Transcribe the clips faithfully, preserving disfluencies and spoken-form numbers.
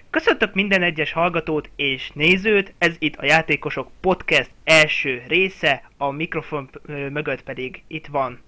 Köszöntök minden egyes hallgatót és nézőt, ez itt a Játékosok Podcast első része, a mikrofon mögött pedig itt van.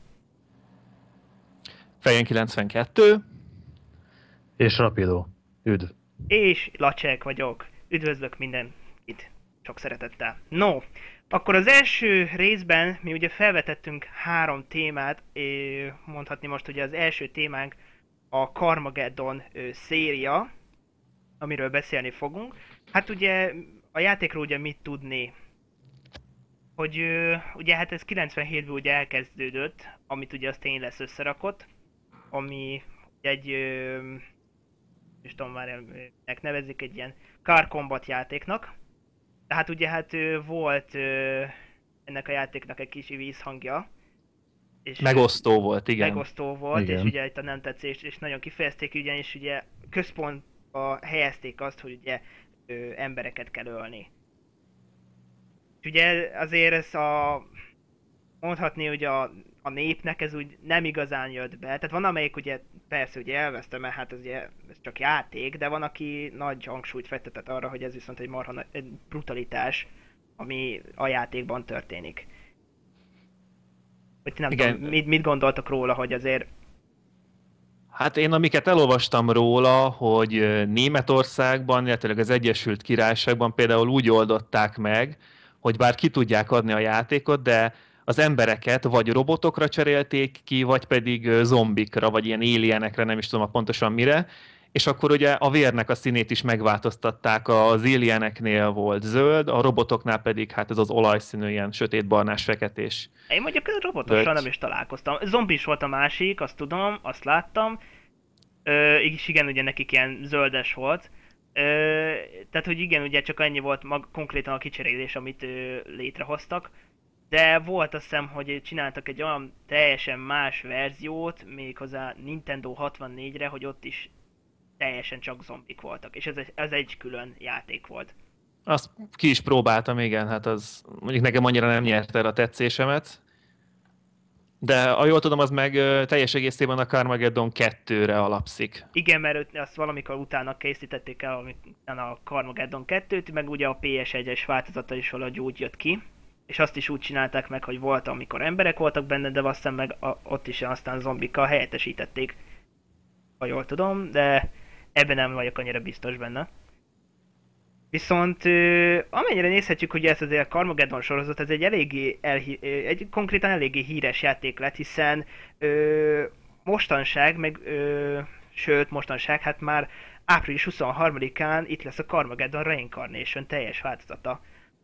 Fején kilencvenkettő. És Rapido. Üdv. És Lacsek vagyok. Üdvözlök mindenkit. Sok szeretettel. No, akkor az első részben mi ugye felvetettünk három témát, mondhatni most ugye az első témánk a Carmageddon széria, amiről beszélni fogunk. Hát ugye a játékról ugye mit tudni? Hogy ugye hát ez kilencvenhétben ugye elkezdődött, amit ugye az tény lesz összerakott, ami egy, és tudom már nevezik egy ilyen car combat játéknak. Tehát ugye hát volt ennek a játéknak egy kis vízhangja. És megosztó volt, igen. Megosztó volt, igen. És ugye itt a nem tetszés, és nagyon kifejezték, ugyanis ugye központba helyezték azt, hogy ugye ö, embereket kell ölni. És ugye azért ez a, mondhatni, hogy a, a népnek ez úgy nem igazán jött be. Tehát van amelyik ugye persze ugye elveszte, mert hát ez, ugye, ez csak játék, de van aki nagy hangsúlyt fektetett arra, hogy ez viszont egy marha egy brutalitás, ami a játékban történik. Hogy nem Igen. tudom, mit, mit gondoltok róla, hogy azért... Hát én amiket elolvastam róla, hogy Németországban, illetve az Egyesült Királyságban például úgy oldották meg, hogy bár ki tudják adni a játékot, de az embereket vagy robotokra cserélték ki, vagy pedig zombikra, vagy ilyen alienekre, nem is tudom pontosan mire, és akkor ugye a vérnek a színét is megváltoztatták, az alieneknél volt zöld, a robotoknál pedig hát ez az olajszínű, ilyen sötétbarnás, feketés. Én mondjuk a robotossal nem is találkoztam. Zombis volt a másik, azt tudom, azt láttam. Ö, és igen, ugye nekik ilyen zöldes volt. Ö, tehát, hogy igen, ugye csak annyi volt mag, konkrétan a kicserélés, amit ö, létrehoztak. De volt azt hiszem, hogy csináltak egy olyan teljesen más verziót, méghozzá Nintendo hatvannégyre, hogy ott is teljesen csak zombik voltak. És ez, ez egy külön játék volt. Azt ki is próbáltam, igen, hát az mondjuk nekem annyira nem nyerte el a tetszésemet. De ha jól tudom, az meg teljes egészében a Carmageddon kettőre alapszik. Igen, mert azt valamikor utána készítették el, utána a Carmageddon kettőt, meg ugye a pé es egyes változata is valahogy úgy jött ki. És azt is úgy csinálták meg, hogy volt, amikor emberek voltak benne, de aztán meg a, ott is aztán zombikkal helyettesítették. Ha jól tudom, de ebben nem vagyok annyira biztos benne. Viszont amennyire nézhetjük, hogy ez azért a Carmageddon sorozat, ez egy eléggé, elhí- egy konkrétan eléggé híres játék lett, hiszen ö, mostanság, meg ö, sőt mostanság, hát már április huszonharmadikán itt lesz a Carmageddon Reincarnation teljes változata.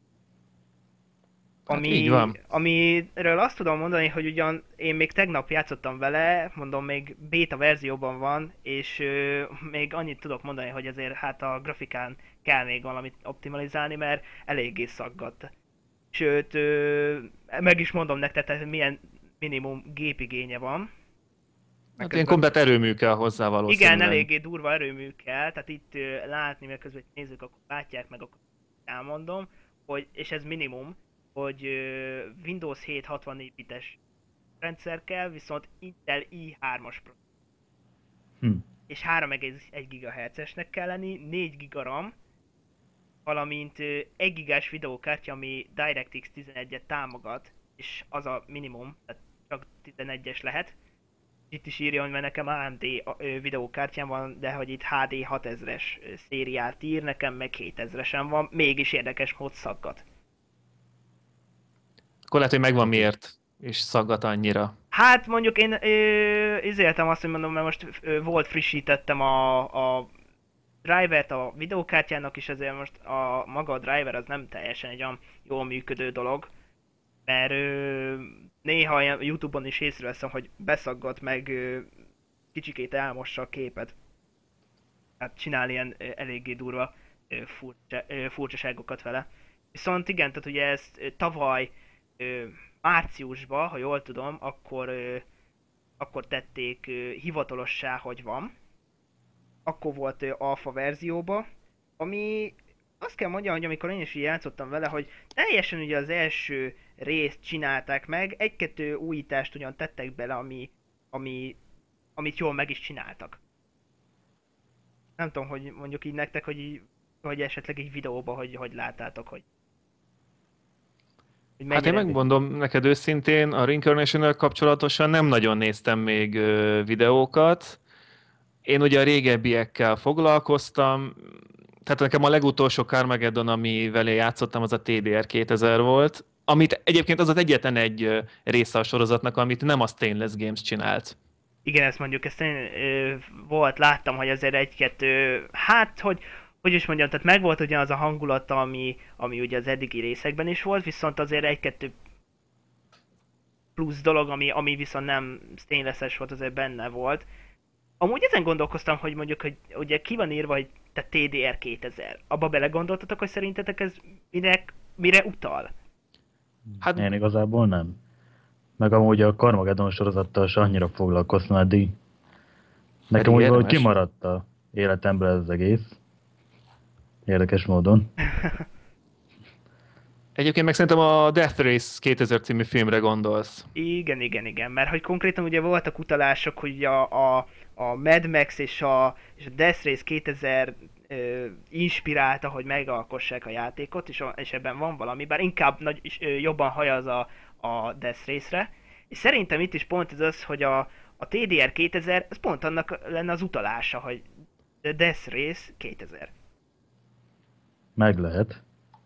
Ami, hát így van. Amiről azt tudom mondani, hogy ugyan én még tegnap játszottam vele, mondom még beta verzióban van, és ö, még annyit tudok mondani, hogy azért hát a grafikán kell még valamit optimalizálni, mert eléggé szaggat. Sőt, ö, meg is mondom nektek, tehát milyen minimum gépigénye van. Hát ilyen komplet erőmű kell hozzá valószínűleg. Igen, eléggé durva erőmű kell, tehát itt ö, látni, meg közben nézzük, akkor látják meg, akkor elmondom, hogy, és ez minimum, hogy ö, Windows hét hatvannégy bites rendszer kell, viszont Intel i hármas pro. Hm. És három egész egy gigahertzesnek kell lenni, négy giga RAM, valamint ö, egy gigás videókártya, ami DirectX tizenegyet támogat, és az a minimum, tehát csak tizenegyes lehet. Itt is írja, hogy mert nekem á em dé ö, videókártyám van, de hogy itt há dé hatezres szériát ír, nekem meg hétezresen van, mégis érdekes mód szaggat. Akkor lehet, hogy megvan miért, és szaggat annyira. Hát mondjuk én ö, izéltem azt, hogy mondom, mert most ö, volt frissítettem a, a drivert a videókártyának is, ezért most a maga a driver az nem teljesen egy olyan jól működő dolog. Mert ö, néha ilyen YouTube-on is észreveszem, hogy beszaggat meg ö, kicsikét elmossa a képet. Hát csinál ilyen ö, eléggé durva ö, furcsa, ö, furcsaságokat vele. Viszont igen, tehát ugye ezt ö, tavaly ö, márciusban, ha jól tudom, akkor, ö, akkor tették ö, hivatalossá, hogy van. Akkor volt ö, alfa verzióba, ami azt kell mondjam, hogy amikor én is így játszottam vele, hogy teljesen ugye az első részt csinálták meg, egy-kettő újítást ugyan tettek bele, ami, ami, amit jól meg is csináltak. Nem tudom, hogy mondjuk így nektek, hogy, így, hogy esetleg egy videóban, hogy, hogy láttátok, hogy, hogy Hát én mennyire... megmondom neked őszintén, a Reincarnation-nel kapcsolatosan nem nagyon néztem még ö, videókat. Én ugye a régebbiekkel foglalkoztam, tehát nekem a legutolsó Carmageddon, amivel én játszottam, az a té dé er kétezer volt, amit egyébként az az egyetlen egy ö, része a sorozatnak, amit nem a Stainless Games csinált. Igen, ezt mondjuk, ezt én ö, volt, láttam, hogy azért egy-kettő, hát, hogy, hogy is mondjam, tehát megvolt ugyanaz a hangulata, ami, ami ugye az eddigi részekben is volt, viszont azért egy-kettő plusz dolog, ami, ami viszont nem stainless-es volt, azért benne volt. Amúgy ezen gondolkoztam, hogy mondjuk, hogy ugye ki van írva, hogy te té dé er kétezer. Abba belegondoltatok, hogy szerintetek ez mire, mire utal? Hát Én igazából nem. Meg amúgy a Carmageddon sorozattal se annyira foglalkoztam eddig. Nekem úgy valahogy érdemes. kimaradt a életemből ez az egész. Érdekes módon. Egyébként meg szerintem a Death Race kétezer című filmre gondolsz. Igen, igen, igen, mert hogy konkrétan ugye voltak utalások, hogy a, a, a Mad Max és a, és a Death Race kétezer ö, inspirálta, hogy megalkossák a játékot, és, a, és ebben van valami, bár inkább nagy, és, ö, jobban hajaz a, a Death Race-re. És szerintem itt is pont ez az, hogy a, a té dé er kétezer, ez pont annak lenne az utalása, hogy The Death Race kétezer. Meg lehet.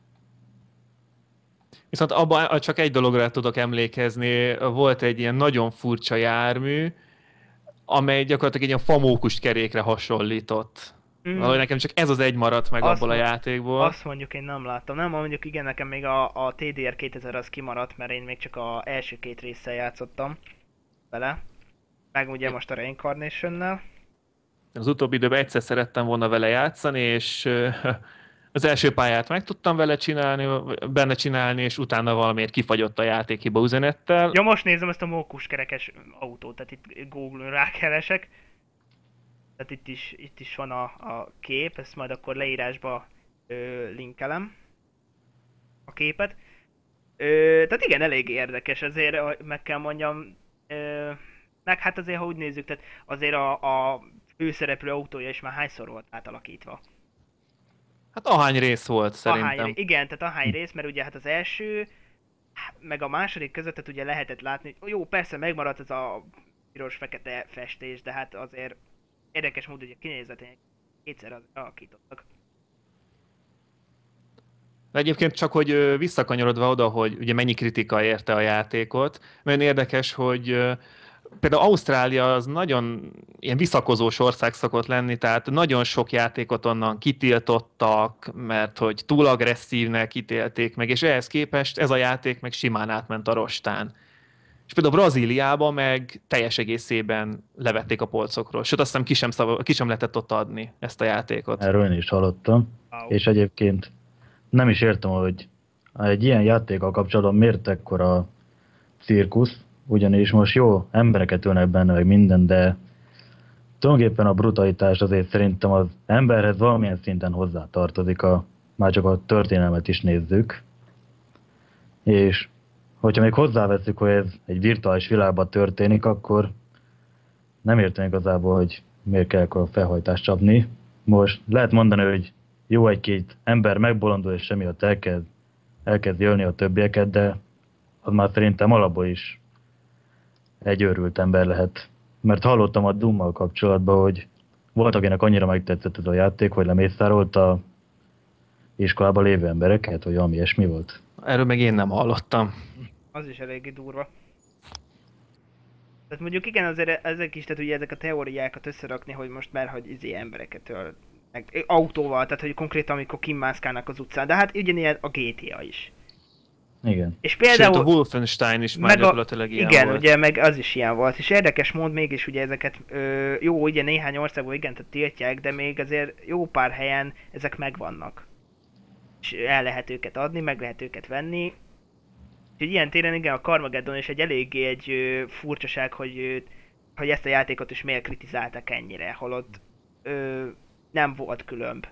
Viszont abban csak egy dologra tudok emlékezni, volt egy ilyen nagyon furcsa jármű, amely gyakorlatilag egy ilyen famókus kerékre hasonlított. Mm. Valahogy nekem csak ez az egy maradt meg Azt abból a mond- játékból. Azt mondjuk én nem láttam. Nem, mondjuk igen, nekem még a, a té dé er kétezer az kimaradt, mert én még csak az első két résszel játszottam vele. Meg ugye most a Reincarnation-nel. Az utóbbi időben egyszer szerettem volna vele játszani, és ö, az első pályát meg tudtam vele csinálni, benne csinálni, és utána valamiért kifagyott a játék hiba üzenettel. Ja, most nézem ezt a mókus kerekes autót, tehát itt Google-on rákeresek. Tehát itt is, itt is van a, a kép, ezt majd akkor leírásba ö, linkelem a képet. Ö, tehát igen, elég érdekes, azért hogy meg kell mondjam, ö, meg hát azért ha úgy nézzük, tehát azért a, a főszereplő autója is már hányszor volt átalakítva. Hát ahány rész volt Ahány, szerintem. ré- igen, tehát ahány rész, mert ugye hát az első, meg a második között tehát ugye lehetett látni, hogy jó, persze megmaradt ez a piros-fekete festés, de hát azért érdekes módon, hogy a kinézetén kétszer az alakítottak. De egyébként csak, hogy ö, visszakanyarodva oda, hogy ugye mennyi kritika érte a játékot, nagyon érdekes, hogy ö, például Ausztrália az nagyon ilyen visszakozós ország szokott lenni, tehát nagyon sok játékot onnan kitiltottak, mert hogy túl agresszívnek ítélték meg, és ehhez képest ez a játék meg simán átment a rostán. És például Brazíliában meg teljes egészében levették a polcokról, sőt azt hiszem ki sem, szava, ki sem lehetett ott adni ezt a játékot. Erről én is hallottam. Wow. És egyébként nem is értem, hogy egy ilyen játékkal kapcsolatban miért ekkora cirkusz, ugyanis most jó, embereket ölnek benne, meg minden, de tulajdonképpen a brutalitás azért szerintem az emberhez valamilyen szinten hozzá tartozik, a, már csak a történelmet is nézzük. És hogyha még hozzáveszünk, hogy ez egy virtuális világban történik, akkor nem értem igazából, hogy miért kell akkor a felhajtást csapni. Most lehet mondani, hogy jó, egy-két ember megbolondul, és semmiatt elkezd, elkezd jölni a többieket, de az már szerintem alapból is egy őrült ember lehet. Mert hallottam a Doom-mal kapcsolatban, hogy volt, akinek annyira megtetszett ez a játék, hogy lemészárolta iskolában lévő embereket, vagy valami ilyesmi volt. Erről meg én nem hallottam. Az is eléggé durva. Tehát mondjuk igen, azért ezek is, tehát ugye ezek a teóriákat összerakni, hogy most már, hogy izé embereket öl, meg autóval, tehát hogy konkrétan amikor kimászkálnak az utcán, de hát ugyanilyen a gé té á is. Igen. És Sőt, például... a Wolfenstein is már meg a- gyakorlatilag ilyen igen, volt. ugye meg az is ilyen volt, és érdekes mód mégis ugye ezeket, ö, jó, ugye néhány országban igen, tehát tiltják, de még azért jó pár helyen ezek megvannak. És el lehet őket adni, meg lehet őket venni. Úgyhogy ilyen téren igen, a Carmageddon is egy eléggé egy ö, furcsaság, hogy, ö, hogy ezt a játékot is miért kritizáltak ennyire, holott ö, nem volt különb.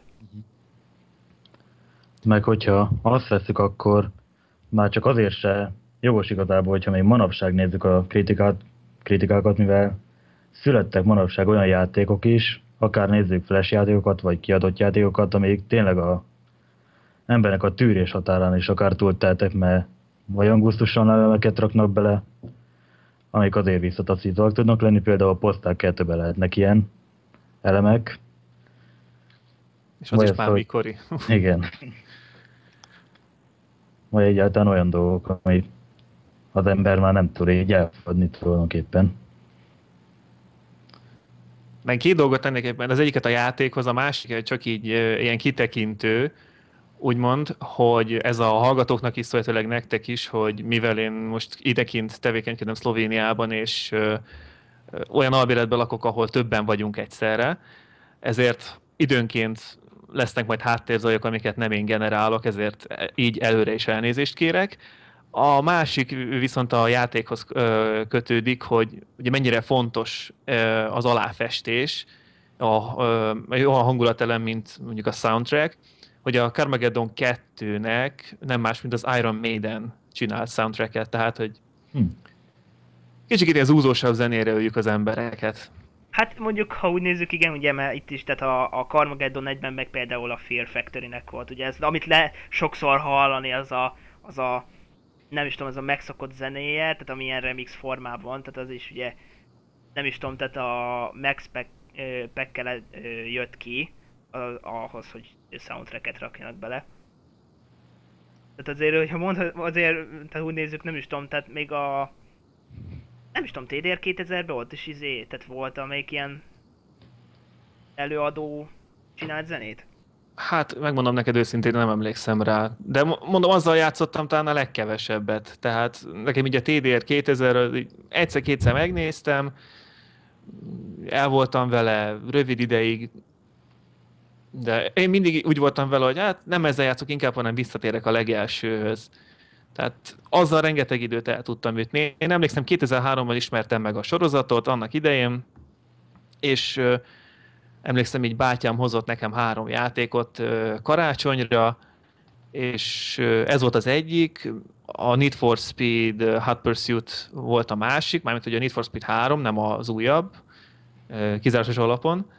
Meg hogyha azt veszük, akkor már csak azért se jogos igazából, hogyha még manapság nézzük a kritikát, kritikákat, mivel születtek manapság olyan játékok is, akár nézzük flash játékokat, vagy kiadott játékokat, amik tényleg a embernek a tűrés határán is akár túlteltek, mert olyan gusztusan elemeket raknak bele, amik azért visszataszítóak tudnak lenni, például a Postal kettőben lehetnek ilyen elemek. És az Vagy is az, már hogy- mikori. Igen. Vagy egyáltalán olyan dolgok, amit az ember már nem tud így elfogadni tulajdonképpen. Meg két dolgot tennék ebben, az egyiket a játékhoz, a másik csak így ö, ilyen kitekintő, úgymond, hogy ez a hallgatóknak is, szóval tényleg nektek is, hogy mivel én most idekint tevékenykedem Szlovéniában, és ö, ö, olyan albéletben lakok, ahol többen vagyunk egyszerre, ezért időnként lesznek majd háttérzajok, amiket nem én generálok, ezért így előre is elnézést kérek. A másik viszont a játékhoz ö, kötődik, hogy ugye mennyire fontos ö, az aláfestés, a, ö, olyan hangulatelem, mint mondjuk a soundtrack, hogy a Carmageddon kettőnek nem más, mint az Iron Maiden csinált soundtracket, tehát hogy Hm. kicsit ilyen zúzósabb zenére öljük az embereket. Hát mondjuk, ha úgy nézzük, igen, ugye, mert itt is, tehát a, a Carmageddon egyben meg például a Fear Factory-nek volt, ugye ez, amit le sokszor hallani, az a, az a, nem is tudom, az a megszokott zenéje, tehát ami ilyen remix formában, tehát az is ugye, nem is tudom, tehát a Max Pack, ö, Pack-kel ö, jött ki, az, ahhoz, hogy soundtracket rakjanak bele. Tehát azért, hogyha mondhat, azért, tehát úgy nézzük, nem is tudom, tehát még a, nem is tudom, té dé er kétezerben ott is izé, tehát volt amelyik ilyen előadó csinált zenét? Hát, megmondom neked őszintén, nem emlékszem rá. De mo- mondom, azzal játszottam talán a legkevesebbet. Tehát nekem így a té dé er kétezer egyszer-kétszer megnéztem, el voltam vele rövid ideig, de én mindig úgy voltam vele, hogy hát nem ezzel játszok, inkább hanem visszatérek a legelsőhöz. Tehát azzal rengeteg időt el tudtam ütni. Én emlékszem, kétezer-háromban ismertem meg a sorozatot annak idején, és ö, emlékszem, így bátyám hozott nekem három játékot ö, karácsonyra, és ö, ez volt az egyik, a Need for Speed ö, Hot Pursuit volt a másik, mármint hogy a Need for Speed három, nem az újabb, ö, kizárásos alapon,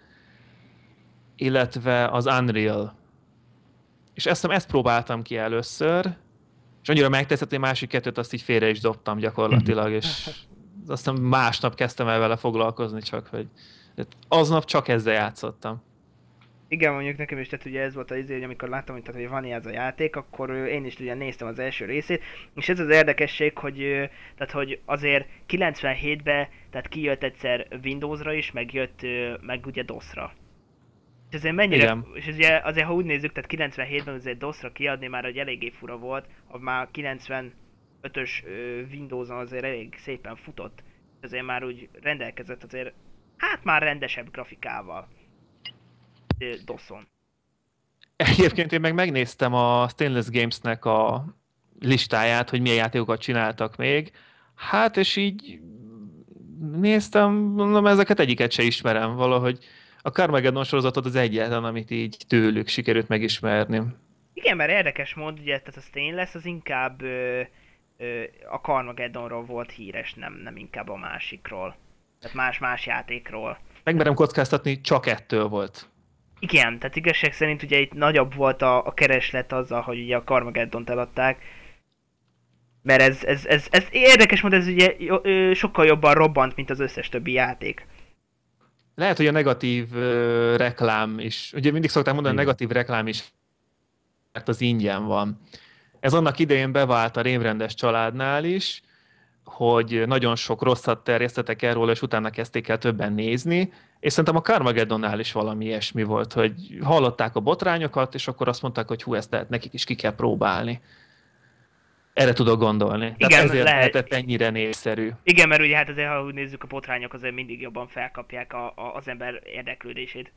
illetve az Unreal. És ezt, ezt próbáltam ki először, és annyira megtetszett, hogy a másik kettőt azt így félre is dobtam gyakorlatilag, és aztán másnap kezdtem el vele foglalkozni, csak hogy aznap csak ezzel játszottam. Igen, mondjuk nekem is, tehát ugye ez volt az izé, hogy amikor láttam, hogy, tehát, hogy van ez a játék, akkor ö, én is ugye néztem az első részét, és ez az érdekesség, hogy, ö, tehát, hogy azért kilencvenhétben, tehát kijött egyszer Windowsra is, meg jött, ö, meg ugye DOS-ra. És azért mennyire, Igen. és ugye azért ha úgy nézzük, tehát kilencvenhétben azért DOS-ra kiadni már egy eléggé fura volt, ha már kilencvenötös ö, Windowson azért elég szépen futott, és azért már úgy rendelkezett azért, hát már rendesebb grafikával. ö, DOS-on. Egyébként én meg megnéztem a Stainless Games-nek a listáját, hogy milyen játékokat csináltak még. Hát, és így néztem, mondom, ezeket egyiket se ismerem valahogy. A Carmageddon sorozatot az egyetlen, amit így tőlük sikerült megismerni. Igen, mert érdekes mód, ugye, tehát a Stainless az inkább ö, ö, a Carmageddonról volt híres, nem, nem inkább a másikról. Tehát más-más játékról. Megmerem kockáztatni, csak ettől volt. Igen, tehát igazság szerint ugye itt nagyobb volt a, a kereslet azzal, hogy ugye a Carmageddont eladták. Mert ez, ez, ez, ez érdekes mód, ez ugye jo- ö, sokkal jobban robbant, mint az összes többi játék. Lehet, hogy a negatív uh, reklám is, ugye mindig szokták mondani, a Igen. negatív reklám is, mert az ingyen van. Ez annak idején bevált a rémrendes családnál is, hogy nagyon sok rosszat terjesztettek el róla, és utána kezdték el többen nézni, és szerintem a Carmageddonnál is valami ilyesmi volt, hogy hallották a botrányokat, és akkor azt mondták, hogy hú, ezt lehet, nekik is ki kell próbálni. Erre tudok gondolni. Igen, Tehát ezért lehet. lehetett ennyire népszerű. Igen, mert ugye hát azért, ha úgy nézzük, a botrányok azért mindig jobban felkapják a, a, az ember érdeklődését.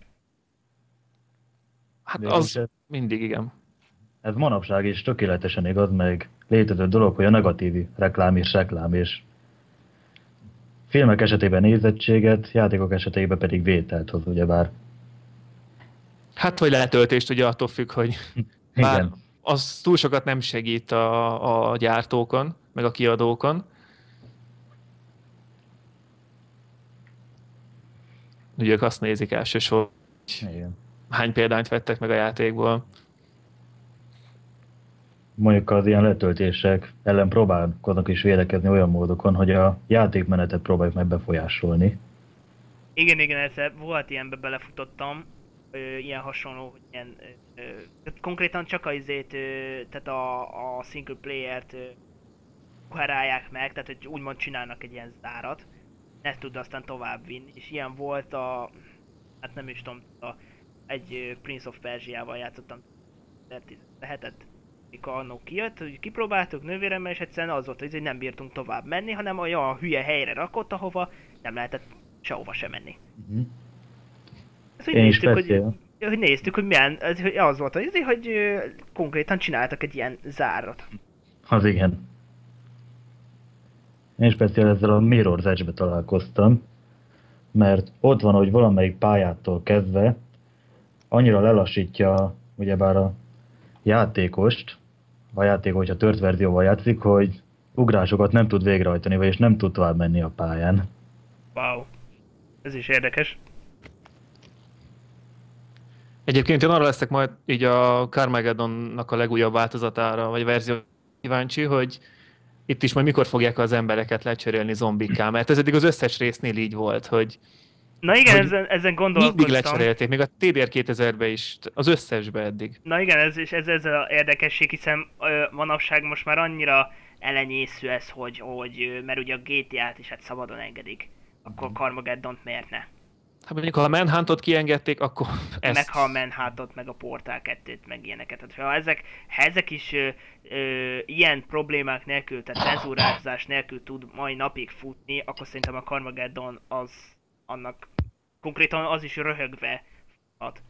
Hát Végül is az ez- mindig igen. Ez manapság is tökéletesen igaz, meg létező dolog, hogy a negatív reklám is reklám, és filmek esetében nézettséget, játékok esetében pedig vételt hoz, ugyebár. Hát vagy letöltést, ugye attól függ, hogy bár Igen. az túl sokat nem segít a, a gyártókon, meg a kiadókon. ugye ők azt nézik elsősorban, Igen. hány példányt vettek meg a játékból. Mondjuk az ilyen letöltések ellen próbálkoznak is védekezni olyan módokon, hogy a játékmenetet próbáljuk meg befolyásolni. Igen, igen, ezzel volt ilyenbe belefutottam, ö, ilyen hasonló, hogy ilyen, ö, ö, tehát konkrétan csak az izét, ö, tehát a, a single player-t ö, kuherálják meg, tehát hogy úgymond csinálnak egy ilyen zárat, ne tud aztán tovább vinni, és ilyen volt a, hát nem is tudom, a, egy ö, Prince of Persia-val játszottam, lehetett, mikor annó kijött, hogy kipróbáltuk nővéremmel, és egyszerűen az volt, hogy nem bírtunk tovább menni, hanem olyan hülye helyre rakott, ahova nem lehetett sehova sem menni. Uh-huh. Ezt úgy Én is néztük, hogy, speciál. hogy néztük, hogy milyen, az, hogy az volt, hogy, hogy ö, konkrétan csináltak egy ilyen zárat. Az igen. Én speciál ezzel a Mirror's Edge-be találkoztam, mert ott van, hogy valamelyik pályától kezdve annyira lelassítja ugyebár a játékost, a játék, hogyha tört verzióval játszik, hogy ugrásokat nem tud végrehajtani, vagyis nem tud tovább menni a pályán. Wow. Ez is érdekes. Egyébként én arra leszek majd így a Carmageddonnak a legújabb változatára, vagy verzió kíváncsi, hogy itt is majd mikor fogják az embereket lecserélni zombikká, mert ez eddig az összes résznél így volt, hogy Na igen, Hogy ezen, ezen mindig gondolkodtam. lecserélték, még a té dé er kétezerbe is, az összesbe eddig. Na igen, ez, és ez, ez a érdekesség, hiszen ö, manapság most már annyira elenyésző ez, hogy, hogy ö, mert ugye a gé té á-t is hát szabadon engedik. Akkor a Carmageddont miért ne? Hát mondjuk, ha a Manhuntot kiengedték, akkor ezt... Meg ha a Manhuntot, meg a Portal kettőt, meg ilyeneket. Tehát ha ezek, ha ezek is ö, ö, ilyen problémák nélkül, tehát cenzúrázás nélkül tud mai napig futni, akkor szerintem a Carmageddon az annak konkrétan az is röhögve hat.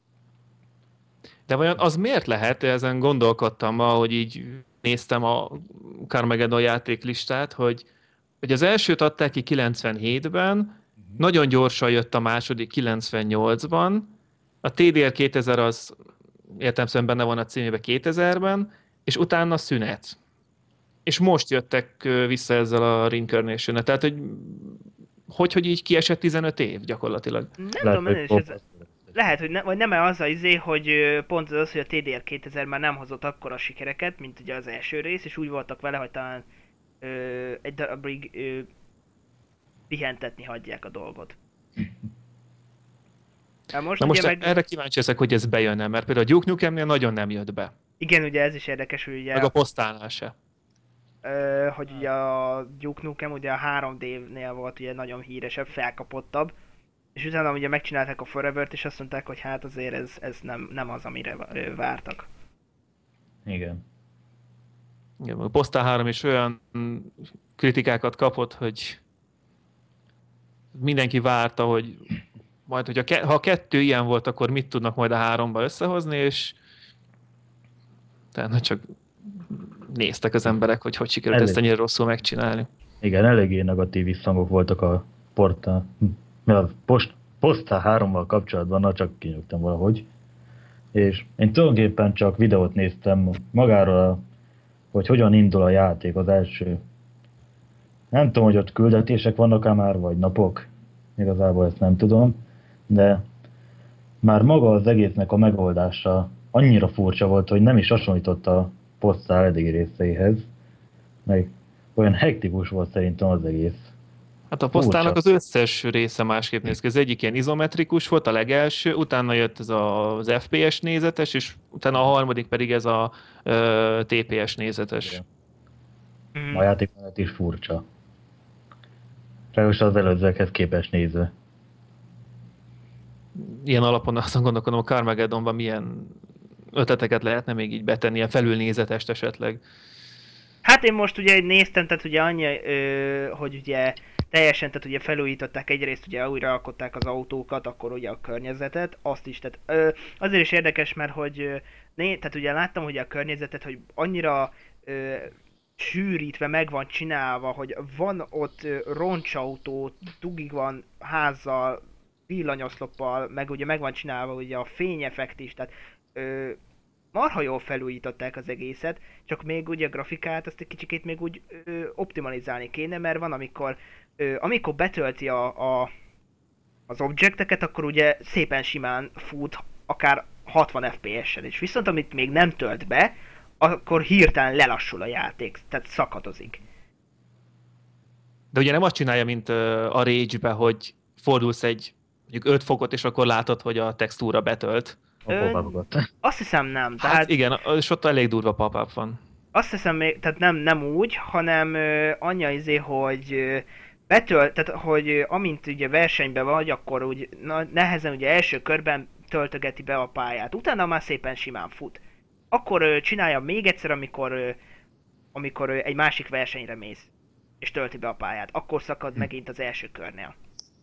De vajon az miért lehet? Ezen gondolkodtam ma, hogy így néztem a Carmageddon játéklistát, hogy, hogy az elsőt adták ki kilencvenhétben, nagyon gyorsan jött a második kilencvennyolcban, a té dé er kétezer az értelemszerűen benne van a címében kétezerben, és utána szünet. És most jöttek ö, vissza ezzel a Reincarnation-nel. Tehát, hogy hogy, hogy így kiesett tizenöt év gyakorlatilag. Nem Lehet, tudom, hogy én is pop- ez, lehet, hogy ne, vagy nem az az izé, hogy ö, pont az, hogy a té dé er kétezer már nem hozott akkora sikereket, mint ugye az első rész, és úgy voltak vele, hogy talán ö, egy darabig ö, pihentetni hagyják a dolgot. Na most, Na ugye most meg, erre kíváncsi leszek, hogy ez bejön-e, mert például a Duke Nukem-nél nagyon nem jött be. igen, ugye ez is érdekes, hogy ugye, Meg a posztálnál se. ö, hogy ugye a Duke Nukem ugye a három dé-nél volt ugye nagyon híresebb, felkapottabb, és utána ugye megcsinálták a Forever-t, és azt mondták, hogy hát azért ez, ez nem, nem az, amire ö, vártak. Igen. Igen, a Postal három is olyan mm, kritikákat kapott, hogy mindenki várta, hogy majd, hogy a ke- ha a kettő ilyen volt, akkor mit tudnak majd a háromba összehozni, és tehát csak néztek az emberek, hogy hogy sikerült Elég. ezt ennyire rosszul megcsinálni. Igen, eléggé negatív visszhangok voltak a portál, hm, a post, Postal hárommal kapcsolatban, na csak kinyugtam valahogy. És én tulajdonképpen csak videót néztem magáról, hogy hogyan indul a játék az első. Nem tudom, hogy ott küldetések vannak-e már, vagy napok. Igazából ezt nem tudom. De már maga az egésznek a megoldása annyira furcsa volt, hogy nem is hasonlított a Postal eddigi részeihez. Meg olyan hektikus volt szerintem az egész. Hát a posztának az Furcsa. összes része másképp néz ki. Az egyik ilyen izometrikus volt, a legelső, utána jött ez a- az ef pé es nézetes, és utána a harmadik pedig ez a ö, té pé es nézetes. Igen. Mm. A játékmenet is furcsa. Ráadásul az előzőekhez képest nézve. Ilyen alapon azon gondolkodom, a Carmageddonban milyen ötleteket lehetne még így betenni, ilyen felülnézetest esetleg. Hát én most ugye néztem, tehát ugye annyi, ö, hogy ugye teljesen, tehát ugye felújították egyrészt, ugye újra alkották az autókat, akkor ugye a környezetet, azt is, tehát ö, azért is érdekes, mert hogy ö, né, tehát ugye láttam, hogy a környezetet, hogy annyira ö, sűrítve meg van csinálva, hogy van ott ö, roncsautó, dugig van házzal, villanyoszloppal, meg ugye meg van csinálva ugye a fényeffekt is, tehát ö, marha jól felújították az egészet, csak még ugye a grafikát azt egy kicsikét még úgy ö, optimalizálni kéne, mert van amikor, ö, amikor betölti a, a az objecteket, akkor ugye szépen simán fut akár hatvan ef pé es-sel is. Viszont amit még nem tölt be, akkor hirtelen lelassul a játék, tehát szakadozik. De ugye nem azt csinálja, mint a Rage-be, hogy fordulsz egy mondjuk öt fokot, és akkor látod, hogy a textúra betölt. Ö, azt hiszem nem. Tehát hát igen, és ott elég durva pop-up van. Azt hiszem még, tehát nem, nem úgy, hanem ö, annyi izé, hogy ö, betölt, tehát hogy ö, amint ugye versenyben vagy, akkor úgy na, nehezen ugye első körben töltögeti be a pályát. Utána már szépen simán fut. Akkor ö, csinálja még egyszer, amikor, ö, amikor ö, egy másik versenyre mész, és tölti be a pályát. Akkor szakad hm. megint az első körnél.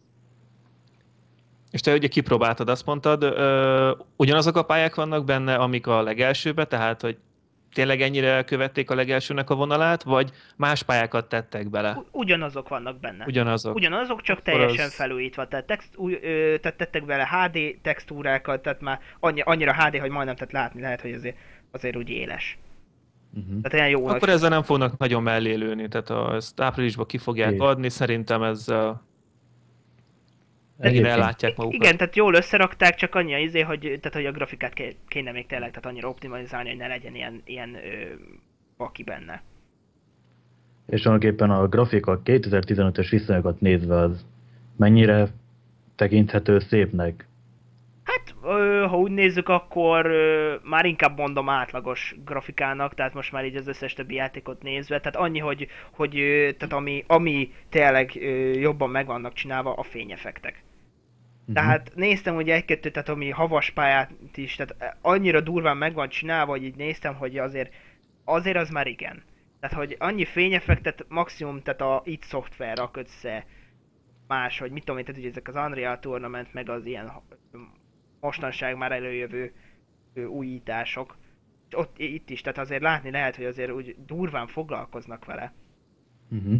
És te ugye kipróbáltad, azt mondtad, ö, ugyanazok a pályák vannak benne, amik a legelsőben, tehát hogy tényleg ennyire követték a legelsőnek a vonalát, vagy más pályákat tettek bele? U- ugyanazok vannak benne. Ugyanazok. Ugyanazok, csak akkor teljesen az... felújítva. Tehát, text, új, ö, tehát tettek bele há dé textúrákat, tehát már annyi, annyira há dé, hogy majdnem tehát látni lehet, hogy azért, azért úgy éles. Uh-huh. Tehát ilyen jó. Akkor ezzel nem fognak nagyon mellé lőni, tehát a, ezt áprilisban ki fogják é. adni, szerintem ez megint ellátják magukat. Igen, tehát jól összerakták, csak annyi izé, hogy, tehát, hogy a grafikát kéne még tényleg tehát annyira optimalizálni, hogy ne legyen ilyen, ilyen ö, vaki benne. És tulajdonképpen a grafika kétezer-tizenötös viszonyokat nézve az mennyire tekinthető szépnek? Hát, ö, ha úgy nézzük, akkor ö, már inkább mondom átlagos grafikának, tehát most már így az összes többi játékot nézve, tehát annyi, hogy, hogy ö, tehát ami, ami tényleg ö, jobban meg vannak csinálva, a fényeffektek. Uh-huh. Tehát néztem ugye egy-kettőt, tehát ami havas pályát is, tehát annyira durván meg van csinálva, hogy így néztem, hogy azért, azért az már igen. Tehát, hogy annyi fényeffektet maximum, tehát a id Software rak össze más, hogy mit tudom én, tehát ugye ezek az Unreal Tournament, meg az ilyen mostanság már előjövő újítások. Ott, itt is, tehát azért látni lehet, hogy azért úgy durván foglalkoznak vele. Uh-huh.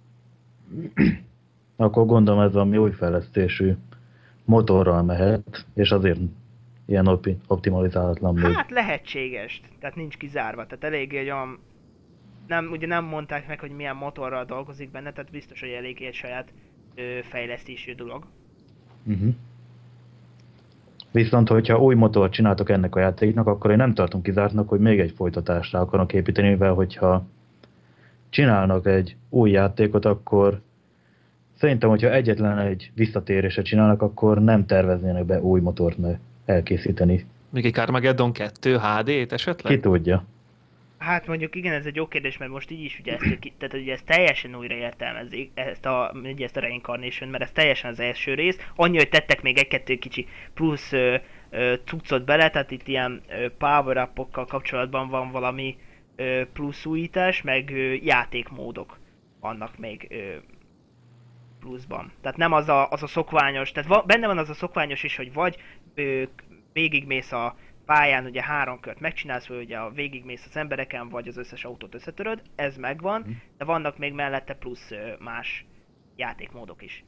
Akkor gondolom ez valami új fejlesztésű motorral mehet, és azért ilyen op- optimalizálatlan még. Hát lehetséges, tehát nincs kizárva, tehát eléggé egy olyan... Nem, ugye nem mondták meg, hogy milyen motorral dolgozik benne, tehát biztos, hogy eléggé egy saját ö, fejlesztésű dolog. Uh-huh. Viszont, hogyha új motort csináltok ennek a játéknak, akkor én nem tartom kizártnak, hogy még egy folytatásra akarnak építeni, mivel hogyha csinálnak egy új játékot, akkor szerintem, hogyha egyetlen egy visszatérésre csinálnak, akkor nem terveznének be új motort elkészíteni. Még egy Carmageddon kettő há dét esetleg? Ki tudja. Hát mondjuk igen, ez egy jó kérdés, mert most így is ugye ezt, tehát ugye ezt teljesen újra értelmezik, ezt a, ugye ezt a Reincarnation, mert ez teljesen az első rész. Annyi, hogy tettek még egy-kettő kicsi plusz ö, ö, cuccot bele, tehát itt ilyen ö, power-upokkal kapcsolatban van valami ö, plusz újítás, meg ö, játékmódok vannak még ö, pluszban. Tehát nem az a, az a szokványos, tehát va, benne van az a szokványos is, hogy vagy ö, végigmész a pályán, ugye három kört megcsinálsz, hogy ugye a végigmész az embereken, vagy az összes autót összetöröd, ez megvan, hm. de vannak még mellette plusz ö, más játékmódok is.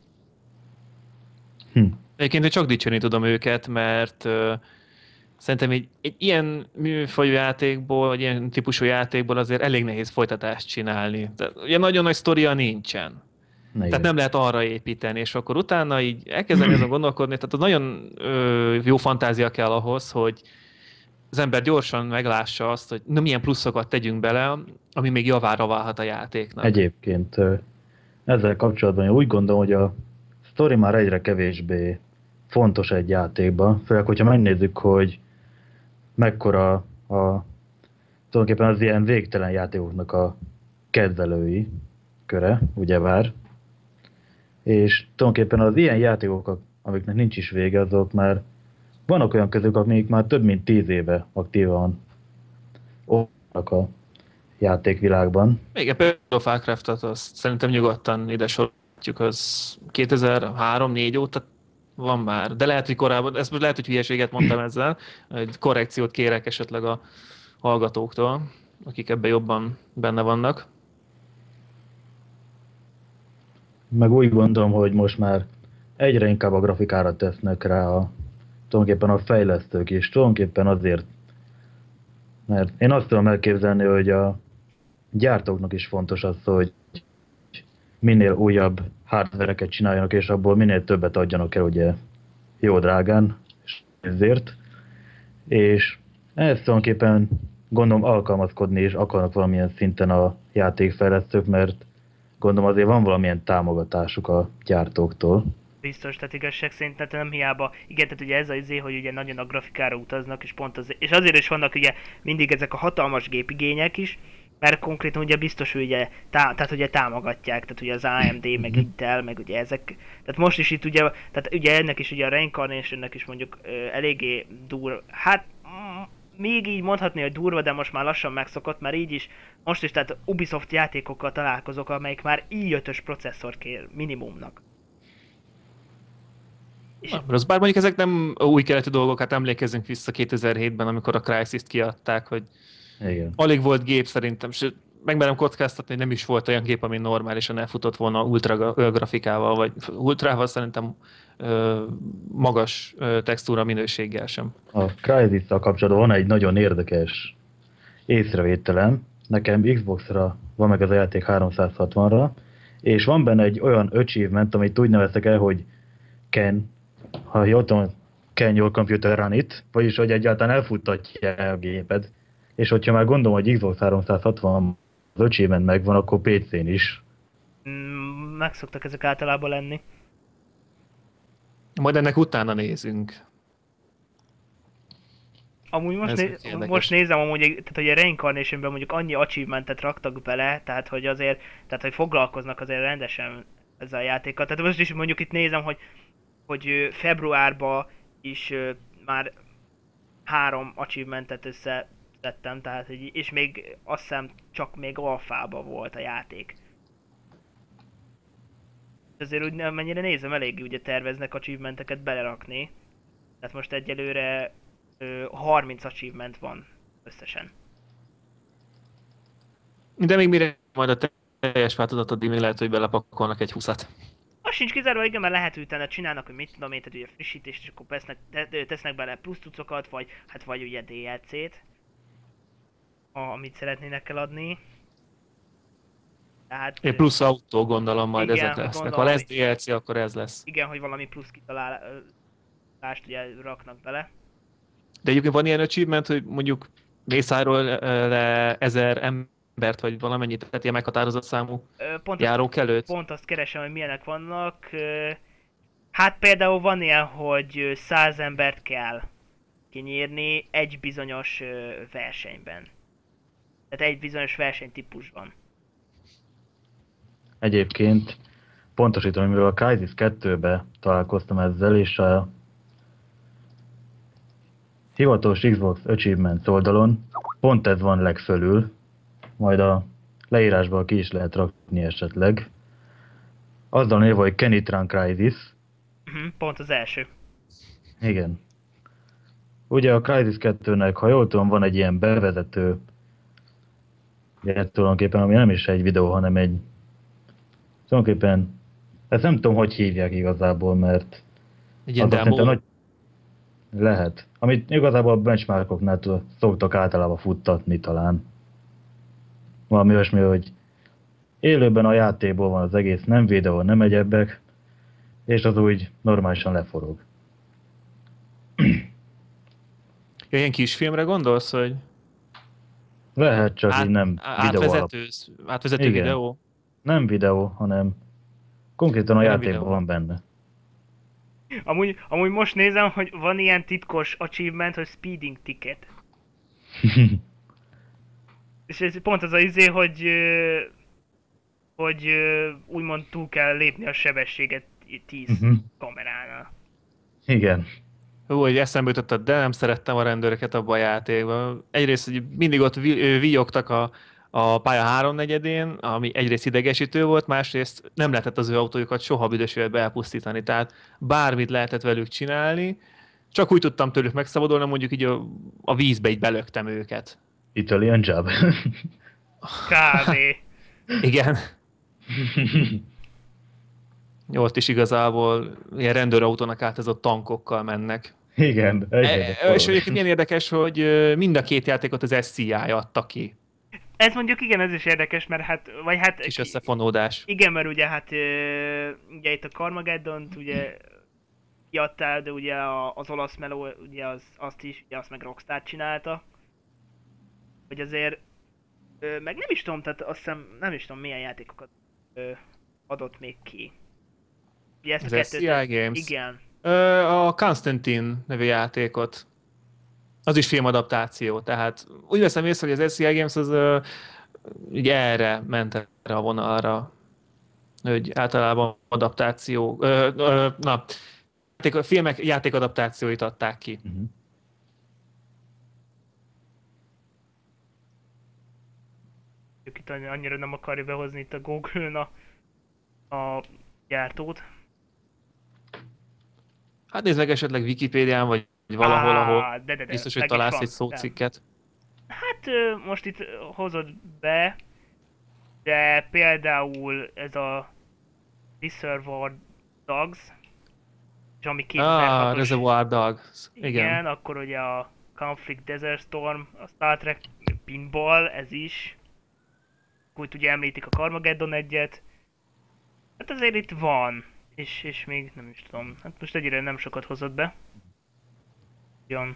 Hm. Egyébként én csak dicsérni tudom őket, mert ö, szerintem egy, egy ilyen műfajú játékból, vagy ilyen típusú játékból azért elég nehéz folytatást csinálni. Tehát, ugye nagyon nagy sztoria nincsen. Ne Tehát nem lehet arra építeni, és akkor utána így elkezdeni azon gondolkodni, tehát az nagyon ö, jó fantázia kell ahhoz, hogy az ember gyorsan meglássa azt, hogy na, milyen pluszokat tegyünk bele, ami még javára válhat a játéknak. Egyébként ezzel kapcsolatban én úgy gondolom, hogy a sztori már egyre kevésbé fontos egy játékban, főleg, hogyha megnézzük, hogy mekkora a, tulajdonképpen az ilyen végtelen játékoknak a kedvelői köre, ugyebár, és tulajdonképpen az ilyen játékok, amiknek nincs is vége, azok már vannak olyan közök, amik már több mint tíz éve aktívan vannak a játékvilágban. Igen, például a Warcraftot azt szerintem nyugodtan ide sorolhatjuk, az kétezer-három négy óta van már, de lehet, hogy korábban, ezt lehet, hogy hülyeséget mondtam ezzel, egy korrekciót kérek esetleg a hallgatóktól, akik ebben jobban benne vannak. Meg úgy gondolom, hogy most már egyre inkább a grafikára tesznek rá a, tulajdonképpen a fejlesztők is, tulajdonképpen azért, mert én azt tudom elképzelni, hogy a gyártóknak is fontos az, hogy minél újabb hardvereket csináljanak, és abból minél többet adjanak el, ugye jó drágán, és ezért. És ehhez tulajdonképpen gondolom alkalmazkodni is akarnak valamilyen szinten a játékfejlesztők, mert gondolom azért van valamilyen támogatásuk a gyártóktól. Biztos, tehát igazság szerint tehát nem hiába, igen, tehát ugye ez az izé, hogy ugye nagyon a grafikára utaznak, és pont az, és azért is vannak ugye mindig ezek a hatalmas gépigények is, mert konkrétan ugye biztos, hogy ugye, tá, tehát ugye támogatják, tehát ugye az á em dé, meg Intel, meg ugye ezek, tehát most is itt ugye, tehát ugye ennek is ugye a Reincarnationnek is mondjuk ö, eléggé dur, hát mm, még így mondhatni, hogy durva, de most már lassan megszokott, mert így is, most is tehát Ubisoft játékokkal találkozok, amelyik már i ötös processzor kér minimumnak. És Az bár mondjuk ezek nem új keletű dolgok, hát emlékezzünk vissza kétezer-hétben, amikor a Crysis-t kiadták, hogy Igen. alig volt gép szerintem, sőt, megmerem kockáztatni, hogy nem is volt olyan gép, ami normálisan elfutott volna ultra grafikával, vagy ultrával szerintem ö, magas ö, textúra minőséggel sem. A Crysis-szal kapcsolatban van egy nagyon érdekes észrevételem. Nekem Xbox-ra van meg ez a játék háromszázhatvanra, és van benne egy olyan achievement, amit úgy neveztek el, hogy can, ha jól tudom, can your computer run it, vagyis hogy egyáltalán elfuttatja a géped. És hogyha már gondolom, hogy Xbox háromszázhatvan az achievement megvan, akkor pé cén is. mm, meg szoktak ezek általában lenni. Majd ennek utána nézünk. Amúgy most, Ez né- érdekes. most nézem, amúgy, tehát hogy a Reincarnationben mondjuk annyi achievementet raktak bele, tehát hogy azért, tehát hogy foglalkoznak azért rendesen ezzel a játékkal. Tehát most is mondjuk itt nézem, hogy, hogy ö, februárban is ö, már három achievementet összeszedtem, tehát hogy, és még azt hiszem csak még alfában volt a játék. Azért úgy nem mennyire nézem, eléggé ugye terveznek achievementeket belerakni. Tehát most egyelőre ö, harminc achievement van összesen. De még mire majd a teljes változatot, még lehet, hogy belepakolnak egy húszat. Az sincs kizárva, igen, mert lehet utána csinálnak, hogy mit tudom én, tehát ugye frissítést, és akkor tesznek, te, tesznek bele plusz cuccokat, vagy hát vagy ugye dé el cét, amit szeretnének eladni. Tehát, Egy plusz autó gondolom majd Igen, ezek hogy lesznek. gondolom, Ha lesz hogy- dé el cé, akkor ez lesz. igen, hogy valami plusz kitalálást ugye raknak bele. De egyébként van ilyen achievement, hogy mondjuk mészárol le ezer embert, vagy valamennyit, tehát ilyen meghatározott számú Ö, Pont azt, járók előtt. pont azt keresem, hogy milyenek vannak. Ö, Hát például van ilyen, hogy ö, száz embert kell kinyírni egy bizonyos ö, versenyben. Tehát egy bizonyos versenytípusban. Egyébként pontosítom, mivel a Crysis kettőbe találkoztam ezzel, és a hivatalos Xbox Achievements oldalon pont ez van legfölül, majd a leírásban ki is lehet rakni esetleg. Azzal név, hogy Can it run Crysis. Mhm, Pont az első. Igen. Ugye a Crysis kettőnek, ha jól tudom, van egy ilyen bevezető, ugye tulajdonképpen, ami nem is egy videó, hanem egy tulajdonképpen, ezt nem tudom, hogy hívják igazából, mert Egy ilyen az azt szerintem demo. nagy lehet. Amit igazából a benchmarkoknál tud- szoktak általában futtatni talán. Valami olyasmi, hogy élőben a játékból van az egész, nem videó, nem egyebek, és az úgy normálisan leforog. Ja, ilyen kisfilmre gondolsz, hogy Lehet, csak át, így nem videó alap. átvezető, átvezető Igen. videó? Nem videó, hanem konkrétan a Nem játékban videó. van benne. Amúgy, amúgy most nézem, hogy van ilyen titkos achievement, hogy speeding ticket. És ez pont az a izé, hogy, ö, hogy ö, úgymond túl kell lépni a sebességet tíz Mhm. kameránál. Igen. Hú, hogy eszembe jutottad, de nem szerettem a rendőröket abban a játékban. Egyrészt hogy mindig ott vi- ö, villogtak a, a pálya háromnegyedén, ami egyrészt idegesítő volt, másrészt nem lehetett az ő autójukat soha büdös életbe elpusztítani. Tehát bármit lehetett velük csinálni, csak úgy tudtam tőlük megszabadulni, mondjuk így a, a vízbe így belöktem őket. Italian job. Kávé. Igen. Ott is igazából ilyen rendőrautónak átított tankokkal mennek. Igen. E, egyébként és egyébként milyen érdekes, hogy ö, mind a két játékot az es cé i adta ki. Ez mondjuk igen, ez is érdekes, mert hát, vagy hát... Kis összefonódás. Igen, mert ugye hát, ö, ugye itt a Carmageddon-t ugye kiadtál, de ugye a, az olasz meló, ugye az, azt is, ugye azt meg Rockstar csinálta. Hogy azért, ö, meg nem is tudom, tehát azt hiszem, nem is tudom milyen játékokat ö, adott még ki. Ugye ezt Az a es cé i kettőt, Games. igen. Ö, a Constantine nevű játékot. Az is filmadaptáció, tehát úgy veszem észre, hogy az es cé i Games az ö, ugye erre ment erre a vonalra, hogy általában adaptáció, ö, ö, na, játék, filmek játékadaptációit adták ki. Uh-huh. Ők itt annyira nem akarja behozni itt a Google-n a, a gyártót. Hát nézd meg esetleg Wikipédián, vagy valahol, Á, ahol de, de, de, biztos, hogy meg is találsz van. egy szócikket. Hát ö, most itt hozod be, de például ez a Reservoir Dogs, és ami Ah, kétezer-hatos, Reservoir Dogs. igen, Igen. akkor ugye a Conflict Desert Storm, a Star Trek Pinball, ez is. Úgy ugye említik a Carmageddon egyet. Hát azért itt van, és, és még nem is tudom, hát most egyre nem sokat hozott be. Olyan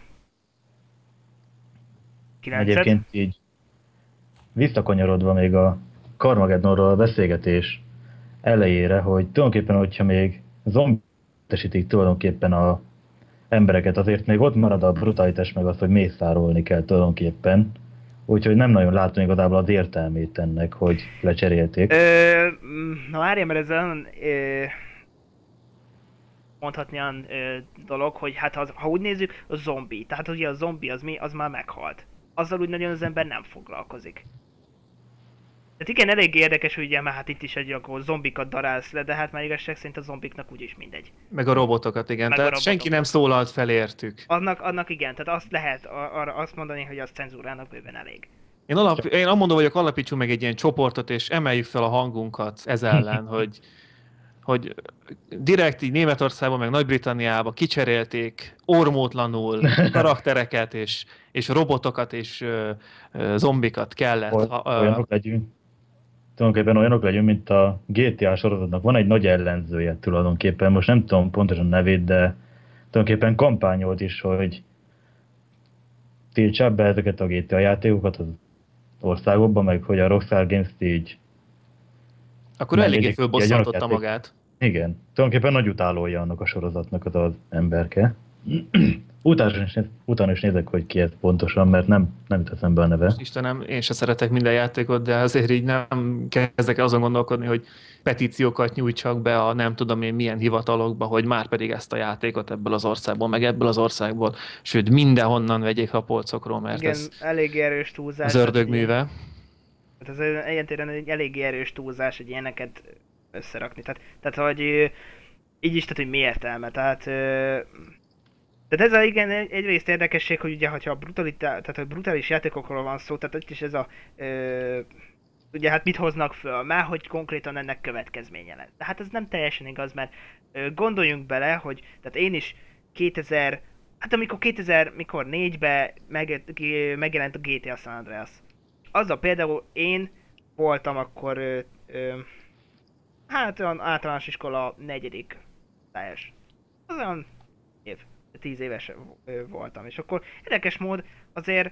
kilencet. Egyébként így visszakanyarodva még a Carmageddonról a beszélgetés elejére, hogy tulajdonképpen, hogyha még zombitesítik tulajdonképpen a embereket, azért még ott marad a brutalitás meg az, hogy mészárolni kell tulajdonképpen. Úgyhogy nem nagyon látom igazából az értelmét ennek, hogy lecserélték. Ö, na várjál, mert ez olyan ö, mondhatni olyan ö, dolog, hogy hát ha, ha úgy nézzük, a zombi. Tehát ugye a zombi az mi? Az már meghalt. Azzal úgy nagyon az ember nem foglalkozik. Tehát igen, elég érdekes, hogy ugye már hát itt is egy akkor zombikat darálsz le, de hát már igazság szerint a zombiknak úgyis mindegy. Meg a robotokat, igen. Meg a Tehát robotokat. senki nem szólalt fel értük. Annak, annak igen, tehát azt lehet arra azt mondani, hogy az cenzúrának bőven elég. Én, alap, én amondom vagyok, alapítsunk meg egy ilyen csoportot, és emeljük fel a hangunkat ez ellen, hogy, hogy direkt így Németországban, meg Nagy-Britanniában kicserélték ormótlanul karaktereket, és, és robotokat, és ö, ö, zombikat kellett. Oly- Ha, ö, olyanok legyünk. Tulajdonképpen olyanok legyünk, mint a gé té á sorozatnak. Van egy nagy ellenzője tulajdonképpen, most nem tudom pontosan nevét, de tulajdonképpen kampányolt is, hogy tiltsák be ezeket a gé té á játékokat az országokban, meg hogy a Rockstar Games-t így... akkor nem eléggé védik, fölbosszantotta ugye, magát. Igen, tulajdonképpen nagy utálója annak a sorozatnak az, az emberke. Utána is, utána is nézek, hogy ki ez pontosan, mert nem, nem jut eszembe a neve. Istenem, én se szeretek minden játékot, de azért így nem kezdek el azon gondolkodni, hogy petíciókat nyújtsak be a nem tudom én milyen hivatalokba, hogy már pedig ezt a játékot ebből az országból, meg ebből az országból, sőt mindenhonnan vegyék a polcokról, mert Igen, ez elég erős túlzás. az ördög tehát ugye- műve. Hát ez ilyen téren egy elég erős túlzás, hogy ilyeneket összerakni. Tehát, tehát hogy ö, így is, tehát hogy mi értelme. Tehát, ö, tehát ez a, igen, egy- egyrészt érdekesség, hogy ugye, hogyha a brutalita, tehát a brutális játékokról van szó, tehát itt is ez a, ö, ugye hát mit hoznak föl, már hogy konkrétan ennek következménye lesz. De hát ez nem teljesen igaz, mert ö, gondoljunk bele, hogy tehát én is kétezer, hát amikor kétezer, mikor négyben meg, megjelent a gé té á San Andreas. Azzal például én voltam akkor, ö, ö, hát olyan általános iskola negyedik osztályos. Az olyan év, tíz éves ö, voltam, és akkor érdekes mód azért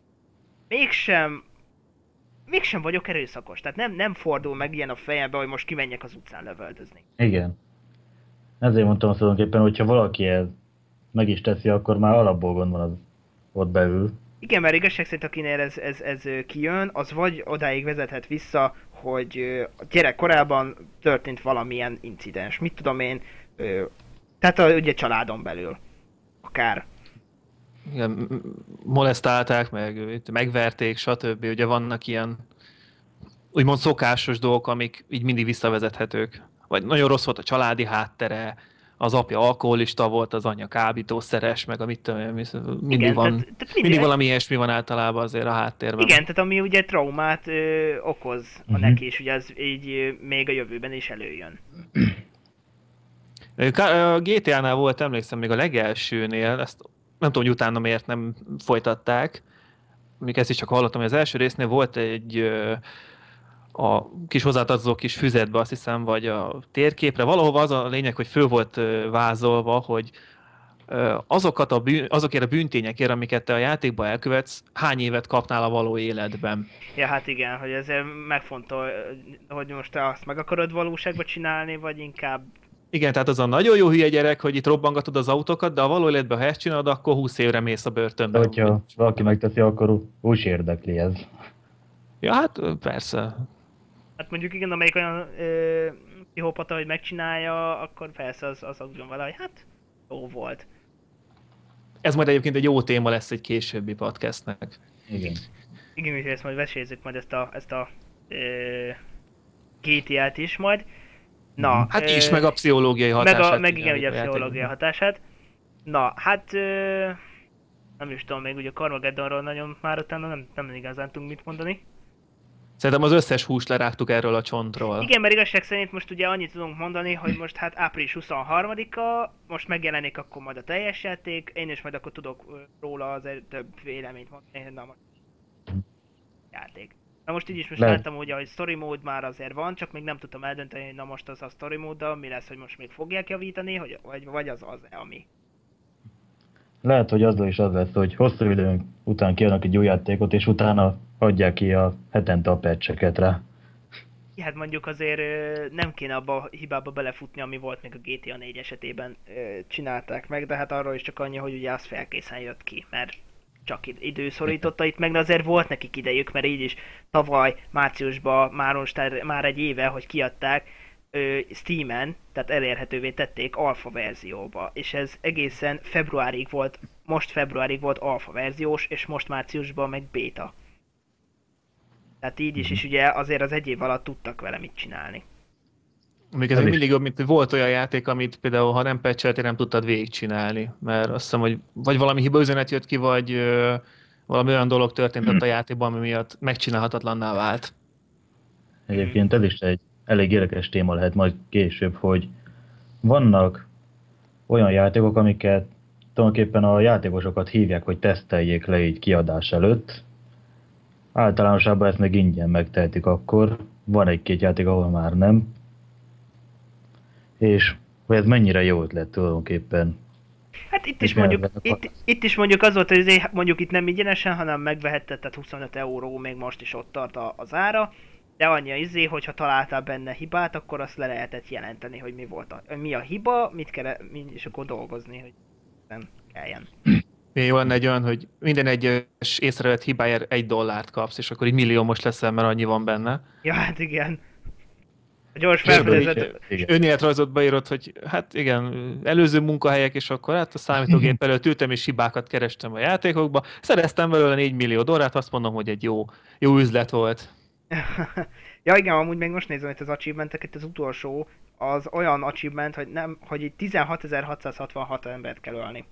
mégsem, mégsem vagyok erőszakos, tehát nem, nem fordul meg ilyen a fejembe, hogy most kimenjek az utcán lövöldözni. Igen. Ezért mondtam azt tulajdonképpen, hogyha valaki ez meg is teszi, akkor már alapból gond van az ott belül. Igen, mert igazság szerint akinél ez, ez, ez ö, kijön, az vagy odáig vezethet vissza, hogy ö, a gyerek korában történt valamilyen incidens. Mit tudom én, ö, tehát a, ugye családon belül. Akár. Igen, m- m- molesztálták, meg itt megverték, stb. Ugye vannak ilyen úgymond szokásos dolgok, amik így mindig visszavezethetők. Vagy nagyon rossz volt a családi háttere, az apja alkoholista volt, az anyja kábítószeres, meg a mit tudom én, mi- mindig Igen, van, tehát, tehát mindig valami ilyesmi van általában azért a háttérben. Igen, tehát ami ugye traumát ö, okoz a Mhm. neki, és ugye az így ö, még a jövőben is előjön. Ká- A gé té á-nál volt, emlékszem, még a legelsőnél, ezt nem tudom, hogy utána miért nem folytatták, még ezt is csak hallottam, hogy az első résznél volt egy ö, a kis hozzátartozó kis füzetbe, azt hiszem, vagy a térképre, valahova az a lényeg, hogy föl volt ö, vázolva, hogy ö, azokat a bűn, azokért a bűntényekért, amiket te a játékban elkövetsz, hány évet kapnál a való életben. Ja, hát igen, hogy ezért megfontol, hogy most te azt meg akarod valóságba csinálni, vagy inkább... Igen, tehát az a nagyon jó hülye gyerek, hogy itt robbangatod az autókat, de a való életben, ha ezt csinálod, akkor húsz évre mész a börtönbe. De hogyha valaki megteszi, akkor úgy is érdekli ez. Ja, hát ö, persze. Hát mondjuk igen, amelyik olyan ö, pszichopata, hogy megcsinálja, akkor persze az, az úgy van vele, hogy hát jó volt. Ez majd egyébként egy jó téma lesz egy későbbi podcastnek. Igen. Igen, úgyhogy ezt majd vesézzük majd ezt a, ezt a ö, gé té á-t is majd. Na, Hát ö, is, meg a pszichológiai hatását. Meg, a, meg igen, ugye a játékban. pszichológiai hatását. Na, hát ö, nem is tudom, még ugye a Carmageddonról nagyon már utána nem, nem igazán tudunk mit mondani. Szerintem az összes húst lerágtuk erről a csontról. Igen, mert igazság szerint most ugye annyit tudunk mondani, hogy most hát április huszonharmadika, most megjelenik akkor majd a teljes játék, én is majd akkor tudok ö, róla azért több véleményt mondani, na most játék. Na most így is most Lehet. láttam ugye, hogy story mode már azért van, csak még nem tudtam eldönteni, hogy na most az a story móddal mi lesz, hogy most még fogják javítani, hogy, vagy, vagy az az, ami. Lehet, hogy azzal is az lesz, hogy hosszú idő után kiadnak egy új játékot, és utána adják ki a hetente a patcheket rá. Hát mondjuk azért ö, nem kéne abba a hibába belefutni, ami volt még a gé té á négy esetében ö, csinálták meg, de hát arról is csak annyi, hogy ugye az felkészen jött ki, mert csak id- időszorította itt meg, de azért volt nekik idejük, mert így is tavaly márciusban már most er- már egy éve, hogy kiadták ö, Steamen, tehát elérhetővé tették alfa verzióba, és ez egészen februárig volt, most februárig volt alfa verziós, és most márciusban meg béta. Tehát így is, és ugye azért az egy év alatt tudtak vele mit csinálni. Még ez Ez még is. mindig jobb, mint volt olyan játék, amit például ha nem patcheltél, nem tudtad végigcsinálni. Mert azt hiszem, hogy vagy valami hibaüzenet jött ki, vagy ö, valami olyan dolog történt ott a játékban, ami miatt megcsinálhatatlanná vált. Egyébként ez is egy elég érdekes téma lehet majd később, hogy vannak olyan játékok, amiket tulajdonképpen a játékosokat hívják, hogy teszteljék le így kiadás előtt. Általánosában ezt meg ingyen megtehetik akkor. Van egy-két játék, ahol már nem. És hogy ez mennyire jó ötlet tulajdonképpen. Hát itt És is mondjuk, milyen- itt, itt is mondjuk az volt, hogy azért mondjuk itt nem ingyenesen, hanem megvehetted, tehát huszonöt euró még most is ott tart a- az ára. De annyi a izé, hogyha találtál benne hibát, akkor azt le lehetett jelenteni, hogy mi volt a, mi a hiba, mit kell, mi, és akkor dolgozni, hogy nem kelljen. Még van egy olyan, hogy minden egyes észrevett hibáért egy dollárt kapsz, és akkor így milliómos leszel, mert annyi van benne. Ja, hát igen. A gyors És ebből is- felfedezett, igen. Önéletrajzot beírod, hogy hát igen, előző munkahelyek, és akkor hát a számítógép előtt ültem és hibákat kerestem a játékokba. Szereztem belőle négy millió dollárt, azt mondom, hogy egy jó, jó üzlet volt. ja igen, amúgy még most nézem itt az achievementeket, az utolsó, az olyan achievement, hogy nem, hogy itt tizenhatezer-hatszázhatvanhat embert kell ölni.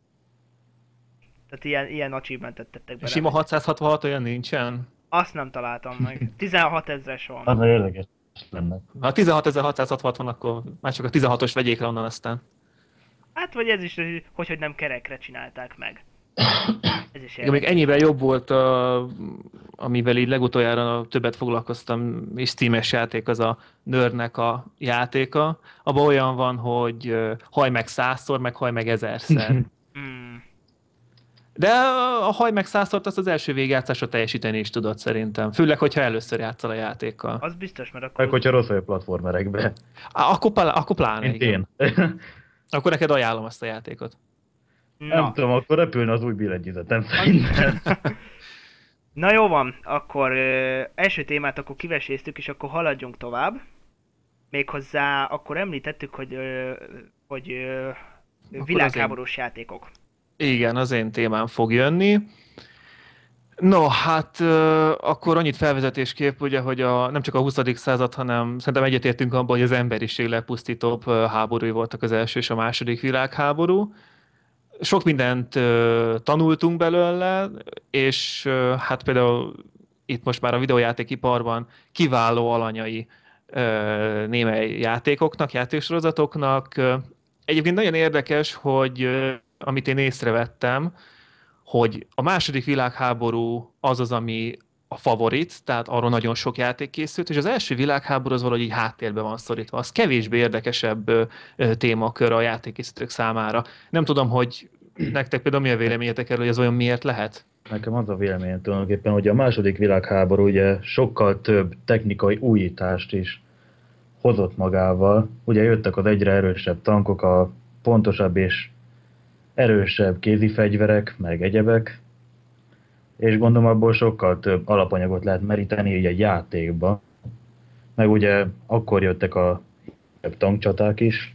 Tehát ilyen, ilyen achievementet tettek bele. Sima hatszázhatvanhat olyan nincsen? Azt nem találtam meg. tizenhat ezres van. Az nagyon érdekes lenne. Ha tizenhatezer-hatszázhatvanhat van, akkor már csak a tizenhatos vegyék le onnan aztán. Hát vagy ez is, hogy hogy, hogy nem kerekre csinálták meg. Ez is Igen, még érdekes. ennyivel jobb volt, a, amivel így legutoljára többet foglalkoztam, és Steam-es játék, az a Nerdnek a játéka. Abban olyan van, hogy ö, haj meg százszor, meg haj meg ezerszer. Hmm. De a haj meg százszort azt az első végigjátszásra teljesíteni is tudod szerintem. Főleg, hogyha először játszol a játékkal. Az biztos, mert akkor... Meg hogyha rossz vagy a platformerekbe. Á, Akkor, pl- akkor pláne, Mint igen. én. Akkor neked ajánlom azt a játékot. Nem Na. tudom, akkor repülne az új billentyűzetem szerintem. Na jó van, akkor ö, első témát akkor kiveséztük, és akkor haladjunk tovább. Méghozzá akkor említettük, hogy, ö, hogy ö, világháborús játékok. Igen, az én témám fog jönni. No, hát euh, akkor annyit felvezetésképp, ugye, hogy a, nem csak a huszadik század, hanem szerintem egyetértünk abban, hogy az emberiség legpusztítóbb euh, háborúi voltak az első és a második világháború. Sok mindent euh, tanultunk belőle, és euh, hát például itt most már a videójátékiparban kiváló alanyai euh, némely játékoknak, játéksorozatoknak. Egyébként nagyon érdekes, hogy euh, amit én észrevettem, hogy a második világháború az az, ami a favorit, tehát arról nagyon sok játék készült, és az első világháború az valahogy így háttérbe van szorítva. Az kevésbé érdekesebb ö, ö, témakör a játékkészítők számára. Nem tudom, hogy nektek például mi a véleményetek erről, hogy ez olyan miért lehet? Nekem az a véleményem tulajdonképpen, hogy a második világháború ugye sokkal több technikai újítást is hozott magával. Ugye jöttek az egyre erősebb tankok, a pontosabb és erősebb kézifegyverek, meg egyebek, és gondolom abból sokkal több alapanyagot lehet meríteni így egy játékba. Meg ugye akkor jöttek a tankcsaták is.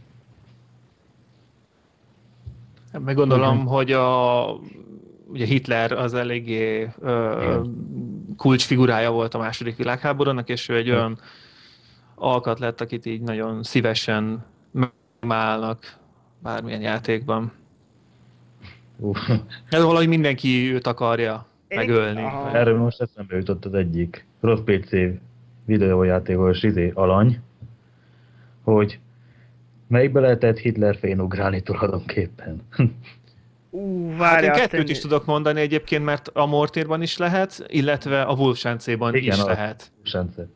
Meg gondolom, okay. hogy a, ugye Hitler az eléggé ö, kulcsfigurája volt a második világháborúnak, és ő egy olyan alkat lett, akit így nagyon szívesen megmálnak bármilyen játékban. Uh. Ez valahogy mindenki őt akarja megölni. Aha. Erről most eszembe jutott az egyik rossz pé cé videójátékos izé alany, hogy melyikbe lehetett Hitler fén ugrálni tulajdonképpen. Uh, várja, hát én kettőt is tudok mondani egyébként, mert a Mortérban is lehet, illetve a Wolfenstein-ban is lehet. Wolfenstein.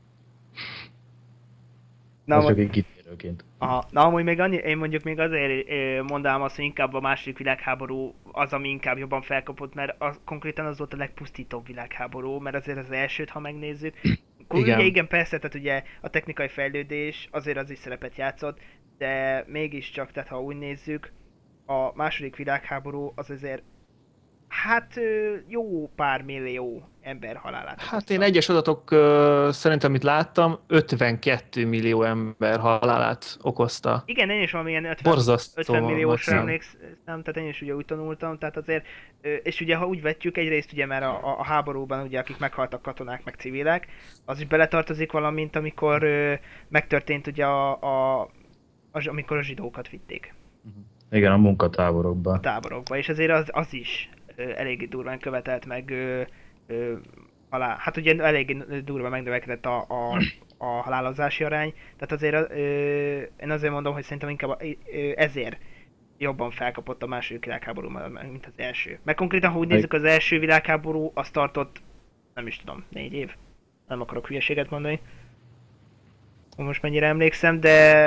Na, csak egy kitérőként. Aha. Na, amúgy még annyi, én mondjuk még azért mondanám azt, hogy inkább a második világháború az, ami inkább jobban felkapott, mert az, konkrétan az volt a legpusztítóbb világháború, mert azért az elsőt, ha megnézzük, akkor igen. Ugye igen, persze, tehát ugye a technikai fejlődés azért az is szerepet játszott, de mégiscsak, tehát ha úgy nézzük, a második világháború az azért hát jó pár millió ember halálát. Hát én egyes adatok uh, szerint, amit láttam, ötvenkettő millió ember halálát okozta. Igen, én is valamilyen ötven, ötven milliósra emlékszem, tehát én is ugye úgy tanultam, tehát azért, és ugye ha úgy vetjük, egyrészt ugye már a, a háborúban ugye akik meghaltak katonák meg civilek, az is beletartozik, valamint amikor uh, megtörtént ugye a, a, az, amikor a zsidókat vitték. Igen, a munkatáborokba. A táborokba, és azért az, az is eléggé durván követelt meg ö, ö, halál. Hát ugye eléggé durván megnövekedett a, a, a halálozási arány, tehát azért ö, én azért mondom, hogy szerintem inkább ö, ezért jobban felkapott a második világháború, mint az első. Meg konkrétan, ha úgy nézzük, az első világháború az tartott, nem is tudom, négy év. Nem akarok hülyeséget mondani. Most mennyire emlékszem, de...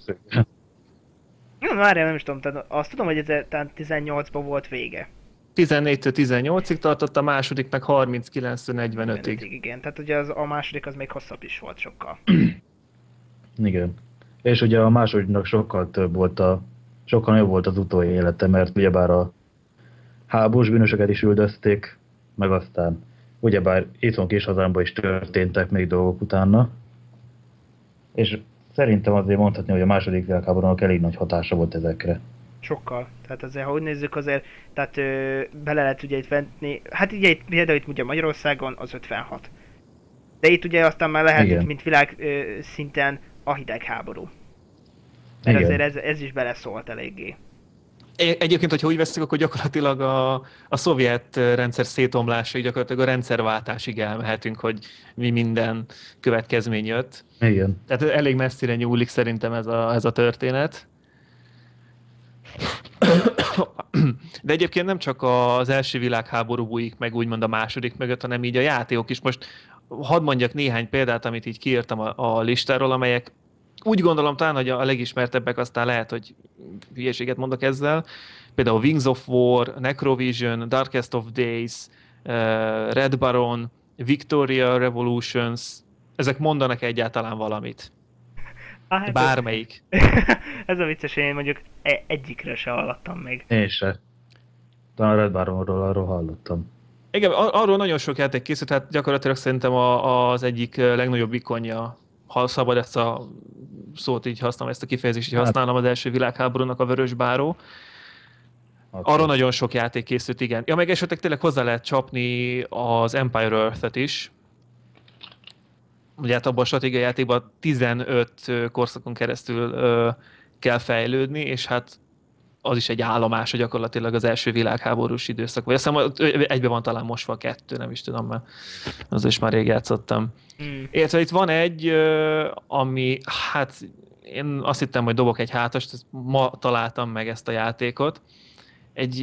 Nem, várjál, nem is tudom, tehát azt tudom, hogy ez tizennyolcban volt vége. tizennégytől tizennyolcig tartott, a második meg harminckilenctől negyvenötig. Igen, tehát ugye az, a második az még hosszabb is volt sokkal. Igen. És ugye a másodiknak sokkal több volt a, sokkal jobb volt az utói élete, mert ugyebár a háborús bűnösöket is üldözték, meg aztán ugyebár itthon kis hazámban is történtek még dolgok utána. És szerintem azért mondhatni, hogy a második világháborúnak elég nagy hatása volt ezekre. Sokkal. Tehát azért, ha úgy nézzük, azért, tehát ö, bele lehet ugye itt venni, hát ugye itt, például itt ugye Magyarországon az ötvenhat. De itt ugye aztán már lehet, itt, mint világ ö, szinten a hidegháború. Mert igen. Azért ez, ez is beleszólt eléggé. Egyébként, hogyha úgy veszük, akkor gyakorlatilag a, a szovjet rendszer szétomlásig, gyakorlatilag a rendszerváltásig elmehetünk, hogy mi minden következmény jött. Igen. Tehát elég messzire nyúlik szerintem ez a, ez a történet. De egyébként nem csak az első világháború bújik meg úgymond a második mögött, hanem így a játékok is. Most hadd mondjak néhány példát, amit így kiírtam a, a listáról, amelyek úgy gondolom talán, hogy a legismertebbek, aztán lehet, hogy hülyeséget mondok ezzel. Például Wings of War, Necrovision, Darkest of Days, uh, Red Baron, Victoria Revolutions. Ezek mondanak egyáltalán valamit. Ah, bármelyik. Ez a vicces, én mondjuk egyikre se hallottam még. Én se. Talán Red Baronról arról hallottam. Igen, arról nagyon sok játék készült, hát gyakorlatilag szerintem a, az egyik legnagyobb ikonja, ha szabad ezt a szót így használom, ezt a kifejezést így használom, az első világháborúnak a Vörös Báró. Okay. Arról nagyon sok játék készült, igen. Ja, meg esetleg tényleg hozzá lehet csapni az Empire Earth-et is. Ugye hát abban a stratégiai játékban tizenöt korszakon keresztül ö, kell fejlődni, és hát az is egy állomása gyakorlatilag az első világháborús időszak. Vagy azt hiszem, egyben van talán mosva a kettő, nem is tudom, mert az is már rég játszottam. Mm. Értve itt van egy, ami, hát én azt hittem, hogy dobok egy hátast, ma találtam meg ezt a játékot. Egy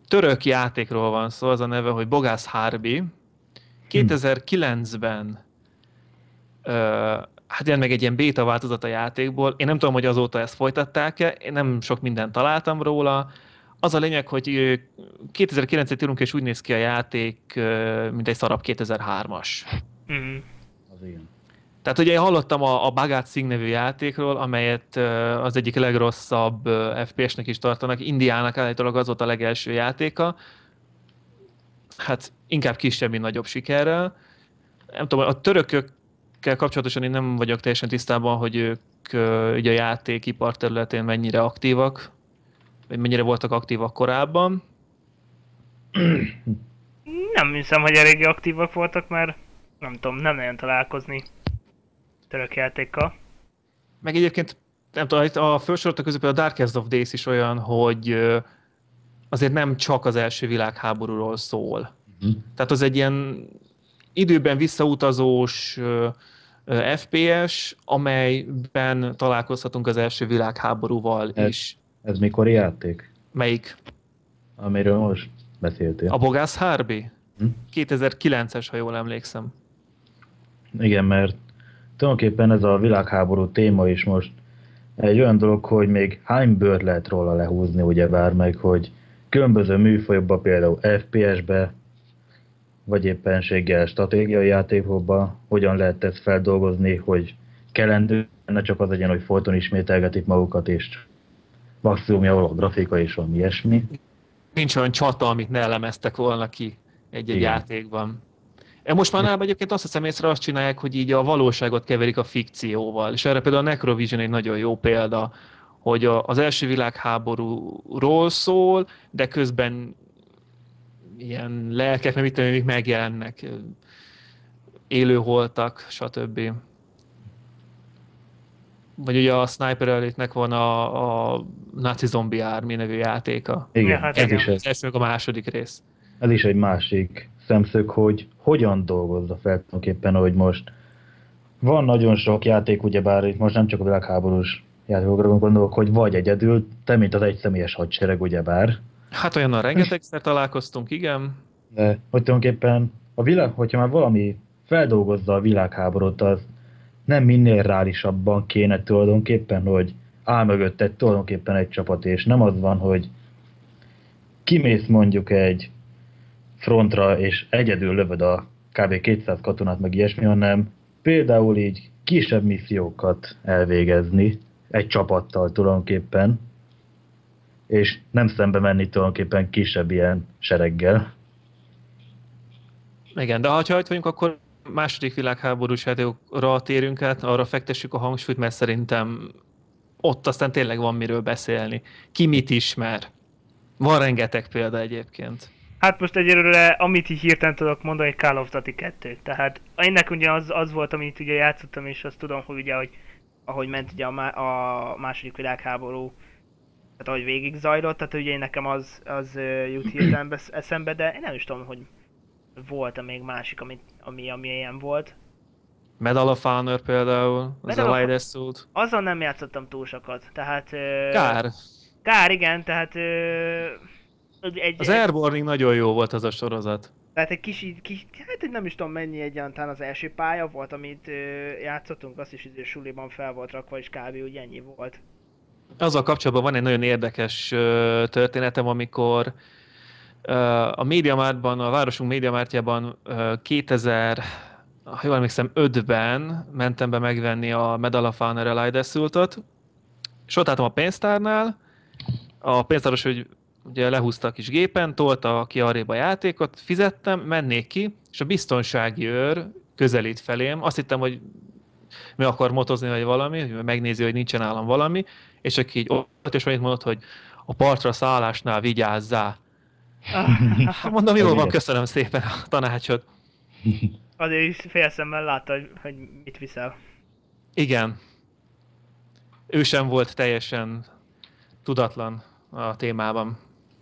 török játékról van szó, az a neve, hogy Bogász Harbi. kétezer-kilencben ö, hát ilyen meg egy ilyen béta változat a játékból. Én nem tudom, hogy azóta ezt folytatták-e, én nem sok mindent találtam róla. Az a lényeg, hogy kétezer-kilencet írunk, és úgy néz ki a játék, mint egy szarabb kétezer-hármas. Mm. Az igen. Tehát ugye én hallottam a, a Bagat Singh nevű játékról, amelyet az egyik legrosszabb ef pé es-nek is tartanak. Indiának állítólag az volt a legelső játéka. Hát inkább kisebb, mint nagyobb sikerrel. Nem tudom, a törökökkel kapcsolatosan én nem vagyok teljesen tisztában, hogy ők ugye a játékipar területén mennyire aktívak, vagy mennyire voltak aktívak korábban. Nem hiszem, hogy eléggé aktívak voltak, mert nem tudom, nem nagyon találkozni török játékkal. Meg egyébként, nem tudom, a felsoroltak közül a Darkest of Days is olyan, hogy azért nem csak az első világháborúról szól. Uh-huh. Tehát az egy ilyen időben visszautazós ef pé es, amelyben találkozhatunk az első világháborúval ez, is. Ez mikor játék? Melyik? Amiről most beszéltél. A Bogász Harbi? Hm? kétezer-kilences, ha jól emlékszem. Igen, mert tulajdonképpen ez a világháború téma is most egy olyan dolog, hogy még hány bőrt lehet róla lehúzni, ugyebár meg, hogy különböző műfajokban, például ef pé es-be, vagy éppenséggel stratégiai játékokban, hogyan lehet ezt feldolgozni, hogy kellendő, ne csak az legyen, hogy folyton ismételgetik magukat, és maximum javul a grafika és valami ilyesmi. Nincs olyan csata, amit ne elemeztek volna ki egy-egy játékban. Most már nálam egyébként azt hiszem észre, azt csinálják, hogy így a valóságot keverik a fikcióval. És erre például a Necrovision egy nagyon jó példa, hogy az első világháborúról szól, de közben ilyen lelkek, mert mit tudom, megjelennek, élőholtak, stb. Vagy ugye a Sniper Elite-nek van a, a Nazi Zombie Army nevű játéka. Igen, ja, hát ez igen. is egy, az első, a második rész. Ez is egy másik szemszög, hogy hogyan dolgozza fel tulajdonképpen, hogy most van nagyon sok játék, ugyebár itt most nem csak a világháborús játékokra gondolok, hogy vagy egyedül, te mint az egyszemélyes hadsereg, ugyebár. Hát olyannal rengetegszer találkoztunk, igen. De hogy tulajdonképpen, a világ, hogyha már valami feldolgozza a világháborút, az nem minél reálisabban kéne tulajdonképpen, hogy áll mögötted tulajdonképpen egy csapat, és nem az van, hogy kimész mondjuk egy frontra, és egyedül lövöd a kb. kétszáz katonát, meg ilyesmi, hanem például így kisebb missziókat elvégezni egy csapattal tulajdonképpen, és nem szembe menni tulajdonképpen kisebb ilyen sereggel. Igen, de ha itt vagyunk, akkor második világháborús játékokra térünk át, arra fektessük a hangsúlyt, mert szerintem ott aztán tényleg van miről beszélni. Ki mit ismer? Van rengeteg példa egyébként. Hát most egyelőre, amit így hirtelen tudok mondani, Call of Duty kettő. Tehát ennek ugye az, az volt, amit ugye játszottam, és azt tudom, hogy ugye, hogy ahogy ment ugye a, má, a második világháború, tehát ahogy végig zajlott, tehát ugye nekem az, az uh, jut hirtelen eszembe, de én nem is tudom, hogy volt-e még másik, ami, ami, ami ilyen volt. Medal of Honor például, az Medal a of- Light Assault. Azzal nem játszottam túl sokat, tehát... Uh, Kár. Kár, igen, tehát... Uh, egy, Az egy, Airborne nagyon jó volt az a sorozat. Tehát egy kis, kis hát nem is tudom mennyi egyáltalán az első pálya volt, amit uh, játszottunk, azt is izé suliban fel volt rakva, és kb. Úgy ennyi volt. Azzal kapcsolatban van egy nagyon érdekes ö, történetem, amikor ö, a MediaMarktban, a városunk MediaMarktjában ö, kétezer, ha jól emlékszem, ötben mentem be megvenni a Medal of Honor Allied Assault-ot, és ott álltam a pénztárnál, a pénztáros, hogy ugye lehúzta a kis gépen, tolta ki arrébb a játékot, fizettem, mennék ki, és a biztonsági őr közelít felém. Azt hittem, hogy mi akar motozni, vagy valami, hogy megnézi, hogy nincsen állam valami, és aki így ott és annyit mondott, hogy a partra szállásnál vigyázzál. Mondom, jól van, köszönöm szépen a tanácsot. Azért is félszemmel látta, hogy, hogy mit viszel. Igen. Ő sem volt teljesen tudatlan a témában.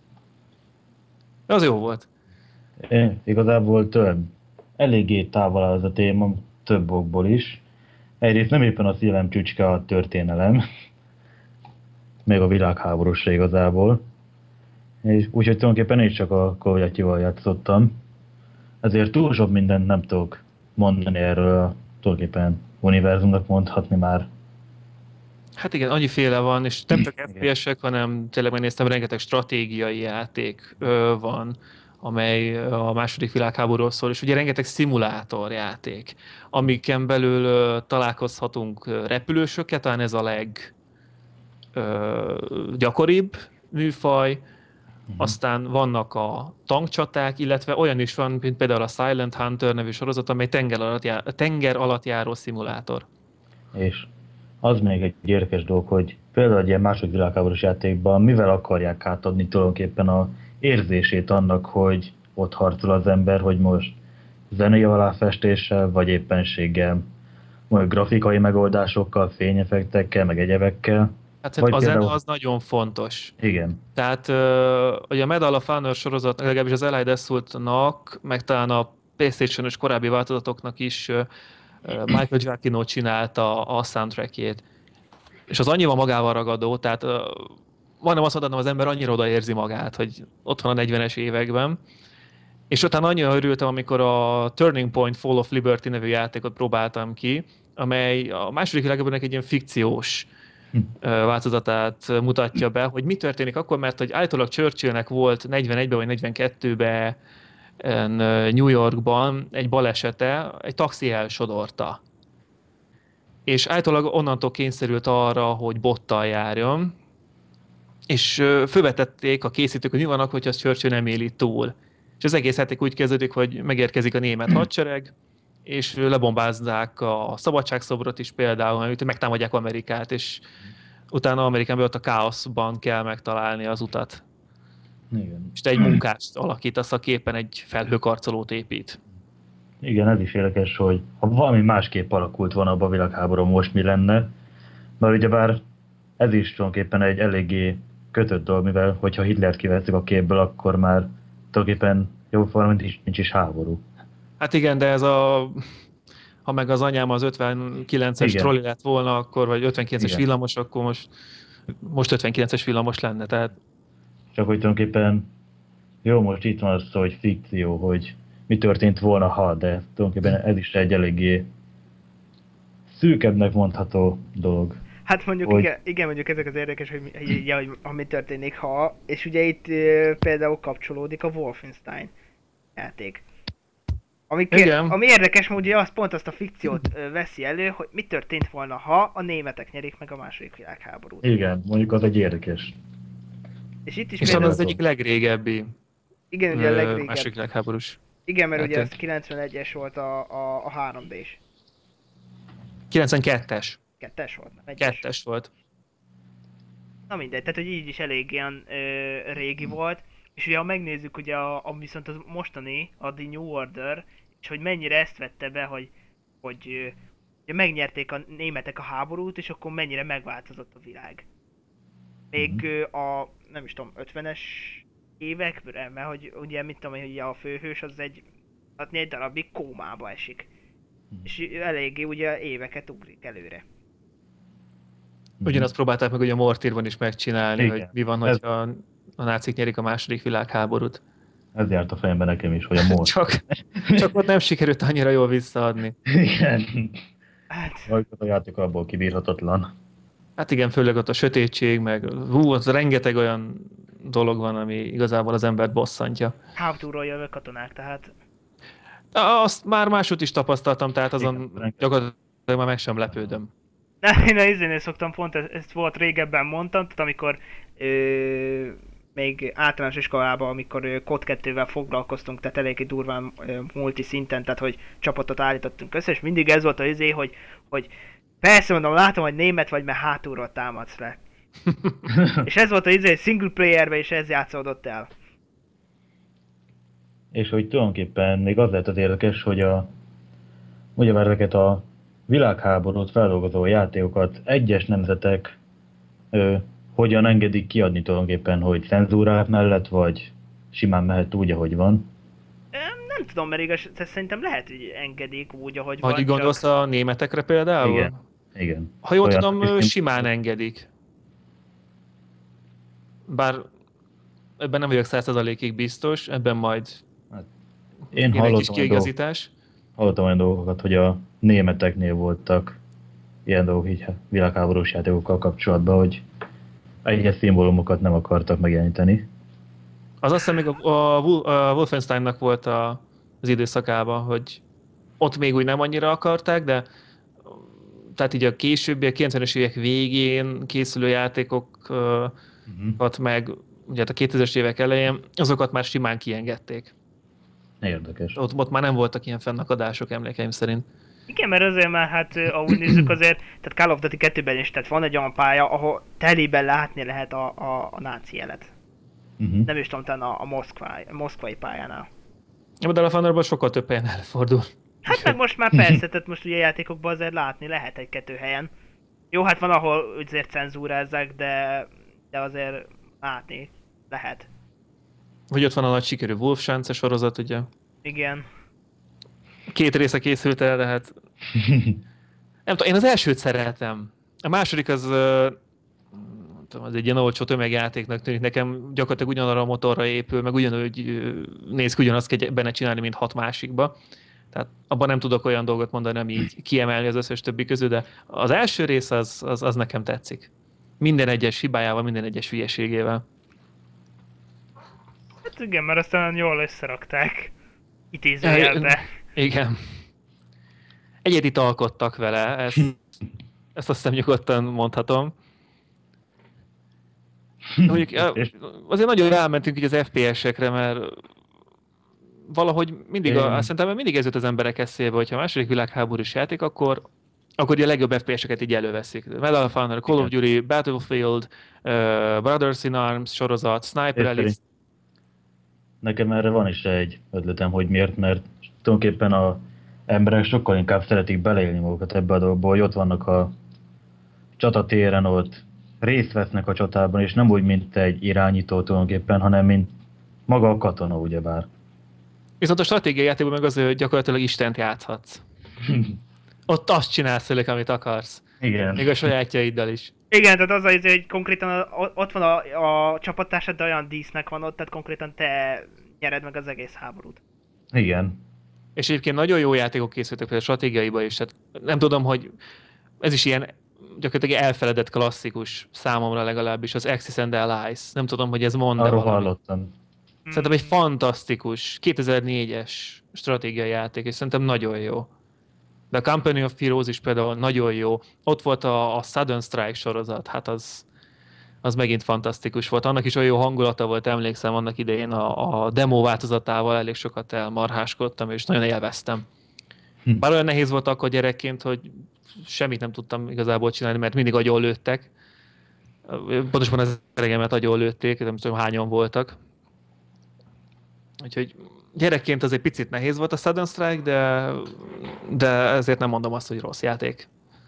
Az jó volt. Én igazából több, eléggé távol áll ez a téma, több okból is. Egyrészt nem éppen a szívem csücske a történelem, még a világháborús igazából. És úgyhogy tulajdonképpen én is csak a Call of Duty-val játszottam. Ezért túl sok mindent nem tudok mondani erről a tulajdonképpen univerzumnak mondhatni már. Hát igen, annyiféle van, és nem csak Igen. ef pé es-ek, hanem tényleg megnéztem, rengeteg stratégiai játék ö, van, amely a második világháborúról szól, és ugye rengeteg szimulátorjáték, amiken belül ö, találkozhatunk ö, repülősöket, talán ez a leggyakoribb műfaj, aztán vannak a tankcsaták, illetve olyan is van, mint például a Silent Hunter nevű sorozat, amely tenger alatt, jár, tenger alatt járó szimulátor. És az még egy érdekes dolog, hogy például egy ilyen második világháborús játékban mivel akarják átadni tulajdonképpen a érzését annak, hogy ott harcol az ember, hogy most zenei aláfestéssel, vagy éppenséggel, vagy grafikai megoldásokkal, fényeffektekkel, meg egyebekkel. Hát Vagy a például- zene az nagyon fontos. Igen, Tehát ö, ugye a Medal of Honor sorozat, legalábbis az Allied Assault-nak, meg talán a PlayStation-os korábbi változatoknak is ö, ö, Michael Giacchino csinálta a soundtrackjét. És az annyira magával ragadó, tehát ö, majdnem azt mondanom, az ember annyira odaérzi magát, hogy ott van a negyvenes években. És utána annyira örültem, amikor a Turning Point Fall of Liberty nevű játékot próbáltam ki, amely a második világháborúnak egy ilyen fikciós Hm. ö, változatát mutatja be, hogy mi történik akkor, mert hogy állítólag Churchillnek volt negyvenegyben vagy negyvenkettőben en, ö, New Yorkban egy balesete, egy taxi elsodorta. És állítólag onnantól kényszerült arra, hogy bottal járjon, és ö, fölvetették a készítők, hogy mi van akkor, hogyha Churchill nem éli túl. És az egész játék úgy kezdődik, hogy megérkezik a német hadsereg, és lebombázzák a szabadságszobrot is például, amit megtámadják Amerikát, és utána Amerikában ott a káoszban kell megtalálni az utat. igen. És te egy munkást alakítasz, a képen egy felhőkarcolót épít. Igen, ez is érdekes, hogy ha valami másképp alakult volna abban a világháború, most mi lenne, mert ugyebár ez is tulajdonképpen egy eléggé kötött dolog, mivel hogyha Hitlert kiveszik a képből, akkor már tulajdonképpen jó valami nincs, nincs is háború. Hát igen, de ez a... Ha meg az anyám az ötvenkilences Igen. trolli lett volna, akkor, vagy ötvenkilences Igen. villamos, akkor most, most ötvenkilences villamos lenne. Tehát Csak hogy tulajdonképpen jó, most itt van az, hogy fikció, hogy mi történt volna, ha, de tulajdonképpen ez is egy eléggé szűkebbnek mondható dolog. Hát mondjuk Hogy- igen, igen, mondjuk ezek az érdekes, hogy, mi- hogy, ja, hogy ami történik, ha, és ugye itt ö, például kapcsolódik a Wolfenstein játék. Ami, ké- Igen. ami érdekes, hogy ugye azt, pont azt a fikciót ö, veszi elő, hogy mi történt volna, ha a németek nyerik meg a második világháborút. Igen, mondjuk az egy érdekes. És itt is és az például, az egyik legrégebbi igen, ugye a ö, legrégebb, második világháborús. igen, mert ugye játék. ez kilencvenegyes volt a, a, a három dés. kilencvenkettes. Kettes volt, nem egyes. Kettes volt. Na mindegy, tehát hogy így is elég ilyen ö, régi volt, és ugye ha megnézzük ugye a, a viszont az mostani, a The New Order, és hogy mennyire ezt vette be, hogy, hogy ö, ugye megnyerték a németek a háborút, és akkor mennyire megváltozott a világ. Még Mhm. ö, a, nem is tudom, ötvenes években, mert hogy ugye mit tudom, hogy a főhős az egy, hát egy darabig kómába esik. És eléggé ugye éveket ugrik előre. Ugyanazt próbálták meg ugye a Mortírban is megcsinálni, Igen. hogy mi van, Ez- hogyha a nácik nyerik a második világháborút. Ez járt a fejemben nekem is, hogy a most. Csak, csak ott nem sikerült annyira jól visszaadni. Igen. Hát, Vagy a játék abból kibírhatatlan. Hát igen, főleg ott a sötétség, meg hú, az rengeteg olyan dolog van, ami igazából az embert bosszantja. háborúról jövő katonák, tehát Azt már máshogy is tapasztaltam, tehát azon Igen, rengeteg. gyakorlatilag már meg sem lepődöm. Na, én a izénél szoktam, pont ezt, ezt volt régebben mondtam, tehát amikor ö, még általános iskolában, amikor ö, kod kettővel foglalkoztunk, tehát eléggé durván ö, multi szinten, tehát hogy csapatot állítottunk össze, és mindig ez volt az izé, hogy, hogy persze mondom, látom, hogy német vagy, mert hátulról támadsz le. És ez volt az izé, single playerbe, és ez játszódott el. És hogy tulajdonképpen még az lett az érdekes, hogy a ugyebár ezeket a világháborút feldolgozó játékokat egyes nemzetek ö, hogyan engedik kiadni tulajdonképpen, hogy cenzúrák mellett, vagy simán mehet úgy, ahogy van. Ö, Nem tudom, mert igaz, tehát szerintem lehet, hogy engedik úgy, ahogy Ha van, így gondolsz csak... a németekre például? Igen. Igen. Ha jól Olyan- tudom, ő simán engedik. Bár ebben nem vagyok száz százalékig biztos, ebben majd Én jön egy kis hallottam olyan, dolg, kiigazítás. hallottam olyan dolgokat, hogy a németeknél voltak ilyen dolgok így világháborús játékokkal kapcsolatban, hogy egyes szimbólumokat nem akartak megjeleníteni. Az azt hiszem még a, a, Wol- a Wolfensteinnak volt a, az időszakában, hogy ott még úgy nem annyira akarták, de tehát így a későbbi, a kilencvenes évek végén készülő játékokat Uh-huh. meg ugye hát a kétezres évek elején, azokat már simán kiengedték. Érdekes. Ott, ott már nem voltak ilyen fennakadások emlékeim szerint. Igen, mert azért már hát ö, ahogy nézzük azért, tehát Call of Duty kettőben is, tehát van egy olyan pálya, ahol telében látni lehet a, a, a náci jelet. Uh-huh. Nem is tudom, talán a, a moszkvai, a moszkvai pályánál. Ja, de a Thunder-ban sokkal több helyen előfordul. Hát meg most már persze, tehát most ugye játékokban azért látni lehet egy-kettő helyen. Jó, hát van, ahol azért cenzúrázzák, de, de azért látni lehet. Vagy ott van a nagy sikerű Wolfschanze sorozat, ugye. Igen. Két része készült el, de hát nem tudom, én az elsőt szeretem. A második az, ö, nem tudom, az egy ilyen olcsó tömegjátéknak tűnik nekem, gyakorlatilag ugyanarra a motorra épül, meg ugyanúgy ö, néz ki, ugyanazt kell benne csinálni, mint hat másikba. Tehát abban nem tudok olyan dolgot mondani, ami így kiemelni az összes többi közül, de az első rész az, az, az nekem tetszik. Minden egyes hibájával, minden egyes hülyeségével. Hát igen, mert aztán jól összerakták. Idézőjelbe. Igen. Egyedit alkottak vele, ezt, ezt azt hiszem nyugodtan mondhatom. Mondjuk, azért nagyon rámentünk így az ef pé es-ekre, mert valahogy mindig, a, azt szerintem mindig ez jut az emberek eszébe, hogyha a második világháborús játék, akkor, akkor ugye a legjobb ef pé es-eket így előveszik. Medal of Honor, Call of Duty, Battlefield, uh, Brothers in Arms sorozat, Sniper Elite. Nekem erre van is egy ötletem, hogy miért, mert tulajdonképpen az emberek sokkal inkább szeretik beleélni magukat ebbe a dolgba, hogy ott vannak a csatatéren, ott részt vesznek a csatában, és nem úgy, mint egy irányító tulajdonképpen, hanem mint maga a katona, ugyebár. Viszont a stratégiai játékban meg az, hogy gyakorlatilag Istent játszhatsz. Ott azt csinálsz tőlük, amit akarsz. Igen. Még a sajátjaiddal is. Igen, tehát az az, hogy konkrétan a, ott van a, a csapattársad, de olyan dísznek van ott, tehát konkrétan te nyered meg az egész háborút. Igen. És egyébként nagyon jó játékok készültek például a stratégiaiba is. Tehát nem tudom, hogy ez is ilyen gyakorlatilag elfeledett klasszikus számomra legalábbis, az Axis and Allies. Nem tudom, hogy ez mond-e Arról valami. hallottam. Szerintem egy fantasztikus kétezer-négyes stratégiai játék, és szerintem nagyon jó. De a Company of Heroes is például nagyon jó. Ott volt a, a Southern Strike sorozat, hát az, az megint fantasztikus volt. Annak is olyan jó hangulata volt, emlékszem annak idején a, a demo változatával elég sokat elmarháskodtam, és nagyon élveztem. Hm. Bár olyan nehéz volt akkor gyerekként, hogy semmit nem tudtam igazából csinálni, mert mindig agyon lőttek. Pontosan az eregemet agyon lőtték, nem tudom hányan voltak. Úgyhogy gyerekként az egy picit nehéz volt a Southern Strike, de, de ezért nem mondom azt, hogy rossz játék.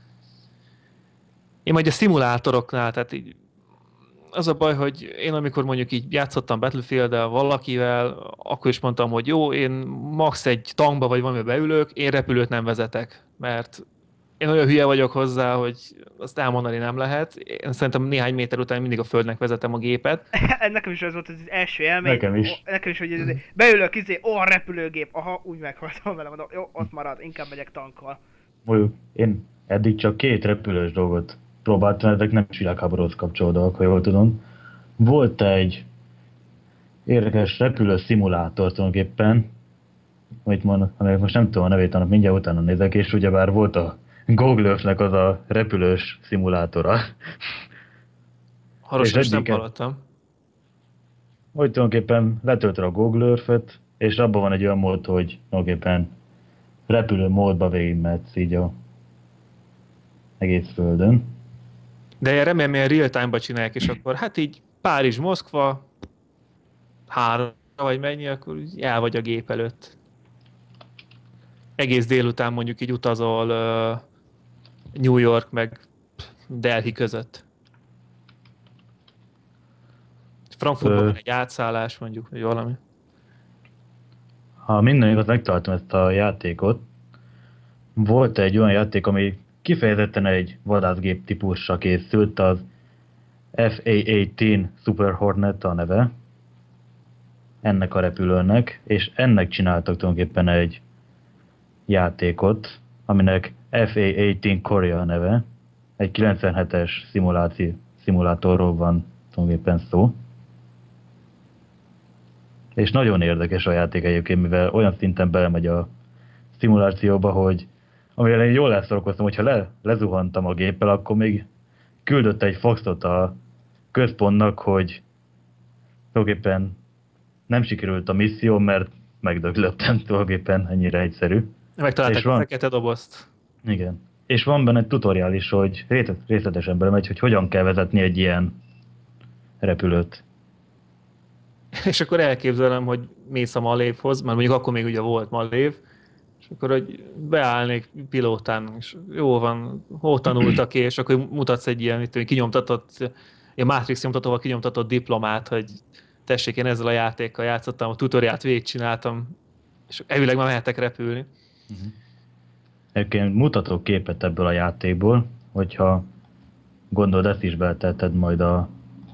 Én majd a szimulátoroknál, tehát így az a baj, hogy én amikor mondjuk így játszottam Battlefield-del valakivel, akkor is mondtam, hogy jó, én max egy tankba vagy valamibe beülök, én repülőt nem vezetek, mert én olyan hülye vagyok hozzá, hogy azt elmondani nem lehet. Én szerintem néhány méter után mindig a földnek vezetem a gépet. Nekem is az volt az első élmény. Nekem is. O, nekem is, hogy ez, beülök, izé, ó, a repülőgép, aha, úgy meghaltam vele, mondom, jó, ott marad, inkább megyek tankkal. Mondjuk én eddig csak két repülős dolgot próbáltam, ezek nem is világháborúhoz kapcsolódóak, ha jól tudom. Volt egy érdekes repülő szimulátor tulajdonképpen, amit mondok, amelyek most nem tudom a nevét, annak mindjárt utána nézek, és ugyebár volt a Google Earth-nek az a repülős szimulátora. Haros, És most nem eddig- hallottam. Hogy tulajdonképpen letöltöd a Google Earth-et, és abban van egy olyan mód, hogy tulajdonképpen repülő módba végigmehetsz így a egész földön. De én remélem, ilyen real-time-ba csinálják, és akkor hát így Párizs, Moszkva, három vagy mennyi, akkor így el vagy a gép előtt. Egész délután mondjuk így utazol uh, New York meg Delhi között. Frankfurtban Ö. van egy átszállás mondjuk, vagy valami. Ha minden igaz, megtaláltam ezt a játékot. Volt egy olyan játék, ami kifejezetten egy vadászgép típusra készült, az F A tizennyolc Super Hornet a neve. ennek a repülőnek, és ennek csináltak tulajdonképpen egy játékot, aminek F A tizennyolc Korea neve, egy kilencvenhetes szimuláció, szimulátorról van tulajdonképpen szó. És nagyon érdekes a játék egyébként, mivel olyan szinten belemegy a szimulációba, hogy amivel én jól elszorokoztam, hogyha le, lezuhantam a géppel, akkor még küldött egy faxot a központnak, hogy tulajdonképpen nem sikerült a misszió, mert megdöglöttem, tulajdonképpen ennyire egyszerű. Megtalálták a fekete dobozt. Igen. És van benne egy tutoriál is, hogy részletesen belemegy, hogy hogyan kell vezetni egy ilyen repülőt. És akkor elképzelem, hogy mész a Malévhoz, mert mondjuk akkor még ugye volt Malév, és akkor hogy beállnék pilótán, és jó van, hol tanultak ki, és akkor mutatsz egy ilyen mit, kinyomtatott, ilyen Matrix nyomtatóval kinyomtatott diplomát, hogy tessék, én ezzel a játékkal játszottam, a tutoriát végigcsináltam, és elvileg már mehetek repülni. Uh-huh. Egyébként mutatok képet ebből a játékból, hogyha gondolod, ezt is beletetted majd a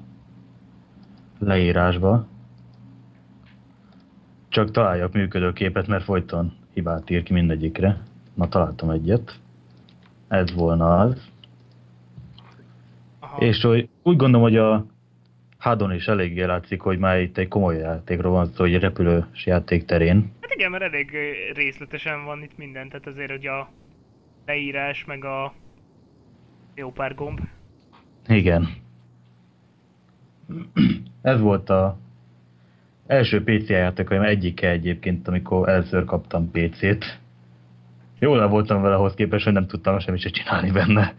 leírásba. Csak találjak működő képet, mert folyton hibát ír ki mindegyikre. Na, találtam egyet. Ez volna az. Aha. És hogy úgy gondolom, hogy a hádon is eléggé látszik, hogy már itt egy komoly játékról van szó, egy repülős játék terén. Hát igen, mert elég részletesen van itt minden, tehát azért, hogy a leírás, meg a jó pár gomb. Igen. Ez volt a első pé cé játékaim egyike egyébként, amikor először kaptam pé cét. Jól el voltam vele ahhoz képest, hogy nem tudtam semmit se csinálni benne.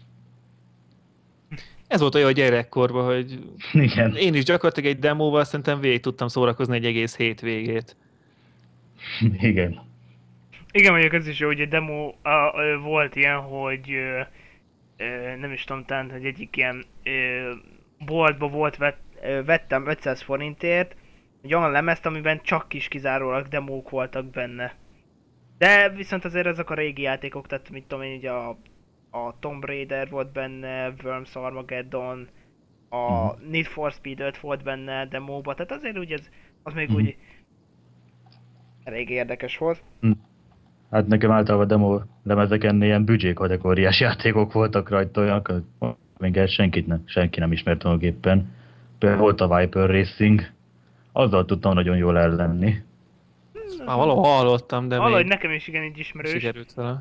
Ez volt olyan gyerekkorban, hogy igen. Én is gyakorlatilag egy demóval szerintem végig tudtam szórakozni egy egész hétvégét. Igen. Igen, mondjuk ez is jó, hogy a demo a, a, volt ilyen, hogy ö, ö, nem is tudom, talán, hogy egyik ilyen ö, boltba volt, vett, ö, vettem ötszáz forintért egy olyan lemezt, amiben csak is kizárólag demók voltak benne. De viszont azért ezek a régi játékok, tehát mit tudom én, így a, a Tomb Raider volt benne, Worms Armageddon, a mm. Need for Speed öt volt benne demóba, tehát azért úgy ez, az még mm. úgy elég érdekes volt. Mm. Hát nekem általában demo lemezeken ilyen büdzsékategóriás játékok voltak rajta, olyanok, még ezt senkit nem, senki nem ismert tulajdonképpen. Például volt a Viper Racing, azzal tudtam nagyon jól ellenni. Már valahol hallottam, de valahogy még nekem is igen így ismerős. sikerült vele.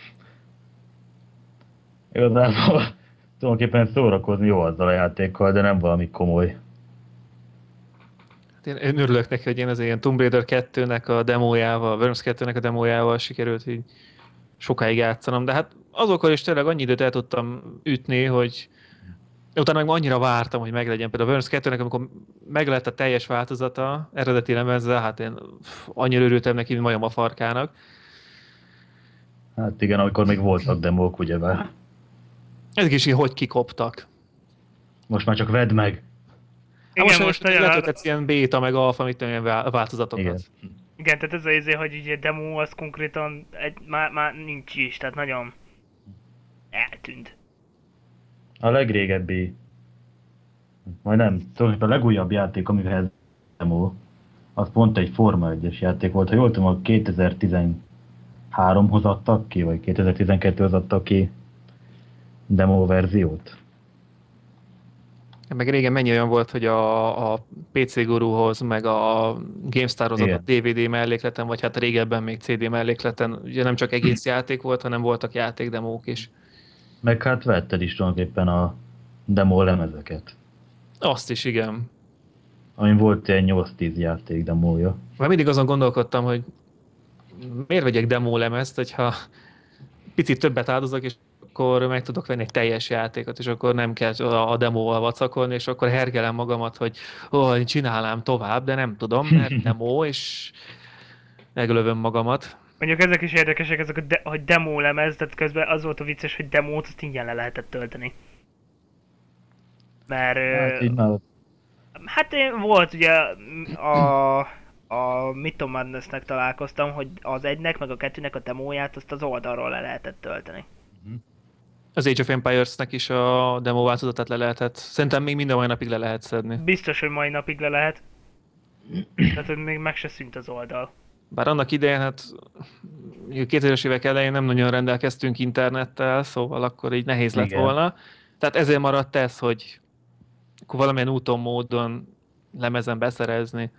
Igazából tulajdonképpen szórakozni jó azzal a játékkal, de nem valami komoly. Én, én örülök neki, hogy én az ilyen Tomb Raider kettőnek a demójával, a Worms kettőnek a demójával sikerült így sokáig játszanom, de hát azokkal is tényleg annyi időt el tudtam ütni, hogy utána meg annyira vártam, hogy meglegyen. Például a Worms kettőnek, amikor meg lett a teljes változata eredeti lemezzel, hát én pff, annyira örültem neki, mint majom a farkának. Hát igen, amikor még voltak demók, ugyebár. Ezek is így hogy kikoptak. Most már csak vedd meg! Igen, most, most nagyon letöltetsz ilyen béta, meg alfa, mit tudom, ilyen változatokat. Igen. Igen, tehát ez az izé, hogy így a demo az konkrétan egy, már, már nincs is, tehát nagyon eltűnt. A legrégebbi, majd nem, tulajdonképpen a legújabb játék, amivel demo, az pont egy Forma egyes játék volt. Ha jól tudom, a kétezer-tizenháromhoz adtak ki, vagy kétezer-tizenkettőhöz adtak ki demo verziót. Meg régen mennyi olyan volt, hogy a, a pé cé Guruhoz, meg a GameStarhoz adott dé vé dé mellékleten, vagy hát régebben még cé dé mellékleten, ugye nem csak egész játék volt, hanem voltak játékdemók is. Meg hát vetted is tulajdonképpen a demo lemezeket. Azt is, igen. Amin volt egy nyolc-tíz játék demója. Már mindig azon gondolkodtam, hogy miért vegyek demo lemezt, hogyha picit többet áldozok, és akkor meg tudok venni egy teljes játékot, és akkor nem kell a demóval vacakolni, és akkor hergelem magamat, hogy ó, én csinálnám tovább, de nem tudom, mert demo, és meglövöm magamat. Mondjuk ezek is érdekesek, ezek a de- hogy demo lemez, tehát közben az volt a vicces, hogy demót azt ingyen le lehetett tölteni. Mert... Hát így már... Hát én volt ugye a... a Myth Madness-nek találkoztam, hogy az egynek meg a kettőnek a demóját azt az oldalról le lehetett tölteni. Az Age of Empires-nek is a demo változatát le lehetett. Szerintem még minden mai napig le lehet szedni. Biztos, hogy mai napig le lehet. Tehát, hogy még meg se szűnt az oldal. Bár annak idején, hát kétezres évek elején nem nagyon rendelkeztünk internettel, szóval akkor így nehéz lett Igen. volna. Tehát ezért maradt ez, hogy akkor valamilyen úton, módon lemezen beszerezni.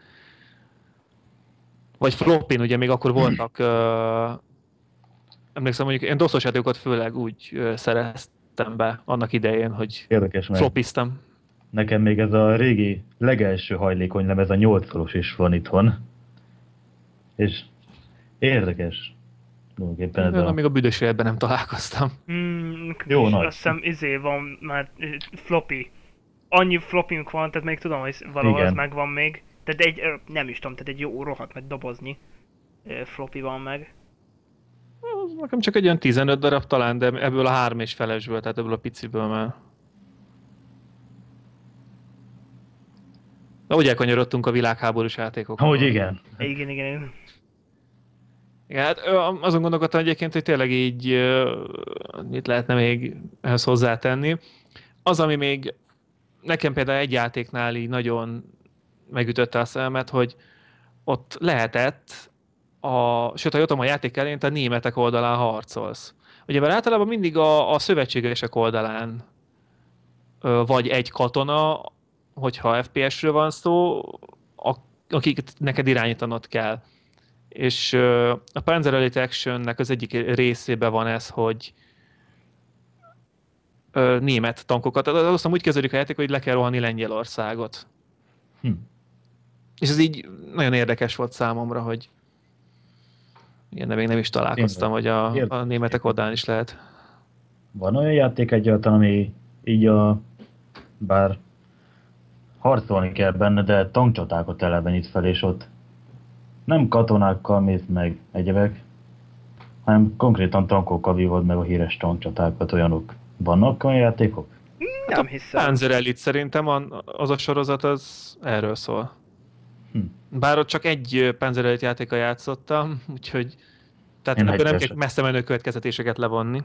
Vagy flopin, ugye még akkor voltak, uh, emlékszem mondjuk én doszos játékokat főleg úgy uh, szereztem be annak idején, hogy Érdekes, mert flopiztam. nekem még ez a régi legelső hajlékony lemez, a nyolcszoros is van itthon. És érdekes. Tulajdonképpen ez Én a... még a büdös életben nem találkoztam. Mm, Jó és nagy. azt hiszem izé van már ö, floppy. Annyi floppink van, tehát még tudom, hogy valahol Igen. az megvan még. Tehát egy, ö, nem is tudom, tehát egy jó rohadt meg doboznyi ö, floppy van meg. Az nekem csak egy olyan tizenöt darab talán, de ebből a három és felesből, tehát ebből a piciből már. Na, úgy elkanyarodtunk a világháborús játékokon. Hogy igen. Igen, igen, igen. Igen, hát ö, azon gondolkodtam egyébként, hogy tényleg így ö, mit lehetne még ehhez hozzátenni. Az, ami még nekem például egy játéknál így nagyon megütötte a szememet, hogy ott lehetett, a, sőt, ha jöttem a játék elején, a németek oldalán harcolsz. Ugye mert általában mindig a, a szövetségesek oldalán ö, vagy egy katona, hogyha ef pé es-ről van szó, a, akiket neked irányítanod kell. És ö, a Panzer Elite Action-nek az egyik részében van ez, hogy ö, német tankokat, azt hiszem úgy kezdődik a játék, hogy le kell rohanni Lengyelországot. Hm. És ez így nagyon érdekes volt számomra, hogy igen, de még nem is találkoztam, hogy a, a németek oldalán is lehet. Van olyan játék egyáltalán, ami így a... bár harcolni kell benne, de tankcsatákat elevenít fel, és ott nem katonákkal mész meg egyebek, hanem konkrétan tankokkal vívod meg a híres tankcsatákat, olyanok. Vannak olyan játékok? Nem hiszem. Panzer Elite szerintem a- az a sorozat az erről szól. Hm. Bár ott csak egy Panzer Elite játékkal játszottam, úgyhogy tehát Én ebből nem egyesek. kell messze menő következtetéseket levonni.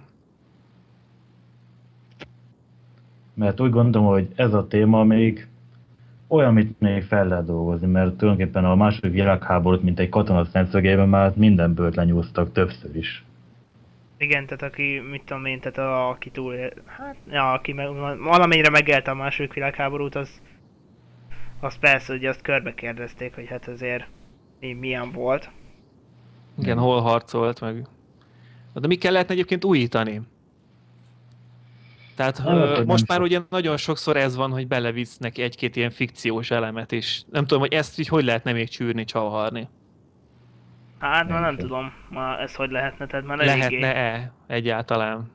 Mert úgy gondolom, hogy ez a téma még olyan, amit még fel lehet dolgozni, mert tulajdonképpen a második világháborút, mint egy katona szemszögében már mindenből lenyúztak többször is. Igen, tehát aki, mit tudom én, tehát a, aki túl, hát, ja, aki meg, valamennyire megélte a második világháborút, az, az persze, hogy azt körbe kérdezték, hogy hát azért mi, milyen volt. Igen, Hmm. hol harcolt meg. De mi kell lehetne egyébként újítani? Tehát Hát, ö, hogy most nem már sok. ugye nagyon sokszor ez van, hogy belevisz neki egy-két ilyen fikciós elemet, és nem tudom, hogy ezt így hogy lehetne még csűrni, csavarni. Hát már nem Nem tudom, már ez hogy lehetne, tehát már eléggé. Lehetne-e egyáltalán?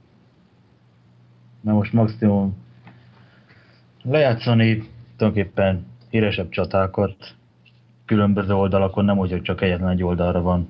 Mert most maximum lejátszani tulajdonképpen híresebb csatákat különböző oldalakon, nem úgy, hogy csak egyetlen egy oldalra van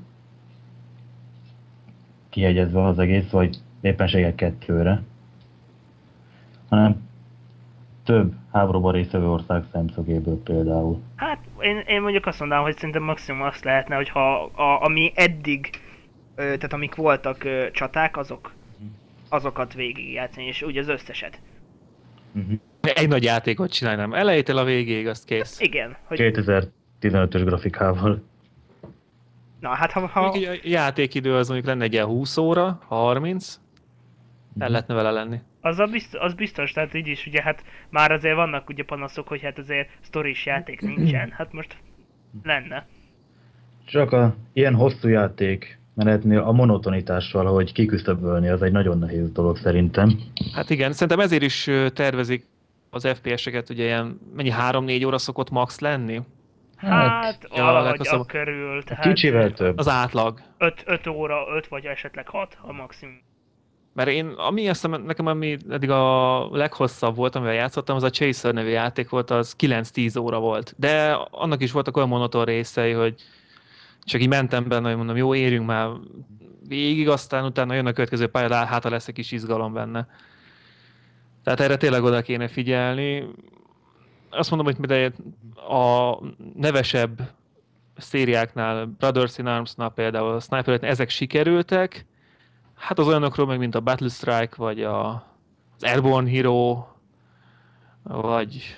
kihegyezve az egész, vagy éppenséggel kettőre, hanem több háborúban résztvevő ország szemszögéből például. Hát én, én mondjuk azt mondanám, hogy szerintem maximum azt lehetne, hogy ha a, ami eddig, ö, tehát amik voltak ö, csaták, azok, azokat végigjátszani, és úgy az összeset. Uh-huh. Egy nagy játékot csinálnám. Elejétől a végéig, azt kész. Igen, hogy kétezer-tizenötös grafikával. na hát ha, ha Mondjuk így a játékidő az mondjuk lenne egy ilyen húsz óra, harminc, el lehetne vele lenni. az, a biztos, az biztos, tehát így is ugye hát már azért vannak ugye panaszok, hogy hát azért sztoris játék nincsen, hát most lenne. Csak a ilyen hosszú játék menetnél a monotonitással, hogy kiküszöbölni, az egy nagyon nehéz dolog szerintem. Hát igen, szerintem ezért is ö, tervezik az ef pé es-eket, ugye ilyen, mennyi három-négy óra szokott max lenni? Hát ja, valahogy leghosszabb- a körül, tehát Kicsivel több. Az átlag. öt óra, öt vagy esetleg hat a maximum. Mert én, ami azt hiszem, nekem ami eddig a leghosszabb volt, amivel játszottam, az a Chaser nevű játék volt, az kilenc-tíz óra volt. De annak is voltak olyan monoton részei, hogy csak így mentem benne, hogy mondom, jó, érjünk már végig, aztán utána jön a következő pálya, hát ha lesz egy kis izgalom benne. Tehát erre tényleg oda kéne figyelni. Azt mondom, hogy például a nevesebb szériáknál, Brothers in Arms-nál például, a Sniper Elite, ezek sikerültek. Hát az olyanokról meg, mint a Battle Strike, vagy a, az Airborne Hero, vagy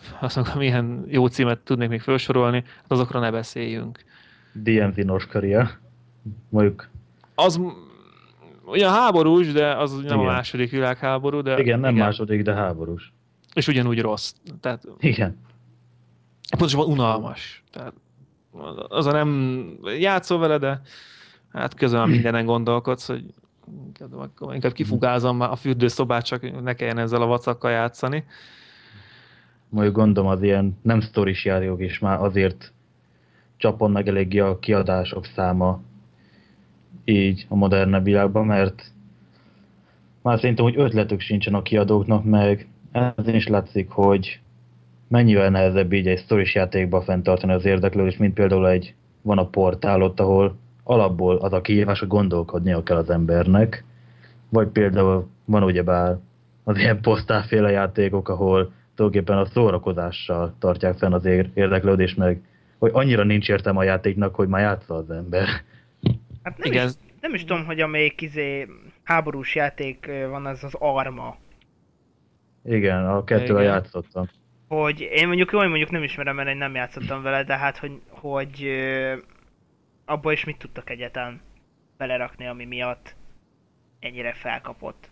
azt mondom, milyen jó címet tudnék még felsorolni, hát azokról ne beszéljünk. dé em zé North-Korea, mondjuk. Az ugyan háborús, de az nem Igen. a második világháború, de Igen, nem igen. második, de háborús. És ugyanúgy rossz. Tehát Igen. pontosabban unalmas. Tehát az a nem játszol vele, de hát közben mindenen gondolkodsz, hogy inkább kifugázom már a fürdőszobát, csak ne kelljen ezzel a vacakkal játszani. Mondjuk gondolom az ilyen nem sztoris játékok is már azért csapon meg eléggé a kiadások száma így a modernebb világban, mert már szerintem, hogy ötletük sincsen a kiadóknak, meg ez is látszik, hogy mennyivel nehezebb így egy sztoris játékba fenntartani az érdeklődést, mint például egy, van a portál ott, ahol alapból az a kihívás, hogy gondolkodnia kell az embernek, vagy például van ugyebár az ilyen posztálféle játékok, ahol tulajdonképpen a szórakozással tartják fenn az érdeklődést, meg hogy annyira nincs értelme a játéknak, hogy már játsza az ember. Hát nem, Igen. is, nem is tudom, hogy amelyik izé, háborús játék ö, van, az az Arma. Igen, a kettővel Igen. játszottam. Hogy én mondjuk, jól mondjuk nem ismerem, mert én nem játszottam vele, de hát, hogy, hogy ö, abba is mit tudtak egyáltalán belerakni, ami miatt ennyire felkapott.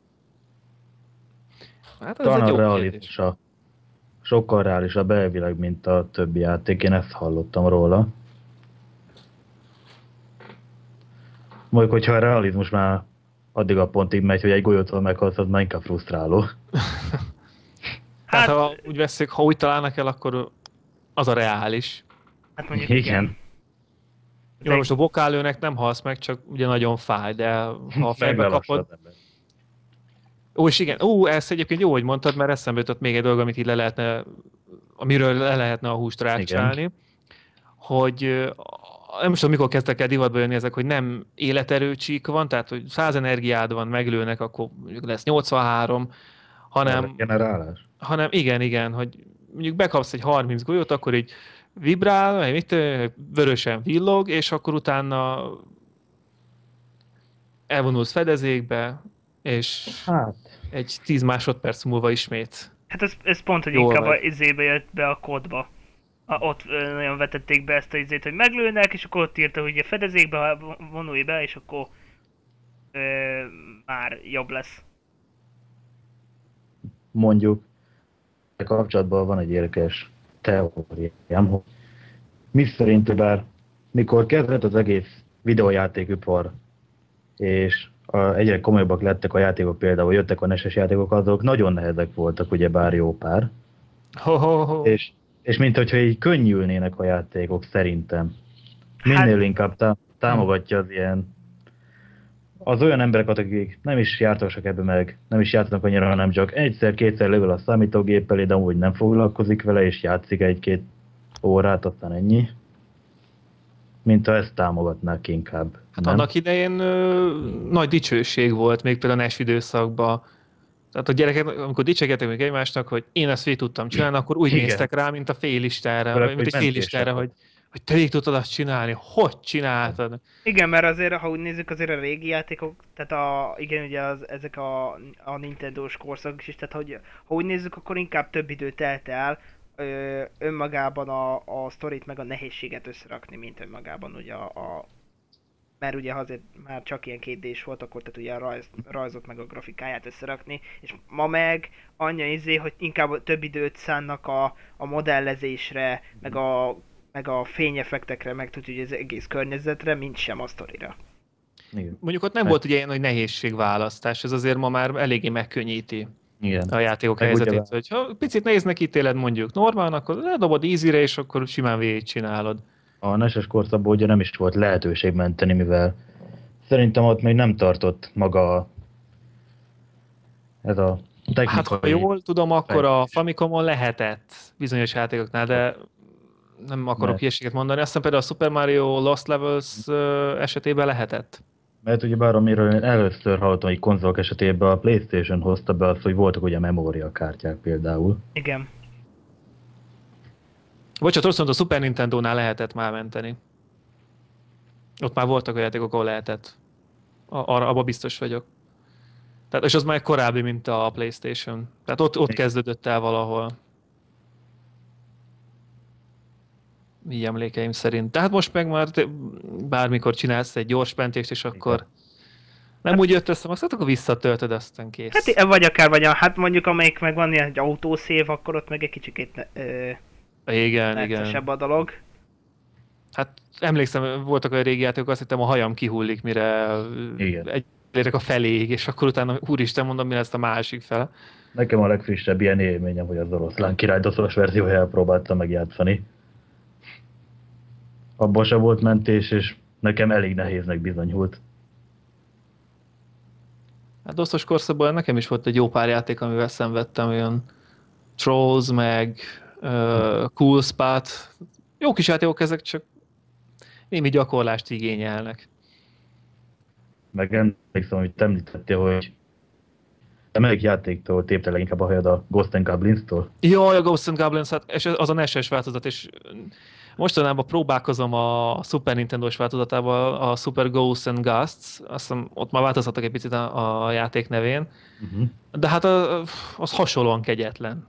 Hát ez egy Talán jó a kérdés. realizmusa sokkal reálisabb elvileg, mint a többi játék, én ezt hallottam róla. Mondjuk, hogyha a realizmus már addig a pontig megy, hogy egy golyótól meghalsz, az már inkább frusztráló. Hát, Hát, ha úgy veszik, ha úgy találnak el, akkor az a reális. hát mondjuk Igen. igen. Jó, most a bokálőnek nem halsz meg, csak ugye nagyon fáj, de ha a fejbe Meglelassul kapod... az ember. Ó, és igen, ó, ez egyébként jó, hogy mondtad, mert eszembe jutott még egy dolog, amit így le lehetne, amiről le lehetne a húst rákcsálni, hogy ö, nem is tudom, mikor kezdtek el divatba jönni ezek, hogy nem életerőcsík van, tehát hogy száz energiád van, meglőnek, akkor mondjuk lesz nyolcvanhárom, hanem, Generálás. hanem igen, igen, hogy mondjuk bekapsz egy harminc golyót, akkor így vibrál, vagy mit, ö, vörösen villog, és akkor utána elvonulsz fedezékbe, és Hát, egy tíz másodperc múlva ismét. Hát ez, ez pont, hogy Jól inkább a vagy. izébe jött be a kódba. A, ott ö, nagyon vetették be ezt a izét, hogy meglőnek, és akkor ott írta, hogy a fedezékbe ha vonulj be, és akkor ö, már jobb lesz. mondjuk, a kapcsolatban van egy érdekes teóriám, hogy mi szerint, bár mikor kezdett az egész videójátékipar, és a, egyre komolyabbak lettek a játékok, például jöttek a neses játékok, azok nagyon nehezek voltak, ugyebár jó pár. Ho, ho, ho. És, és mint hogyha így könnyülnének a játékok, szerintem. Minél Hát- inkább tá- támogatja az ilyen az olyan embereket, akik nem is jártasak ebbe meg, nem is játszanak annyira, hanem csak egyszer-kétszer leül a számítógép elé, de amúgy nem foglalkozik vele, és játszik egy-két órát, aztán ennyi. Mint ha ezt támogatnák inkább. Hát nem? annak idején ö, nagy dicsőség volt, még például a NES időszakban. Tehát a gyerekek, amikor dicsekedtek még egymásnak, hogy én ezt végig tudtam csinálni, akkor úgy Igen. néztek rá, mint a félistenre, Főleg, vagy mint hogy egy félistenre, mentések. hogy, hogy te végig tudtad azt csinálni, hogy csináltad? Igen, mert azért, ha úgy nézzük, azért a régi játékok, tehát a, igen, ugye az, ezek a, a Nintendo-s korszak is, tehát hogy, ha úgy nézzük, akkor inkább több idő telt el ö, önmagában a, a sztorit meg a nehézséget összerakni, mint önmagában ugye a, a mert ugye azért már csak ilyen két dés volt, akkor tehát ugye a rajz, rajzot meg a grafikáját összerakni, és ma meg annyi izé, hogy inkább több időt szánnak a, a modellezésre, meg a, meg a fényeffektekre, meg tudja, hogy az egész környezetre, mint sem a sztorira. Igen. Mondjuk ott nem volt ugye ilyen nagy nehézségválasztás, ez azért ma már eléggé megkönnyíti Igen. a játékok Meg helyzetét. ugyebár- Hogyha picit nehéznek ítéled mondjuk normálon, akkor ledobod easy-re, és akkor simán végigcsinálod. A neses korszakban ugye nem is volt lehetőség menteni, mivel szerintem ott még nem tartott maga a- ez a technikai... Hát ha jól tudom, akkor a fejlődés. Famicomon lehetett bizonyos játékoknál, de nem akarok Lehet. hülyeséget mondani. Azt hiszem például a Super Mario Lost Levels ö, esetében lehetett. Mert ugye bár amiről én először hallottam, hogy konzolok esetében a PlayStation hozta be azt, hogy voltak ugye memóriakártyák például. Igen. Bocsánat, rosszul mondom, a Super Nintendo-nál lehetett már menteni. Ott már voltak olyan játékok, ahol lehetett. A- Arra, abba biztos vagyok. Tehát, és az már korábbi, mint a PlayStation. Tehát ott, ott Igen. kezdődött el valahol. így emlékeim szerint. Tehát most meg már te- bármikor csinálsz egy gyors mentést, és akkor Igen. nem Hát- úgy jött össze, azt akkor visszatöltöd, aztán kész. Hát i- vagy akár, vagy a, hát mondjuk amelyik meg van ilyen egy autószév, akkor ott meg egy kicsikét ne- ö, igen, igen. neccesebb a dolog. Hát emlékszem, voltak olyan régi játékok, azt hittem a hajam kihullik, mire Igen. egy érek a feléig, és akkor utána úristen mondom, mi lesz a másik fele. Nekem a legfrissebb ilyen élményem, hogy az oroszlán király doszos verziójával próbáltam megjátszani. Abban se volt mentés, és nekem elég nehéznek bizonyult. Hát doszos korszakban nekem is volt egy jó pár játék, amivel szenvedtem, olyan Trolls, meg uh, Cool Spot. Jó kis játékok ezek, csak némi gyakorlást igényelnek. Meg emlékszem, hogy te említettél, hogy te melyik játéktól tépte leginkább a hajad, a Ghost and Goblins-tól? Jaj, a Ghosts and Goblins, hát, és az a en e es-es változat, és mostanában próbálkozom a Super Nintendo-s változatával, a Super Ghosts and Ghosts, azt hiszem, ott már változtattak egy picit a, a játék nevén, Uh-huh. de hát a, az hasonlóan kegyetlen.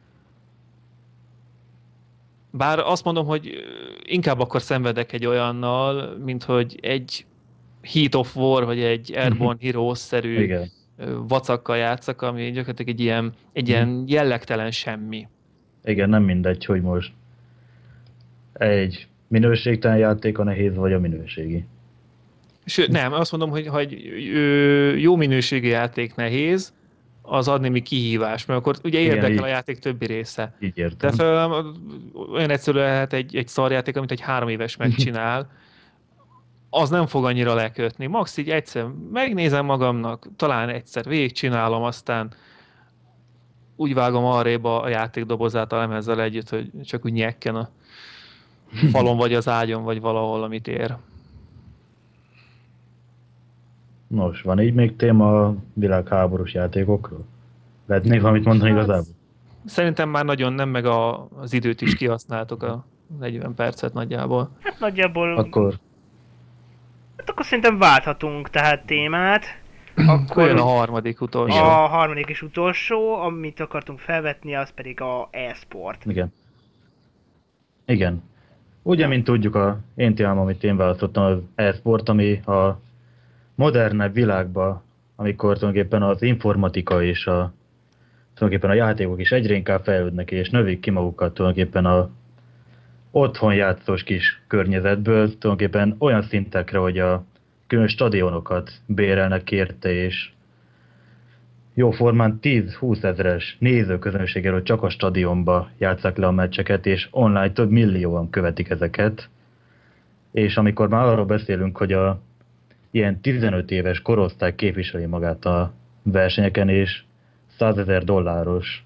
Bár azt mondom, hogy inkább akkor szenvedek egy olyannal, mint hogy egy Heat of War, vagy egy Airborne Heroes-szerű Igen. vacakkal játszak, ami gyakorlatilag egy ilyen, egy ilyen jellegtelen semmi. Igen, nem mindegy, hogy most egy minőségtelen játék a nehéz, vagy a minőségi. Sőt, nem, azt mondom, hogy ha egy ö, jó minőségű játék nehéz, az ad némi kihívás, mert akkor ugye Igen, érdekel így. a játék többi része. Így De értem. fel, olyan egyszerű lehet egy, egy szarjáték, amit egy három éves megcsinál, az nem fog annyira lekötni. Max így egyszer megnézem magamnak, talán egyszer végigcsinálom, aztán úgy vágom arrébb a játékdobozát a lemezzel együtt, hogy csak úgy nyekken a falon, vagy az ágyon, vagy valahol, amit ér. Nos, van így még téma a világháborús játékokról? Lehet még valamit mondani igazából? Szerintem már nagyon nem, meg a, az időt is kihasználtuk, a negyven percet nagyjából. Hát nagyjából, Akkor hát akkor szerintem válthatunk tehát témát. Akkor jön a harmadik utolsó. A harmadik és utolsó, amit akartunk felvetni, az pedig a e-sport. igen. Igen. Ugye, mint tudjuk, a én témám, amit én választottam, az e-sport, ami a modernebb világban, amikor tulajdonképpen az informatika és a, tulajdonképpen a játékok is egyre inkább fejlődnek, és növik ki magukat tulajdonképpen a otthon játszós kis környezetből, tulajdonképpen olyan szintekre, hogy a külön stadionokat bérelnek érte, és jóformán tíz-húsz ezeres nézőközönséggel, hogy csak a stadionba játsszák le a meccseket, és online több millióan követik ezeket. És amikor már arról beszélünk, hogy a ilyen tizenöt éves korosztály képviseli magát a versenyeken, és százezer dolláros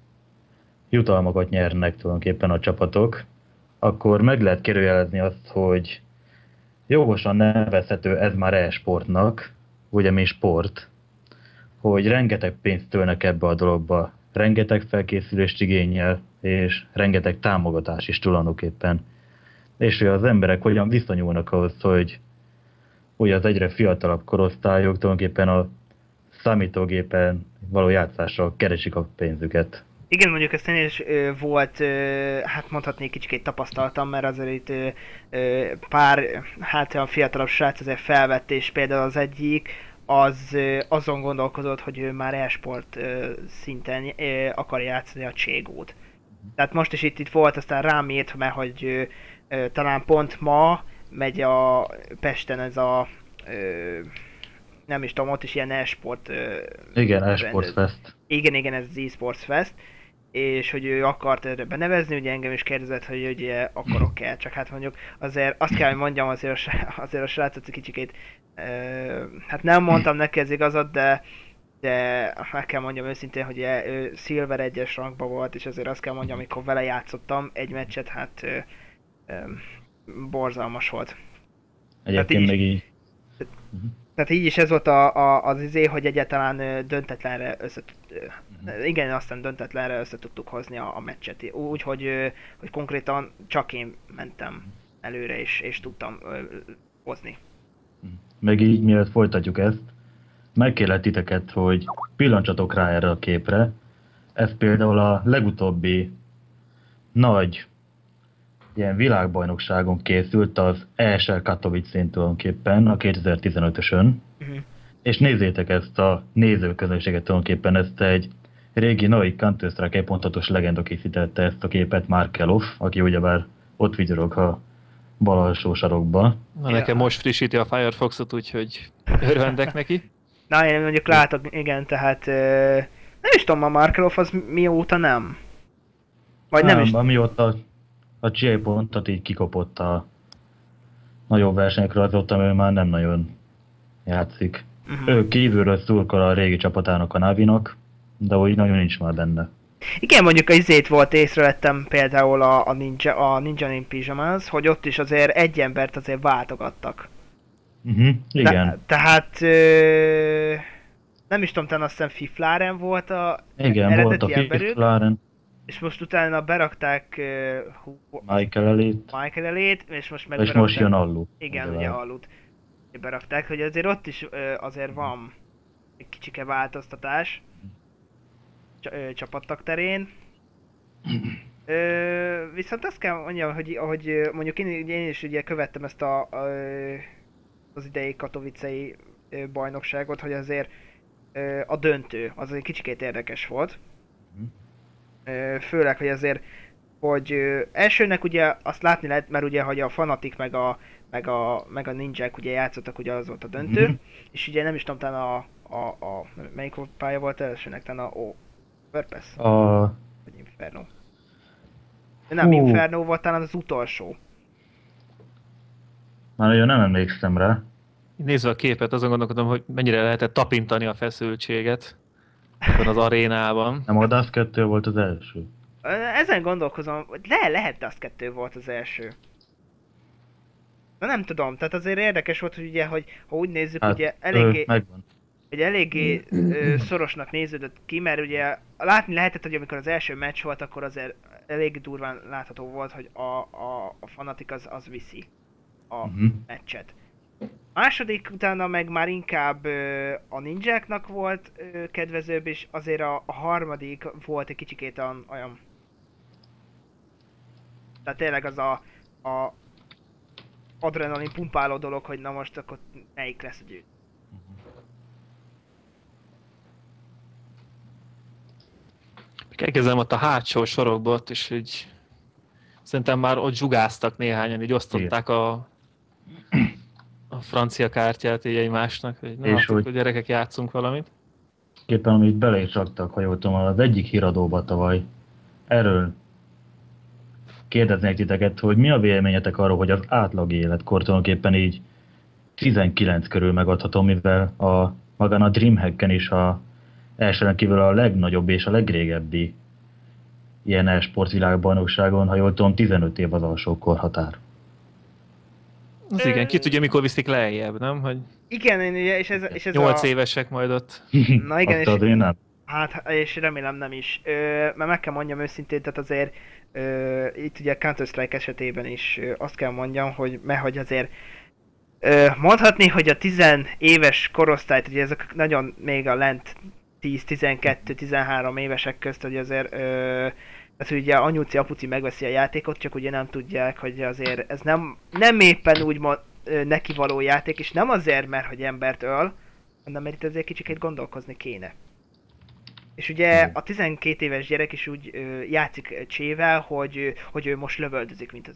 jutalmakat nyernek tulajdonképpen a csapatok, akkor meg lehet kérdőjelezni azt, hogy jogosan nevezhető ez már e-sportnak, ugye mi sport, hogy rengeteg pénzt tölnek ebbe a dologba, rengeteg felkészülést igényel, és rengeteg támogatás is tulajdonképpen. És hogy az emberek hogyan viszonyulnak ahhoz, hogy ugye az egyre fiatalabb korosztályok tulajdonképpen a számítógépen való játszással keresik a pénzüket. Igen, mondjuk ezt én is ö, volt, ö, hát mondhatnék kicsikét tapasztaltam, mert azért itt ö, ö, pár, hát olyan fiatalabb srác azért felvett, és például az egyik, az ö, azon gondolkozott, hogy ő már e-sport ö, szinten ö, akar játszani a Cségót. Tehát most is itt, itt volt, aztán rám írt, mert hogy ö, ö, talán pont ma megy a Pesten ez a, ö, nem is tudom, ott is ilyen e-sport. Ö, Igen, e-sport fest. Igen, igen, ez az e-sports fest, és hogy ő akart erre benevezni, ugye engem is kérdezett, hogy ugye akarok-e, csak hát mondjuk azért azt kell, hogy mondjam azért a, srác, azért a srácot egy kicsikét, ö, hát nem mondtam neki ez igazat, de, de meg kell mondjam őszintén, hogy ő Silver egyes rankban volt, és azért azt kell mondjam, amikor vele játszottam egy meccset, hát ö, ö, borzalmas volt. Egyébként így- még így. Tehát így is ez volt a, a, az izé, hogy egyáltalán ö, döntetlenre össze uh-huh. Igen, aztán döntetlenre össze tudtuk hozni a, a meccset. Úgy, hogy, ö, hogy konkrétan csak én mentem előre és, és tudtam ö, hozni. Meg így, mielőtt folytatjuk ezt, megkérlek titeket, hogy pillancsatok rá erre a képre. Ez például a legutóbbi nagy ilyen világbajnokságon készült az E S L Katowice-n tulajdonképpen a kétezer-tizenötösön. Uh-huh. És nézzétek ezt a nézőközönséget tulajdonképpen, ezt egy régi nagy Counter-Strike pontatos legenda készítette ezt a képet, Mark Elof, aki ugyebár ott vigyorog a bal alsó sarokba. Na, nekem Ja. most frissíti a Firefoxot, úgyhogy örvendek neki. Na, én mondjuk látok, igen, tehát ö, nem is tudom, a Markelov az mióta nem. Vagy nem, nem is. Amióta a G I pontot így kikopott a nagyobb versenyekről, azóta ő már nem nagyon játszik. Uh-huh. Ő kívülről szurkol a régi csapatának, a Navinak, de úgy nagyon nincs már benne. Igen, mondjuk a izét volt, észrevettem például a, a Ninja, a Ninja in Pyjamas, hogy ott is azért egy embert azért váltogattak. Uh-huh, igen. De, tehát ö, nem is tudom, talán azt hiszem Fiflaren volt a Igen, volt a eredeti emberük, Fiflaren, és most utána berakták ö, hú, Michael elét, Michael elét, és most meg és most jön Allu. igen, ugye Allut berakták, hogy azért ott is ö, azért van egy kicsike változtatás cs- ö, csapattag terén. Ö, viszont azt kell mondjam, hogy ahogy ö, mondjuk én, én is ugye követtem ezt a, a az idei katowicei ö, bajnokságot, hogy azért ö, a döntő az egy kicsikét érdekes volt. Ö, főleg, hogy azért, hogy ö, elsőnek ugye azt látni lehet, mert ugye, hogy a Fnatic meg a meg a, meg a ninják ugye játszottak, ugye az volt a döntő, Mhm. és ugye nem is tudom, talán a, a, a melyik pálya volt elsőnek, talán a o, Purpose, A... vagy Inferno. De nem, Hú. Inferno volt talán az utolsó. Már nagyon nem emlékszem rá. Nézve a képet, azon gondolkodom, hogy mennyire lehetett tapintani a feszültséget ebben az arénában. Nem, a Dust kettő volt az első. Ö, Ezen gondolkozom, hogy le, lehet az kettő volt az első. Na nem tudom, tehát azért érdekes volt, hogy ugye, hogy ha úgy nézzük, Hát, ugye eléggé, ö, megvan. hogy eléggé ö, szorosnak néződött ki, mert ugye látni lehetett, hogy amikor az első meccs volt, akkor azért elég durván látható volt, hogy a, a, a Fnatic az, az viszi a Uh-huh. meccset. Második utána meg már inkább ö, a ninjáknak volt ö, kedvezőbb, és azért a, a harmadik volt egy kicsikét olyan, olyan... Tehát tényleg az a, a adrenalin pumpáló dolog, hogy na most akkor melyik lesz a győző. Elkezdem ott a hátsó sorokba, ott is így szerintem már ott zsugáztak néhányan, így osztották a, a francia kártyát így egymásnak, hogy na, És hát, hogy- akkor gyerekek játszunk valamit. Képpen, amit bele is raktak, ha jól tudom, az egyik híradóba tavaly. Erről kérdeznék titeket, hogy mi a véleményetek arról, hogy az átlag életkor tulajdonképpen így tizenkilenc körül megadható, mivel a, magán a Dreamhacken is a elsően kívül a legnagyobb és a legrégebbi ilyen e-sport világbajnokságon, ha jól tudom, tizenöt év az alsó korhatár. Az igen, ki tudja, mikor viszik lejjebb, nem? Hogy Igen, én ugye, és ez, és ez nyolc a... évesek majd ott. Na igen, Azt és, tudod, én nem. hát, és remélem nem is. Ö, mert meg kell mondjam őszintén, tehát azért ö, itt ugye Counter-Strike esetében is ö, azt kell mondjam, hogy mert hogy azért ö, mondhatni, hogy a tíz éves korosztályt, ugye ezek nagyon még a lent tíz, tizenkettő, tizenhárom évesek közt, hogy azért ö, tehát ugye anyuci, apuci megveszi a játékot, csak ugye nem tudják, hogy azért ez nem, nem éppen úgy mo- ö, neki való játék, és nem azért, mert hogy embert öl, hanem mert itt azért kicsikét gondolkozni kéne. És ugye a tizenkét éves gyerek is úgy ö, játszik csével, hogy, ö, hogy ő most lövöldözik, mint az...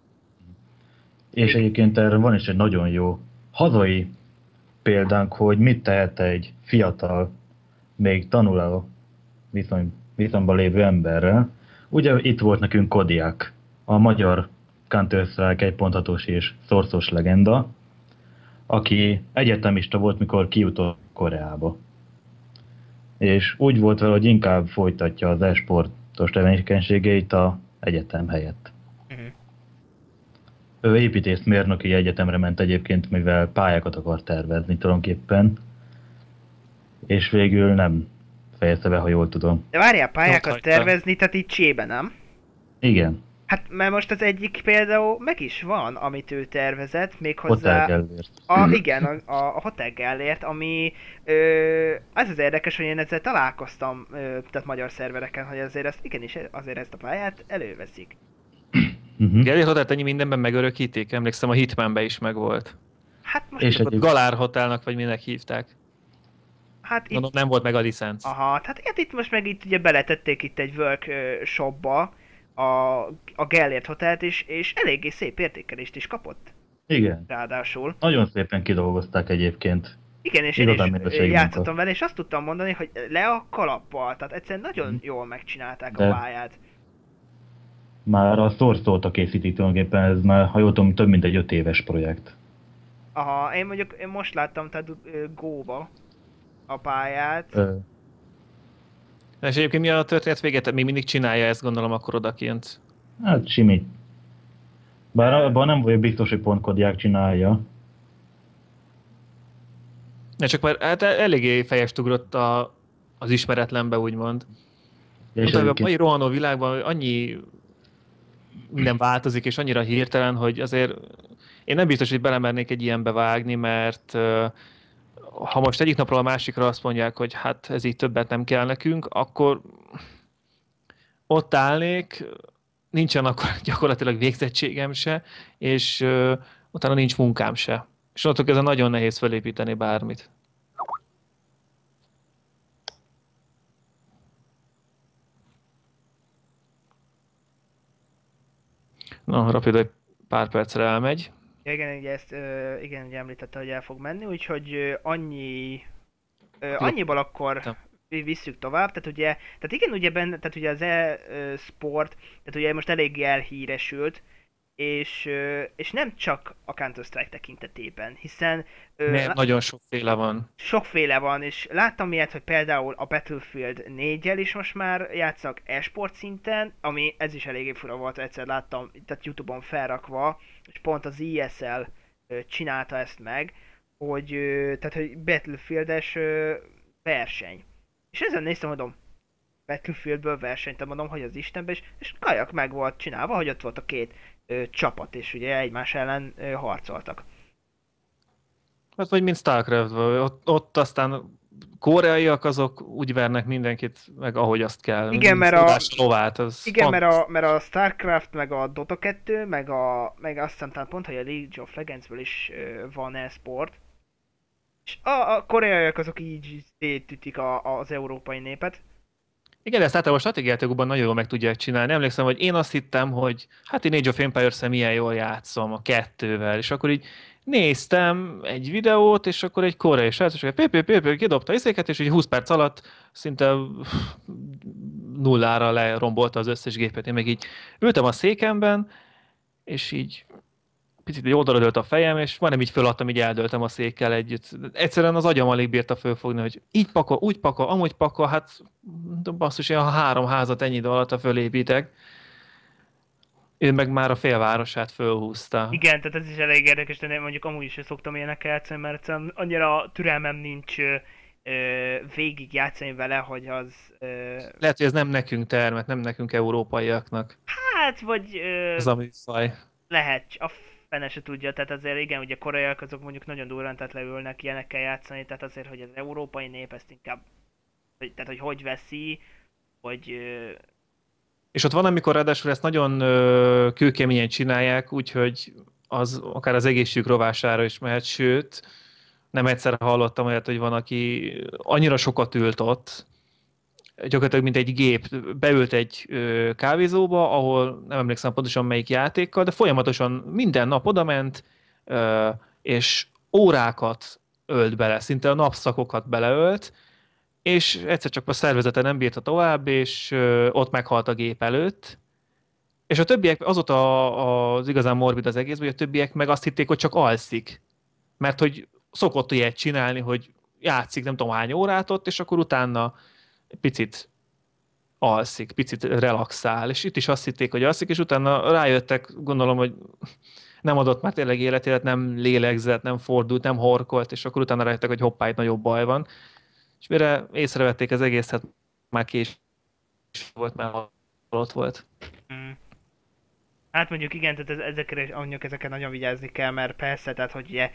És egyébként erre van is egy nagyon jó hazai példánk, hogy mit tehet egy fiatal, még tanuló viszony, viszonyban lévő emberrel. Ugye itt volt nekünk Kodiak, a magyar Counter-Strike egy pont hatos és szorszos legenda, aki egyetemista volt, mikor kijutott Koreába. És úgy volt vele, hogy inkább folytatja az e-sportos tevékenységeit a egyetem helyett. Uh-huh. Ő építészmérnöki egyetemre ment egyébként, mivel pályákat akar tervezni tulajdonképpen, és végül nem fejezte be, ha jól tudom. De várjál, pályákat Ott hagyta. tervezni, tehát itt csébe, nem? Igen, Hát mert most az egyik például meg is van, amit ő tervezett, méghozzá... Hotel Gellért. A, igen, a, a Hotel Gellért, ami ö, az az érdekes, hogy én ezzel találkoztam, ö, tehát magyar szervereken, hogy azért ezt, igenis, azért ezt a pályát előveszik. Uh-huh. Gellért Hotelt ennyi mindenben megörökíték, emlékszem a Hitmanben is megvolt. Hát most És csak Ott egyéb... Galár Hotelnak, vagy minek hívták. Hát itt, Gondolom nem volt meg a licenc. aha, tehát hát itt most meg itt ugye beletették itt egy workshopba a, a Gellért Hotelt is, és eléggé szép értékelést is kapott. Igen. Ráadásul. Nagyon szépen kidolgozták egyébként. Igen, és én Igazán is minőségi játszottam munka. vele, és azt tudtam mondani, hogy le a kalappal, tehát egyszerűen nagyon Mhm. jól megcsinálták De- a pályát. Már a Source óta készítik tulajdonképpen, ez már, ha jól tudom, több mint egy öt éves projekt. Aha, én mondjuk én most láttam tehát ö, Go-ba a pályát. Ö, És egyébként mi a történet vége? Tehát még mindig csinálja ezt, gondolom, akkor odakint. hát simit. Bár abban nem vagyok biztos, hogy pont Kodiák csinálja. Ne csak már hát eléggé fejest ugrott a, az ismeretlenbe, úgymond. És Utána a egyébként- mai rohanó világban annyi minden változik, és annyira hirtelen, hogy azért én nem biztos, hogy belemernék egy ilyenbe vágni, mert ö, ha most egyik napról a másikra azt mondják, hogy hát ez így többet nem kell nekünk, akkor ott állnék, nincsen akkor gyakorlatilag végzettségem se, és ö, utána nincs munkám se. És onnantól kezdve nagyon nehéz felépíteni bármit. Na, Rapid egy pár percre elmegy. Ja, igen, ugye ezt ö, igen, ugye említette, hogy el fog menni, úgyhogy ö, annyi ö, annyiból akkor Értem. vi- visszük tovább, tehát ugye, tehát igen, ugye benne, tehát ugye az e-sport, tehát ugye most eléggé elhíresült, és, ö, és nem csak a Counter-Strike tekintetében, hiszen ö, Nem, lá- nagyon sokféle van. sokféle van, és láttam ilyet, hogy például a Battlefield négyel is most már játszak e-sport szinten, ami ez is eléggé fura volt, egyszer láttam, tehát Youtube-on felrakva, és pont az i es el ö, csinálta ezt meg, hogy, ö, tehát, hogy Battlefieldes ö, verseny. És ezen néztem, mondom, Battlefieldből versenyt, mondom, hogy az Istenben, és, és kajak meg volt csinálva, hogy ott volt a két ö, csapat, és ugye egymás ellen ö, harcoltak. Hát vagy mint Starcraft, ott, ott aztán koreaiak azok úgy vernek mindenkit, meg ahogy azt kell. Igen, mert a- Tudás lovát, az Igen, mert a, mert a Starcraft, meg a Dota kettő, meg, a, meg azt hiszem talán pont, hogy a League of Legendsből is ö, van e-sport. És a, a koreaiak azok így szétütik a, az európai népet. Igen, ezt általában a stratégiátékokban nagyon jól meg tudják csinálni. Emlékszem, hogy én azt hittem, hogy hát én Age of Empires-en milyen jól játszom a kettővel, és akkor így néztem egy videót, és akkor egy koreai srác, és pé pé pé pé kidobta izéket, és így húsz perc alatt szinte nullára lerombolta az összes gépet. Én meg így ültem a székemben, és így picit egy oldalra dőlt a fejem, és majdnem így föladtam, így eldöltem a székkel együtt. Egyszerűen az agyam alig bírta fölfogni, hogy így pakol, úgy pakol, amúgy pakol, hát basszus, én ha három házat ennyi idő alatt fölépítek. Ő meg már a félvárosát fölhúzta. Igen, tehát ez is elég érdekes, de én mondjuk amúgy is szoktam ilyenek játszani, mert egyszerűen annyira türelmem nincs ö, ö, végig játszani vele, hogy az... Ö, Lehet, hogy ez nem nekünk termet, nem nekünk európaiaknak. hát, vagy... Ö, Ez a műfaj. lehet, a fene se tudja, tehát azért igen, ugye koreaiak azok mondjuk nagyon durván tehát leülnek ilyenekkel játszani, tehát azért, hogy az európai nép ezt inkább, hogy- tehát hogy hogy veszi, hogy ö, És ott van, amikor ráadásul ezt nagyon ö, kőkeményen csinálják, úgyhogy az akár az egészségük rovására is mehet, sőt, nem egyszer hallottam olyat, hogy van, aki annyira sokat ült ott, gyakorlatilag mint egy gép, beült egy ö, kávézóba, ahol nem emlékszem pontosan melyik játékkal, de folyamatosan minden nap odament, ö, és órákat ölt bele, szinte a napszakokat beleölt, és egyszer csak a szervezete nem bírta tovább, és ö, ott meghalt a gép előtt. És a többiek, azóta a- az igazán morbid az egész, hogy a többiek meg azt hitték, hogy csak alszik. Mert hogy szokott ilyet csinálni, hogy játszik nem tudom hány órát ott, és akkor utána picit alszik, picit relaxál, és itt is azt hitték, hogy alszik, és utána rájöttek, gondolom, hogy nem adott már tényleg életélet, nem lélegzett, nem fordult, nem horkolt, és akkor utána rájöttek, hogy hoppá, itt nagyobb baj van. És mire észrevették az egészet, már késő volt, már halott volt. mm. Hát mondjuk igen, tehát ez, ezekre, mondjuk ezekre nagyon vigyázni kell, mert persze, tehát hogy ugye,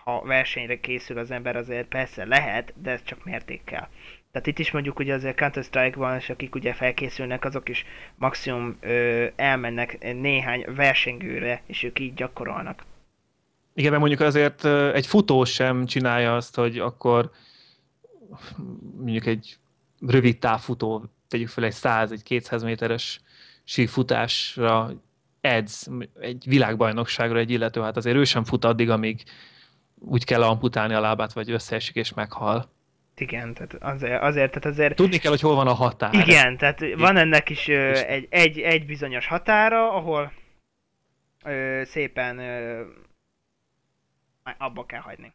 a versenyre készül az ember, azért persze lehet, de ez csak mértékkel. Tehát itt is mondjuk ugye azért Counter-Strike-ban, és akik ugye felkészülnek, azok is maximum ö, elmennek néhány versengőre, és ők így gyakorolnak. Igen, mert mondjuk azért ö, egy futó sem csinálja azt, hogy akkor mondjuk egy rövid távfutó, tegyük fel egy száz, egy kétszáz méteres síkfutásra edz egy világbajnokságra egy illető, hát azért ő sem fut addig, amíg úgy kell amputálni a lábát, vagy összeesik és meghal. Igen, tehát azért, azért, tehát azért... Tudni kell, hogy hol van a határ. Igen, tehát van ennek is ö, egy, egy, egy bizonyos határa, ahol ö, szépen ö, abba kell hagyni.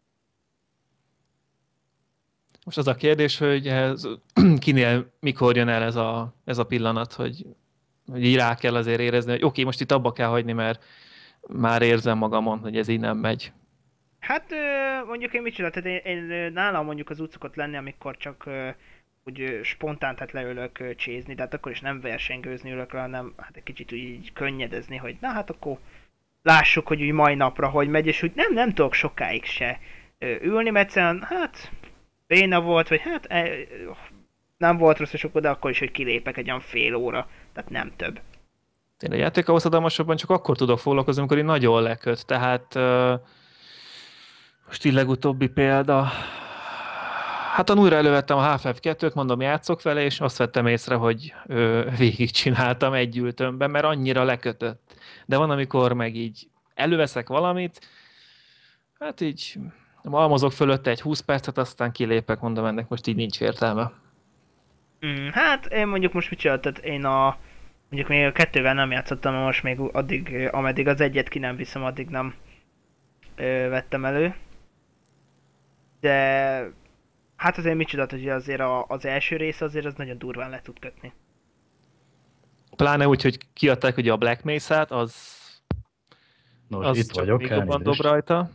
Most az a kérdés, hogy ez, kinél mikor jön el ez a, ez a pillanat, hogy, hogy így rá kell azért érezni, hogy oké, okay, most itt abba kell hagyni, mert már érzem magamon, hogy ez így nem megy. Hát ö, mondjuk én mit csinálok, tehát én, én nálam mondjuk az úgy szokott lenni, amikor csak ö, úgy ö, spontán tehát leülök ö, csézni, tehát akkor is nem versengőzni ülök le, hanem hát egy kicsit úgy így könnyedezni, hogy na hát akkor lássuk, hogy úgy mai napra hogy megy, és úgy nem, nem tudok sokáig se ö, ülni, mert egyszerűen hát béna volt, vagy hát e, nem volt rossz, és akkor, de akkor is, hogy kilépek egy olyan fél óra, tehát nem több. Én a játékkal hosszadalmasabban csak akkor tudok foglalkozni, amikor így nagyon leköt. Tehát uh, most így legutóbbi példa, hát újra elővettem a Half Life kettőt, mondom, játszok vele, és azt vettem észre, hogy ö, végigcsináltam egy ültőmben, mert annyira lekötött. De van, amikor meg így előveszek valamit, hát így almozok fölötte egy húsz percet, aztán kilépek, mondom, ennek most így nincs értelme. Mm, hát én mondjuk most mit csináltam, tehát én a mondjuk még a kettővel nem játszottam, most még addig, ameddig az egyet ki nem viszem, addig nem ö, vettem elő. De hát azért mit csinált, hogy azért a, az első rész azért az nagyon durván le tud kötni. Pláne úgy, hogy kiadták ugye a Black Mesa-t, az, Nos, az itt csak vagyok, még jobban dob elnézést. rajta.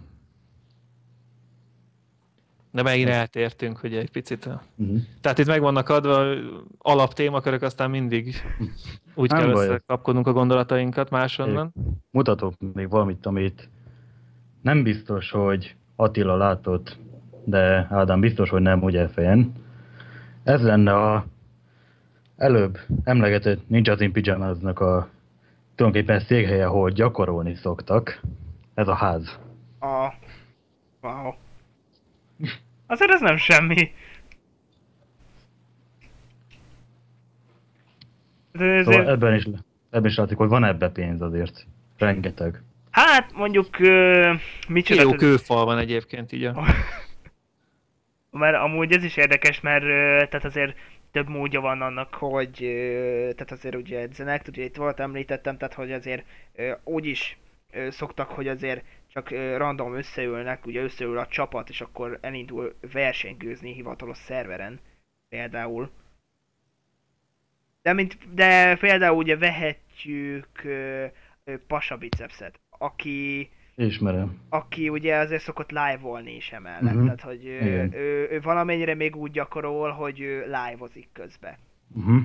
De megint eltértünk, ugye egy picit. Uh-huh. Tehát itt meg vannak adva alaptémakörök, aztán mindig úgy Nem kell baj. összekapkodnunk a gondolatainkat máshonnan. Mutatok még valamit, amit nem biztos, hogy Attila látott, de Ádám biztos, hogy nem, ugye fejen. Ez lenne a előbb emlegetett Ninjas in Pyjamasnak a tulajdonképpen székhelye, ahol gyakorolni szoktak. Ez a ház. A... Wow. Azért ez nem semmi. De ezért... Szóval ebben is, ebben is látszik, hogy van ebbe pénz azért. Rengeteg. Hát mondjuk... Uh, mit Jó csinált? kőfal van egyébként így. A... Mert amúgy ez is érdekes, mert ö, tehát azért több módja van annak, hogy ö, tehát azért ugye edzenek, ugye itt volt említettem, tehát hogy azért ö, úgy is ö, szoktak, hogy azért csak ö, random összeülnek, ugye összeül a csapat, és akkor elindul versenygőzni hivatalos szerveren például. De, mint, de például ugye vehetjük ö, ö, Pasa Bicepset, aki Ismerem. aki ugye azért szokott live-olni is emellett, Mhm. tehát hogy ő, Igen. ő, ő valamennyire még úgy gyakorol, hogy ő live-ozik közben. Uh-huh.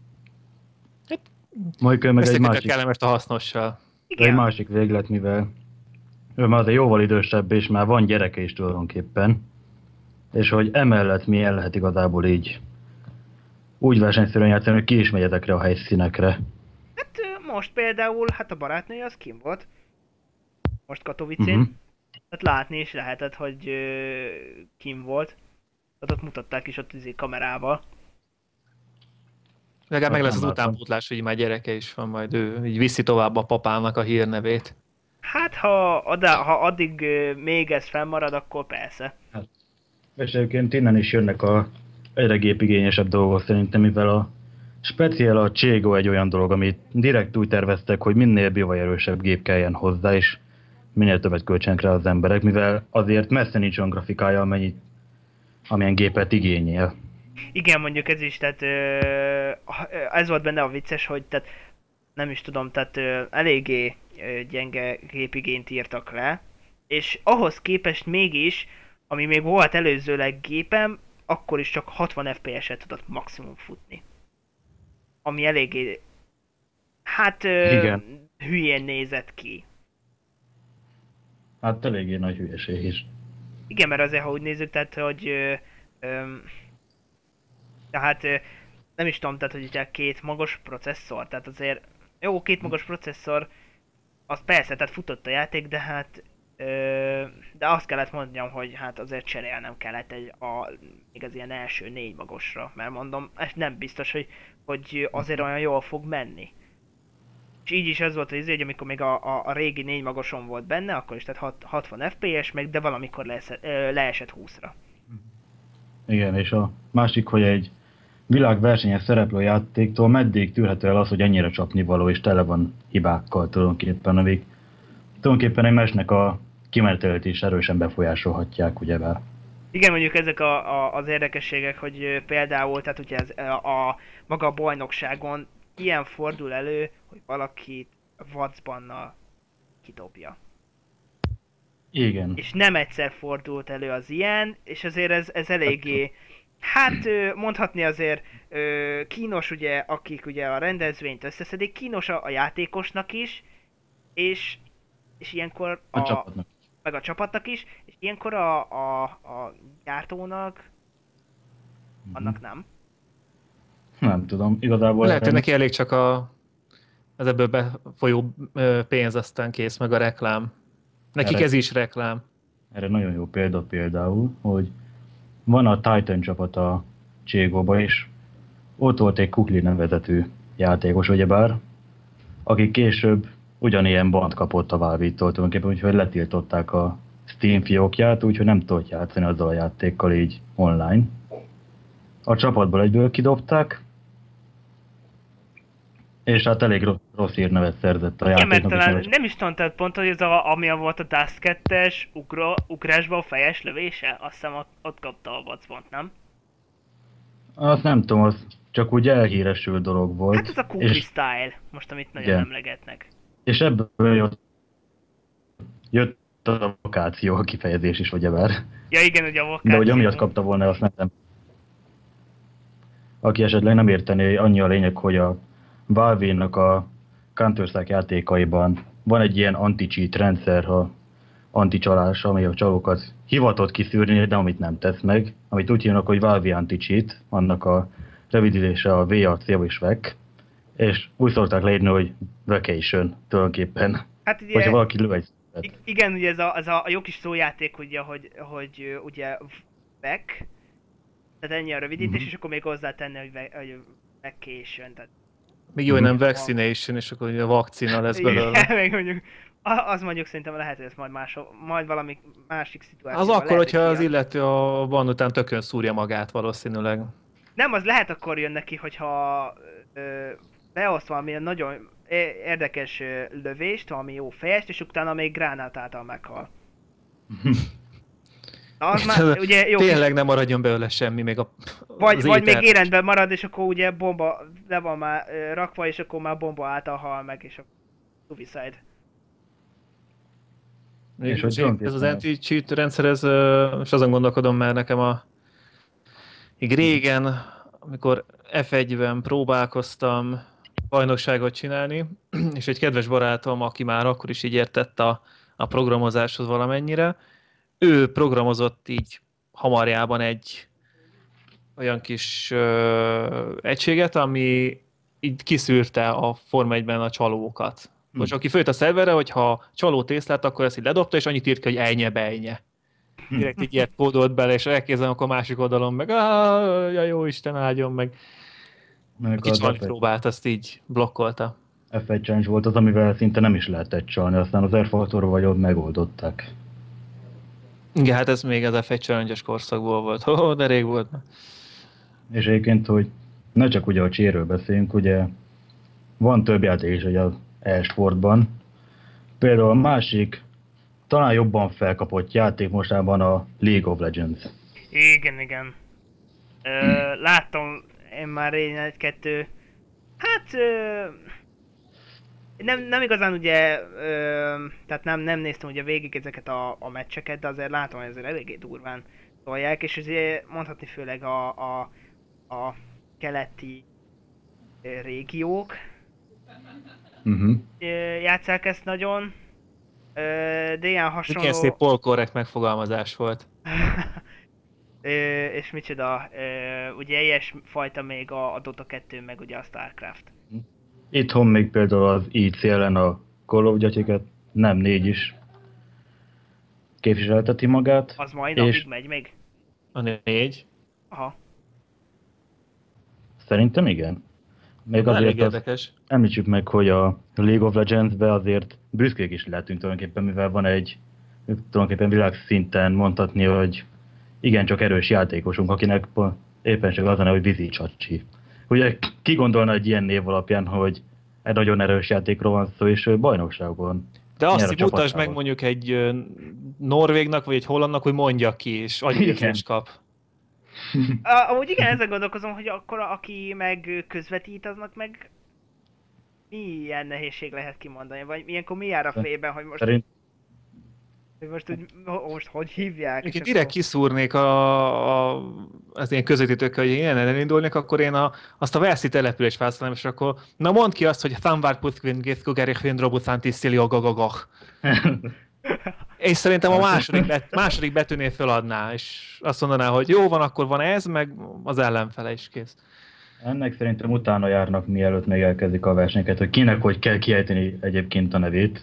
Majd meg egy Összekötött másik, kellemes a hasznossal. egy Igen, másik véglet, mivel ő már azért jóval idősebb, és már van gyereke is tulajdonképpen. És hogy emellett milyen lehet igazából így úgy versenyszerűen játszani, hogy ki is megy ezekre a helyszínekre. hát ö, most például, hát a barátnője az kim volt, most Katowicén, Mhm. tehát látni is lehetett, hogy ö, kim volt, tehát ott mutatták is ott izé kamerával. Legalább meg lesz az Nem látom. utánpótlás, hogy már gyereke is van, majd ő így viszi tovább a papának a hírnevét. Hát ha, adá, ha addig ö, még ez fennmarad, akkor persze. És egyébként innen is jönnek a egyre gépigényesebb dolgok szerintem, mivel a speciál a Cségo egy olyan dolog, amit direkt úgy terveztek, hogy minél bivajerősebb gép kelljen hozzá, és minél többet költsenek rá az emberek, mivel azért messze nincs olyan grafikája, amennyit, amilyen gépet igényel. Igen, mondjuk ez is, tehát ö, ez volt benne a vicces, hogy tehát nem is tudom, tehát ö, eléggé ö, gyenge gépigényt írtak le, és ahhoz képest mégis, ami még volt előzőleg gépem, akkor is csak hatvan ef pé es-et tudott maximum futni. Ami eléggé, hát ö, Igen. hülyén nézett ki. Hát eléggé nagy hülyeség is. Igen, mert azért, ha úgy nézzük, tehát, hogy ö, ö, tehát ö, nem is tudom, tehát, hogy ugye két magos processzor, tehát azért jó, két magos processzor, az persze, tehát futott a játék, de hát ö, de azt kellett mondjam, hogy hát azért cserélnem kellett egy a, még az ilyen első négy magosra, mert mondom, ez nem biztos, hogy, hogy azért olyan jól fog menni. És így is ez volt az izé, hogy amikor még a, a, a régi négy magoson volt benne, akkor is tehát hat, hatvan ef pé es, meg de valamikor leesett, ö, leesett húszra. Igen, és a másik, hogy egy világversenyes szereplő játéktól meddig tűrhető el az, hogy ennyire csapnivaló és tele van hibákkal tulajdonképpen, amik tulajdonképpen egy mesnek a kimenetelét is erősen befolyásolhatják, ugyebár. Igen, mondjuk ezek a, a, az érdekességek, hogy ö, például, tehát ugye ez, a, a maga a bajnokságon ilyen fordul elő, hogy valakit vacbannal kidobja. Igen. És nem egyszer fordult elő az ilyen, és azért ez, ez eléggé, hát ö, mondhatni azért ö, kínos ugye, akik ugye a rendezvényt összeszedik, kínos a, a játékosnak is, és, és ilyenkor A a, csapatnak. meg a csapatnak is, és ilyenkor a, a, a gyártónak, annak nem. Nem tudom, igazából... Lehet, hogy neki elég csak a, az ebből befolyó ö, pénz, aztán kész, meg a reklám. Nekik Erre- ez is reklám. Erre nagyon jó példa például, hogy van a Titan csapat a Cségóba, és ott volt egy Kukli nevezetű játékos, ugyebár, aki később ugyanilyen bant kapott a Valve-tól tulajdonképpen, úgyhogy letiltották a Steam fiókját, úgyhogy nem tudott játszani azzal a játékkal így online. A csapatból egyből kidobták, és hát elég ro- rossz hírnevet szerzett a Igen, mert játéknak. talán is, nem is tudom, tehát pont, hogy ez a, ami volt a Dust kettes ugro, ugrásba a fejes lövése, azt hiszem ott, ott kapta a vacbont, nem? Azt nem tudom, az csak úgy elhíresült dolog volt. Hát ez a Kukli és, style, most amit nagyon Igen. emlegetnek. és ebből jött, jött a vokáció a kifejezés is, ugyebár. Ja igen, ugye a vokáció. De hogy amiatt kapta volna, azt nem. Aki esetleg nem értené, annyi a lényeg, hogy a Valve-nak a Counter-Strike játékaiban van egy ilyen anti-cheat rendszer, a anti-csalás, ami a csalókat hivatott kiszűrni, de amit nem tesz meg. Amit úgy hívnak, hogy Valve anti-cheat, annak a rövidítése a vé á cé és vek, és úgy szokták leírni, hogy vacation tulajdonképpen. Hát ugye, Hogyha valaki lő egy i- igen, ugye ez a, ez a jó kis szójáték, ugye, hogy, hogy ö, ugye vek, tehát ennyi a rövidítés, Mhm. és akkor még hozzátenni, hogy, ve, hogy vacation, tehát Még jó, hogy nem Mhm. vaccination, és akkor ugye a vakcina lesz belőle. igen, meg mondjuk, a- az mondjuk szerintem lehet, hogy ez majd más, majd valami másik Az szituációban akkor, lehet, hogy hogyha az kijön. illető a van után tökön szúrja magát valószínűleg. Nem, az lehet akkor jön neki, hogyha ö, beoszt valamilyen nagyon é- érdekes ö, lövést, valami jó fejest, és utána még gránát által meghal. Na, az már ugye jó Tényleg kis, nem maradjon belőle semmi, még a vagy, az vagy még étel- életben marad, és akkor ugye bomba le van már ö, rakva, és akkor már bomba által hal meg, és akkor suicide. Még És hogy ez tulajdonképpen az a- anti-cheat rendszer, ez, ö, és azon gondolkodom, mert nekem a még régen, amikor ef egyben próbálkoztam bajnokságot csinálni, és egy kedves barátom, aki már akkor is így értett a, a programozáshoz valamennyire, ő programozott így hamarjában egy olyan kis ö, egységet, ami így kiszűrte a Forma egyben a csalókat. Most aki főtt a szerverre, hogyha csalót észlelt, akkor ezt így ledobta, és annyit írt ki, hogy ejnye bejnye. Direkt így ilyet kódolt bele, és elkézem, akkor a másik oldalon meg, ah, ja, jó Isten áldjon meg. Meg Aki az csalni ef egy próbált, azt így blokkolta. ef egy challenge volt az, amivel szinte nem is lehetett csalni, aztán az R-faktor vagy ott megoldották. Igen, hát ez még az ef egy challenge-es korszakból volt. Ho, de rég volt. És egyébként, hogy ne csak ugye a cséről beszéljünk, ugye van több játék is ugye az e-sportban. Például a másik, talán jobban felkapott játék mostában a League of Legends. Igen, igen. Ö, láttam én már régen egy-kettő, hát ö, nem, nem igazán ugye, ö, tehát nem, nem néztem ugye végig ezeket a, a meccseket, de azért látom, hogy azért eléggé durván tolják, és azért mondhatni főleg a, a, a keleti ö, régiók Uh-huh. ö, játsszák ezt nagyon, Ö, de ilyen Milyen szép hasonló... polkorrekt megfogalmazás volt. Ö, és micsoda, ö, ugye ilyes fajta még a, a Dota kettő, meg ugye a Starcraft. Itthon még például az i cé ellen a Call of Duty-ket, nem négy is képviselteti magát, Az mai és napig megy még? A négy. Aha. szerintem igen. Még Elég azért azt érdekes. említsük meg, hogy a League of Legends-be azért büszkék is lehetünk tulajdonképpen, mivel van egy tulajdonképpen világszinten mondhatni, hogy igencsak erős játékosunk, akinek po- éppenséggel az a neve, hogy Vizi Csacsi. Ugye ki gondolna egy ilyen név alapján, hogy egy nagyon erős játékról van szó, és ő bajnokságban De nyer azt a így mutasd meg csapatával. mondjuk egy ö, norvégnak, vagy egy hollandnak, hogy mondja ki, és agyvérzést kap. A, amúgy igen, ezen gondolkozom, hogy akkor aki meg közvetít, aznak meg milyen nehézség lehet kimondani, vagy ilyenkor mi jár a fejében, hogy most, Szerint hogy most, úgy, ho- most hogy hívják, és Én direkt akkor... kiszúrnék a, a, az ilyen közvetítőkkel, hogy ilyen elindulnék, akkor én a, azt a Velszi települést választanám, és akkor na mondd ki azt, hogy Thamvar Puszkvin, Gészkogerich, Robuszánti, Szilio, Gagagach. És szerintem a második, bet, második betűnél föladná, és azt mondaná, hogy jó van, akkor van ez, meg az ellenfele is kész. ennek szerintem utána járnak, mielőtt még elkezdik a versenyeket, hogy kinek hogy kell kiejteni egyébként a nevét.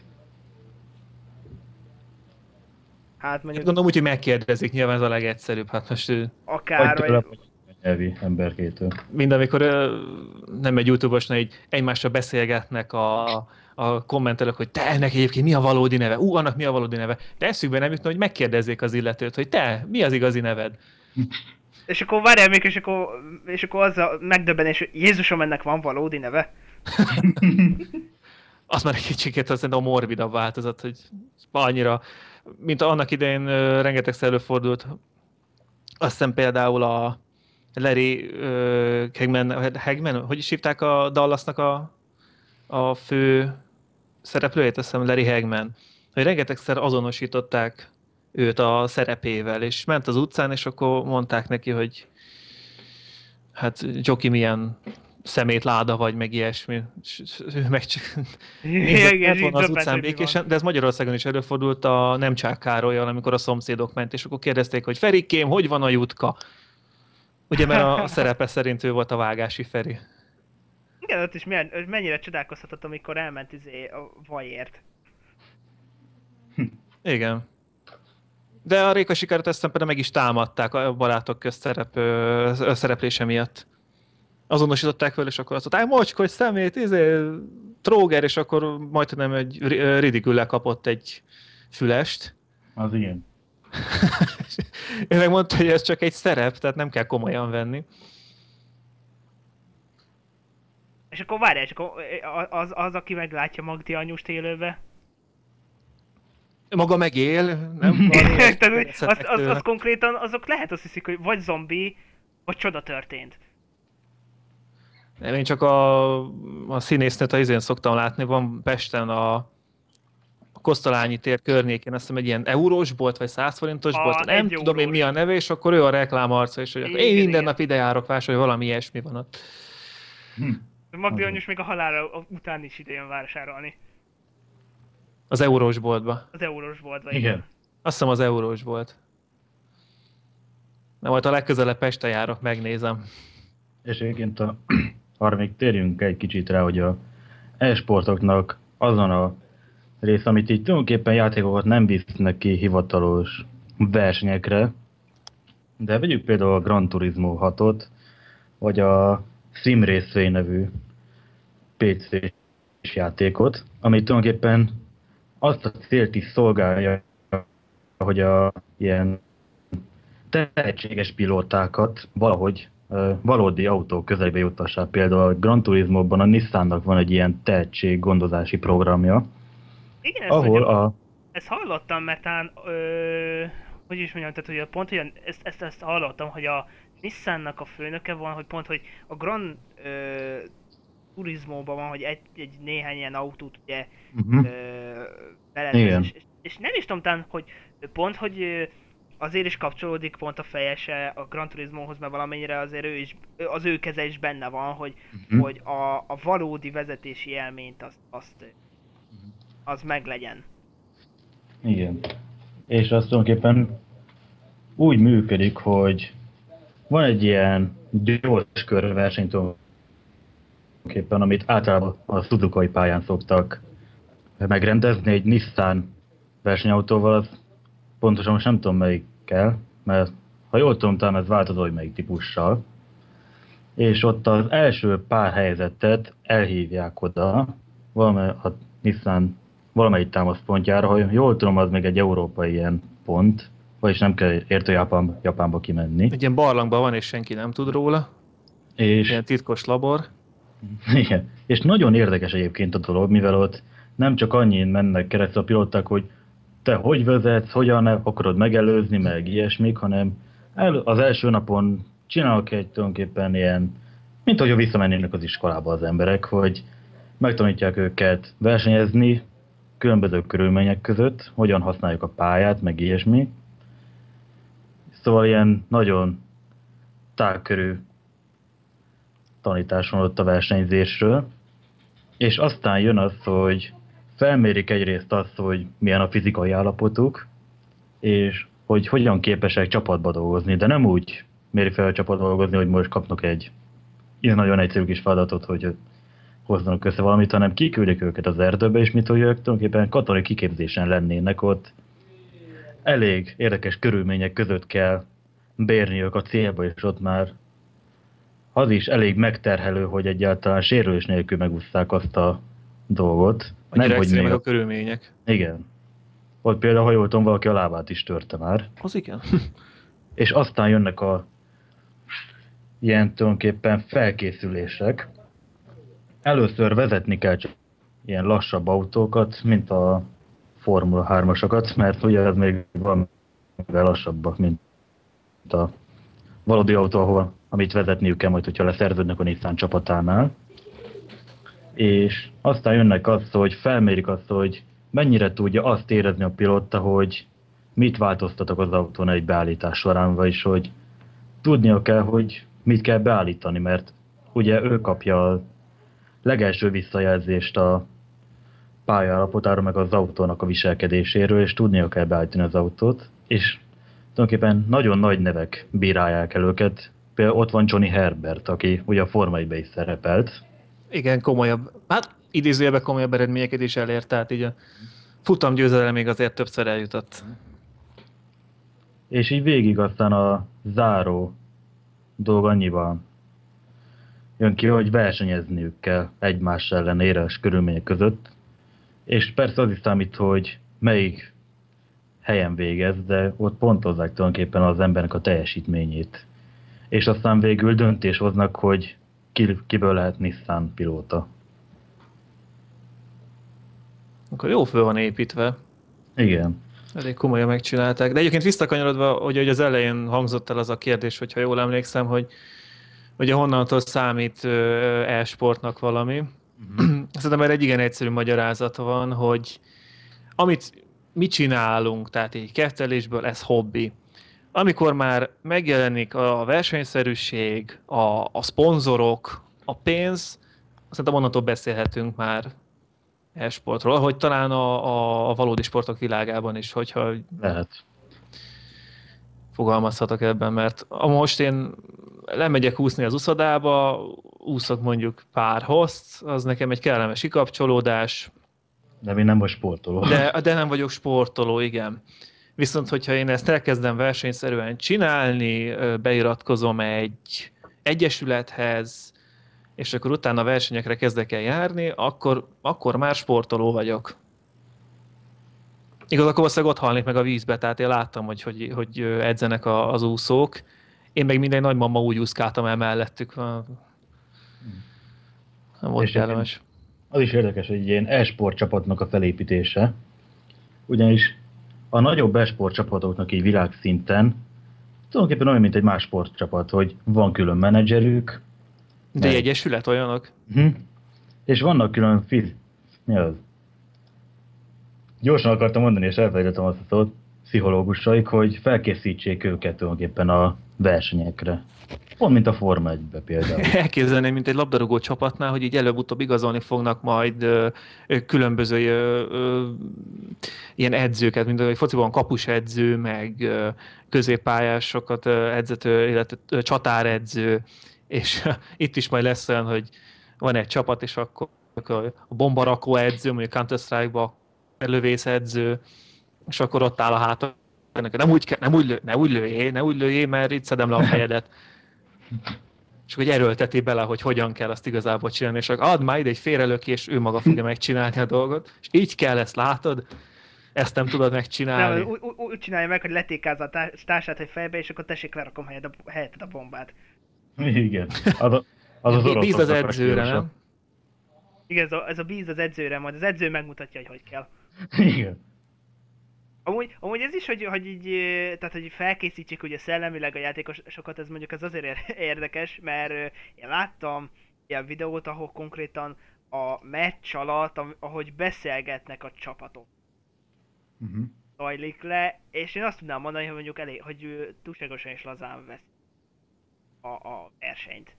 Hát Hát mondjuk gondolom úgy, hogy megkérdezik, nyilván ez a legegyszerűbb. Hát most ő, Vagy akár, tőle, vagy... vagy a nyelvi emberkétől. mind amikor ö, nem egy YouTube-osnál így egymással beszélgetnek a, a kommentelők, hogy te, ennek egyébként mi a valódi neve? Ú, annak mi a valódi neve? De eszükbe nem jutna, hogy megkérdezzék az illetőt, hogy te, mi az igazi neved? És akkor várjál még, és akkor, és akkor az a megdöbbenés, hogy Jézusom, ennek van valódi neve? Az már egy kicsit az a morbidabb változat, hogy annyira, mint annak idején ö, rengetegszer előfordult. Azt hiszem például a Larry ö, Hagman, Hagman, hogy is hívták a Dallasnak a, a fő szereplőjét, azt hiszem Larry Hagman, hogy rengetegszer azonosították őt a szerepével, és ment az utcán, és akkor mondták neki, hogy hát Joki milyen szemétláda vagy, meg ilyesmi. És ő meg csak nézett, Igen, ment így volna az döbbent, utcán hogy mi van. békésen, de ez Magyarországon is előfordult a Nemcsák Károlyal, amikor a szomszédok ment, és akkor kérdezték, hogy Ferikém, hogy van a jutka? Ugye, mert a szerepe szerint ő volt a Vágási Feri. Igen, ott is milyen, mennyire csodálkozhatott, amikor elment izé a vajért. Igen. De a Réka Sikárt ezt például meg is támadták a barátok közt szerep, ö, szereplése miatt. Azonosították vele, és akkor azt mondták, mocskos szemét, izé, tróger, és akkor majdnem egy ridiküllel kapott egy fülest. Az ilyen. Ő megmondta, hogy ez csak egy szerep, tehát nem kell komolyan venni. És akkor várjál, és akkor az, az, aki meglátja Magdi anyust élőbe. Maga megél, nem? Érted, hogy az, az, az konkrétan azok lehet azt hiszik, hogy vagy zombi, vagy csoda történt. Nem, én csak a, a színésznőt a izén szoktam látni, van Pesten a, a Kosztolányi tér környékén, azt hiszem egy ilyen eurós bolt, vagy száz forintos A bolt, nem egy tudom én mi a eurós. neve, és akkor ő a reklámarca, és hogy akkor Igen, én minden igen. nap ide járok vásárolni, valami ilyesmi van ott. Hm. Magdi Az anyus még a halála után is idejön vásárolni. Az eurós boltba. Az eurós boltba. Igen. Azt hiszem az eurós volt. Na majd a legközelebb Pesten járok, megnézem. És egyébként a, arra még térjünk egy kicsit rá, hogy a e-sportoknak azon a rész, amit így tulajdonképpen játékokat nem visznek ki hivatalos versenyekre, de vegyük például a Gran Turismo hatot, vagy a Sim Raceway nevű pé cés játékot, ami tulajdonképpen azt a célt is szolgálja, hogy a ilyen tehetséges pilótákat valahogy uh, valódi autók közelébe juttassák. Például a Gran Turismo-ban a Nissannak van egy ilyen tehetséggondozási programja, Igen, ezt, ahol mondjam, a... ezt hallottam, mert talán, ö, hogy is mondjam, tehát hogy a pont, hogy ezt, ezt, ezt hallottam, hogy a Nissannak a főnöke van, hogy pont, hogy a Gran ö, Turismo-ban van, hogy egy, egy néhány ilyen autót ugye Uh-huh. ö, Igen. beletesz, és, és nem is tudom talán, hogy pont, hogy ö, azért is kapcsolódik pont a fejese a Gran Turismohoz, mert valamennyire azért ő is, az ő keze is benne van, hogy, Uh-huh. hogy a, a valódi vezetési élményt azt, azt az meglegyen. Igen. És azt tulajdonképpen úgy működik, hogy van egy ilyen gyors körverseny tulajdonképpen, amit általában a Suzuka-i pályán szoktak megrendezni, egy Nissan versenyautóval, az pontosan most nem tudom melyikkel, mert ha jól tudom, talán ez változó, hogy melyik típussal. És ott az első pár helyzetet elhívják oda, valamely, a Nissan valamelyik támaszpontjára, ha jól tudom, az még egy európai ilyen pont, vagyis nem kell értő Japán, Japánba kimenni. Egy ilyen barlangban van, és senki nem tud róla. És, Ilyen titkos labor. igen, és nagyon érdekes egyébként a dolog, mivel ott nem csak annyian mennek keresztül a pilóták, hogy te hogy vezetsz, hogyan akarod megelőzni, meg ilyesmik, hanem el, az első napon csinálok egy tulajdonképpen ilyen, mint hogy visszamennének az iskolába az emberek, hogy megtanítják őket versenyezni különböző körülmények között, hogyan használjuk a pályát, meg ilyesmi. Szóval ilyen nagyon tágkörű tanítás van ott a versenyzésről, és aztán jön az, hogy felmérik egyrészt azt, hogy milyen a fizikai állapotuk, és hogy hogyan képesek csapatba dolgozni, de nem úgy méri fel a csapatba dolgozni, hogy most kapnak egy ilyen nagyon egyszerű kis feladatot, hogy hozzanak össze valamit, hanem kiküldik őket az erdőbe, és mint hogy ők tulajdonképpen katonai kiképzésen lennének ott. Elég érdekes körülmények között kell bérniük a célba, és ott már az is elég megterhelő, hogy egyáltalán sérülés nélkül megúszták azt a dolgot. Annyira Nem, hogy egyszerű még meg a körülmények. Igen. Ott például, ha jól tudom, valaki a lábát is törte már. Az igen. És aztán jönnek a ilyen tulajdonképpen felkészülések. Először vezetni kell csak ilyen lassabb autókat, mint a Formula hármasokat, mert ugye ez még van lassabbak, mint a valódi autó, ahol, amit vezetniük kell majd, hogyha leszerződnek a Nissan csapatánál. És aztán jönnek azt, hogy felmérik azt, hogy mennyire tudja azt érezni a pilóta, hogy mit változtatok az autón egy beállítás során, vagyis hogy tudnia kell, hogy mit kell beállítani, mert ugye ő kapja a legelső visszajelzést a pályaállapotára, meg az autónak a viselkedéséről, és tudnia kell beállítani az autót, és tulajdonképpen nagyon nagy nevek bírálják el őket. Például ott van Johnny Herbert, aki ugye a Forma egyben is szerepelt. Igen, komolyabb, hát idézőjelben komolyabb eredményeket is elért, tehát így a futamgyőzelem még azért többször eljutott. És így végig aztán a záró dolog annyiban jön ki, hogy versenyezniük kell egymás ellen éres körülmények között. És persze az is számít, hogy melyik helyen végez, de ott pontozzák tulajdonképpen az embernek a teljesítményét. És aztán végül döntés hoznak, hogy ki, kiből lehet Nissan pilóta. Akkor jó föl van építve. Igen. Elég komolyan megcsinálták. De egyébként visszakanyarodva, hogy, hogy az elején hangzott el az a kérdés, hogyha jól emlékszem, hogy ugye honnantól számít e-sportnak valami. Mm-hmm. Szerintem erre egy igen egyszerű magyarázata van, hogy amit mi csinálunk, tehát egy kettelésből, ez hobbi. Amikor már megjelenik a versenyszerűség, a, a szponzorok, a pénz, szerintem onnantól beszélhetünk már e-sportról, hogy talán a, a, a valódi sportok világában is, hogyha lehet. Fogalmazhatok ebben, mert a most én lemegyek úszni az uszodába, úszok mondjuk pár hozt, az nekem egy kellemes kikapcsolódás. De mi nem vagy sportoló. De, de nem vagyok sportoló, igen. Viszont, hogyha én ezt elkezdem versenyszerűen csinálni, beiratkozom egy egyesülethez, és akkor utána versenyekre kezdek el járni, akkor, akkor már sportoló vagyok. Igaz, akkor valószínűleg ott halnék meg a vízbe, tehát én láttam, hogy, hogy, hogy edzenek a, az úszók. Én meg minden nagymama úgy úszkáltam el mellettük. Nem volt kellemes. Az is érdekes, hogy ilyen e-sport csapatnak a felépítése, ugyanis a nagyobb e-sport csapatoknak így világszinten tulajdonképpen olyan, mint egy más sportcsapat, hogy van külön menedzserük. De egy egyesület olyanok? Uh-huh. És vannak külön fiz... Mi az? Gyorsan akartam mondani, és elfelejtettem azt a szót, pszichológusaik, hogy felkészítsék őket tulajdonképpen a versenyekre. Pont mint a Forma egybe például. Elképzelném, mint egy labdarúgó csapatnál, hogy így előbb-utóbb igazolni fognak majd ö, ö, különböző ö, ö, ilyen edzőket, mint a fociban kapusedző, meg ö, középpályásokat ö, edzető, illetve ö, csatáredző, és ö, itt is majd lesz olyan, hogy van egy csapat, és akkor a bombarakó edző, mondjuk Counter-Strike-ba lövész edző, és akkor ott áll a háta, nem úgy, kell, nem úgy, lő, ne úgy lőjé, ne úgy lőjé, mert itt szedem le a fejedet. És hogy erőlteti bele, hogy hogyan kell azt igazából csinálni, és akkor add már ide egy félrelökés, ő maga fogja megcsinálni a dolgot, és így kell, ezt látod, ezt nem tudod megcsinálni. Nem, úgy, úgy, úgy csinálja meg, hogy letékázza a társ- társát egy fejbe, és akkor tessék lerakom helyet a, helyetted a bombát. Igen. Az a, az, az Bíz az oroszoknak edzőre, a nem? Igen, ez a, ez a bíz az edzőre, majd az edző megmutatja, hogy hogy kell. Igen. Amúgy, amúgy ez is, hogy, hogy így, ö, tehát hogy felkészítsék ugye szellemileg a játékosokat, ez mondjuk ez azért ér- érdekes, mert ö, én láttam ilyen videót, ahol konkrétan a meccs alatt, am- ahogy beszélgetnek a csapatok, Uh-huh. zajlik le, és én azt tudnám mondani, hogy mondjuk elég, hogy ö, túlságosan is lazán vesz a, a versenyt.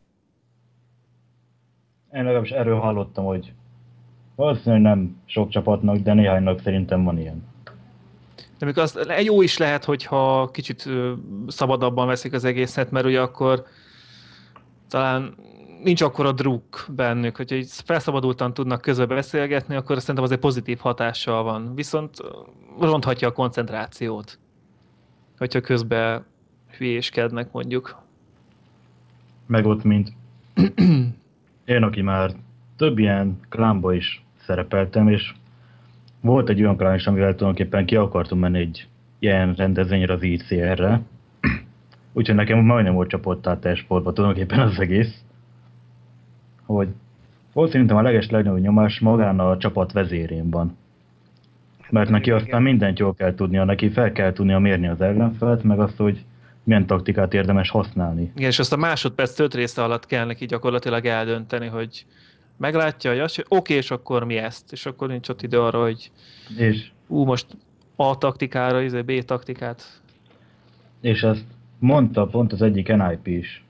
Én legalábbis erről hallottam, hogy valószínűleg nem sok csapatnak, de néhánynak szerintem van ilyen. De még az egy jó is lehet, hogyha kicsit ö, szabadabban veszik az egészet, mert ugye akkor talán nincs akkora druk bennük, hogyha így felszabadultan tudnak közben beszélgetni, akkor szerintem az egy pozitív hatással van. Viszont ö, ronthatja a koncentrációt, hogyha közben hülyéskednek mondjuk. Meg ott, mint én, aki már több ilyen klánba is szerepeltem, és volt egy olyan klán is, amivel tulajdonképpen ki akartunk menni egy ilyen rendezvényre, az i cé er-re. Úgyhogy nekem majdnem volt csapottá testsportba tulajdonképpen az egész. Hogy volt szerintem a leges legnagyobb nyomás magán a csapat vezérén van. Mert neki aztán mindent jól kell tudnia, neki fel kell tudnia mérni az ellenfelet, meg azt, hogy milyen taktikát érdemes használni. Igen, és azt a másodperc több része alatt kell neki gyakorlatilag eldönteni, hogy meglátja, hogy azt, hogy oké, és akkor mi ezt, és akkor nincs ott idő arra, hogy És, ú, most A taktikára, izé B taktikát. és ezt mondta pont az egyik en i pé is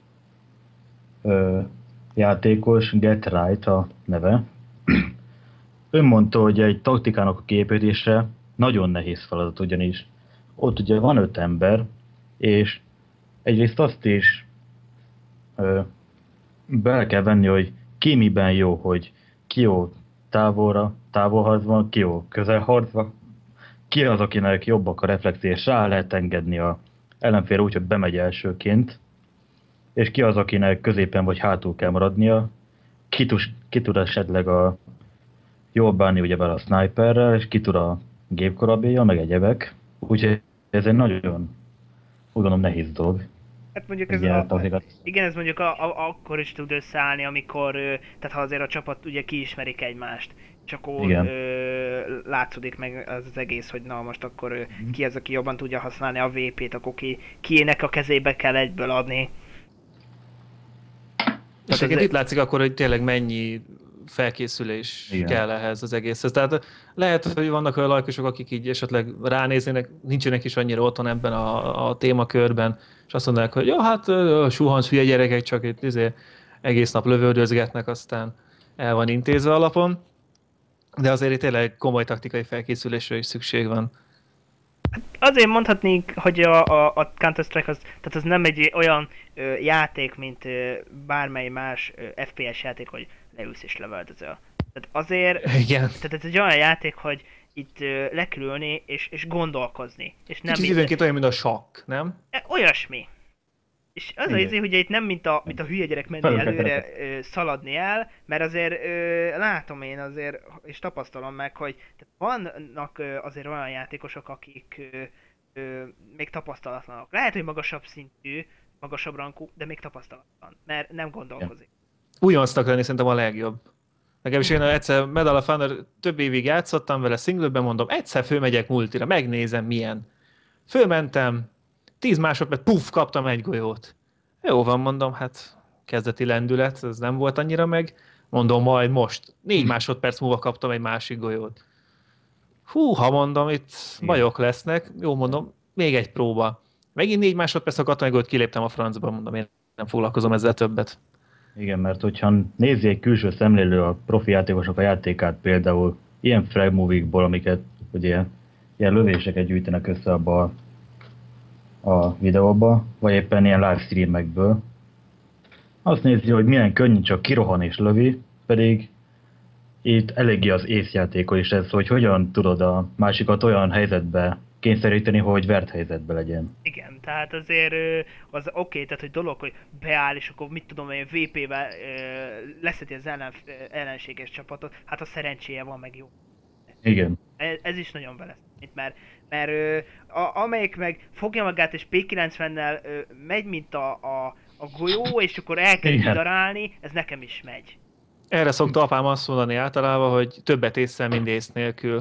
ö, játékos, Get Right a neve. Ő mondta, hogy egy taktikának a kiépítése nagyon nehéz feladat, ugyanis ott ugye van öt ember, és egyrészt azt is ö, bele kell venni, hogy ki miben jó, hogy ki jó távolra, távolharcban, ki jó közelharcban, ki az, akinek jobbak a reflexi, és rá lehet engedni a ellenfélre úgy, hogy bemegy elsőként, és ki az, akinek középen vagy hátul kell maradnia, ki, tus, ki tud esetleg a jól bánni ugye vele a sniperrel, és ki tud a gépkorabéja, meg egyebek. Úgyhogy ez egy nagyon, úgy gondolom, nehéz dolog. Hát mondjuk ez Igen, a, azért- igen, ez mondjuk a, a, akkor is tud összeállni, amikor, ö, tehát ha azért a csapat ugye kiismerik egymást, és akkor Igen. ö, látszódik meg az, az egész, hogy na most akkor ö, ki az, aki jobban tudja használni a vé pét, akkor ki, kiének a kezébe kell egyből adni. Tehát ez- ez itt látszik akkor, hogy tényleg mennyi felkészülés Igen. kell ehhez az egészhez. Tehát lehet, hogy vannak olyan laikusok, akik így esetleg ránéznének, nincsenek is annyira otthon ebben a, a témakörben, és azt mondanák, hogy jó, hát ö, suhanc hülye gyerekek, csak itt izé, egész nap lövöldözgetnek, aztán el van intézve alapon. De azért itt tényleg komoly taktikai felkészülésre is szükség van. Azért mondhatnénk, hogy a, a, a Counter-Strike az, tehát az nem egy olyan ö, játék, mint ö, bármely más ö, ef pé es játék, hogy leülsz és lövöldözöl. Tehát azért, Igen. tehát ez egy olyan játék, hogy itt ö, le kell ülni és, és gondolkozni. És nem Kicsit mint- időnként olyan, mint a sakk, nem? E, olyasmi. És az Igen. az izé, hogy itt nem mint a, mint a hülye gyerek menni Felül kell előre ö, szaladni el, mert azért ö, látom én azért, és tapasztalom meg, hogy tehát vannak ö, azért olyan játékosok, akik ö, ö, még tapasztalatlanok. Lehet, hogy magasabb szintű, magasabb rankú, de még tapasztalatlan, mert nem gondolkozik. Újoncnak lenni szerintem a legjobb. Legalábbis én egyszer Medal of Honor több évig játszottam vele, singleben mondom, egyszer fölmegyek multira, megnézem milyen. Fölmentem, tíz másodperc, puff, kaptam egy golyót. Jó van, mondom, hát kezdeti lendület, ez nem volt annyira meg. Mondom, majd most, négy másodperc múlva kaptam egy másik golyót. Hú, ha mondom, itt bajok lesznek, jó mondom, még egy próba. Megint négy másodperc a katonai kiléptem a francba, mondom, én nem foglalkozom ezzel többet. Igen, mert hogyha nézi egy külső szemlélő a profi játékosok a játékát, például ilyen frag movie-ból, amiket ugye ilyen lövéseket gyűjtenek össze abba a, a videóba, vagy éppen ilyen livestreamekből, azt nézi, hogy milyen könnyű csak kirohan és lövi, pedig itt eléggé az észjátékos is ez, hogy hogyan tudod a másikat olyan helyzetbe kényszeríteni, hogy vert helyzetbe legyen. Igen, tehát azért ö, az oké, okay, tehát hogy dolog, hogy beáll, és akkor mit tudom én, vé pé-vel leszedi az ellen, ellenséges csapatot, hát a szerencséje van, meg jó. Igen. Ez, ez is nagyon vele számít, mert, mert ö, a, amelyik meg fogja magát és pé kilencvennel ö, megy, mint a, a, a golyó, és akkor elkezd darálni, ez nekem is megy. Erre szokta apám azt mondani általában, hogy többet észre, mint ész nélkül.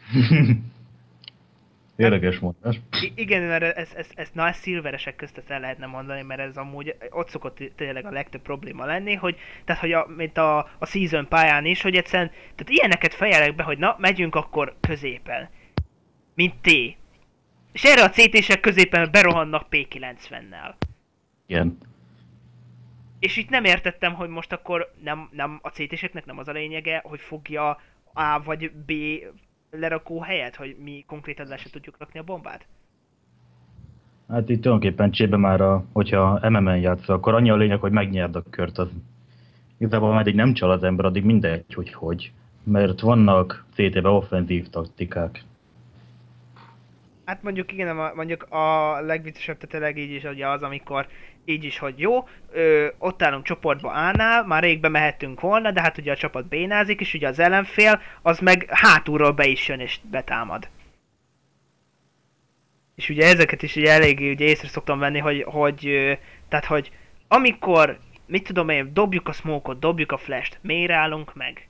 Érdekes mondás. I- igen, mert ez, ez, ez, na, ez szilveresek közt ezt el lehetne mondani, mert ez amúgy ott szokott tényleg a legtöbb probléma lenni, hogy, tehát hogy a, mint a, a season pályán is, hogy egyszerűen, tehát ilyeneket fejelek be, hogy na, megyünk akkor középen. Mint T. És erre a cé té-sek középen berohannak pé kilencvennel. Igen. És itt nem értettem, hogy most akkor nem, nem a cé té-seknek nem az a lényege, hogy fogja A vagy B lerakó helyet, hogy mi konkrétan le se tudjuk rakni a bombát? Hát itt tulajdonképpen csébe már, a, hogyha em em en játszol, akkor annyi a lényeg, hogy megnyerd a kört. Az igazából meddig nem csal az ember, addig mindegy, hogy hogy. Mert vannak cé té-ben offenzív taktikák. Hát mondjuk igen, a- mondjuk a legviccesebb, tehát tényleg így is ugye az, amikor így is, hogy jó, ö, ott állunk csoportba A-nál, már rég bemehettünk volna, de hát ugye a csapat bénázik, és ugye az ellenfél, az meg hátulról be is jön és betámad. És ugye ezeket is ugye eléggé ugye észre szoktam venni, hogy, hogy ö, tehát hogy amikor, mit tudom én, dobjuk a smoke-ot, dobjuk a flash-t, miért állunk meg?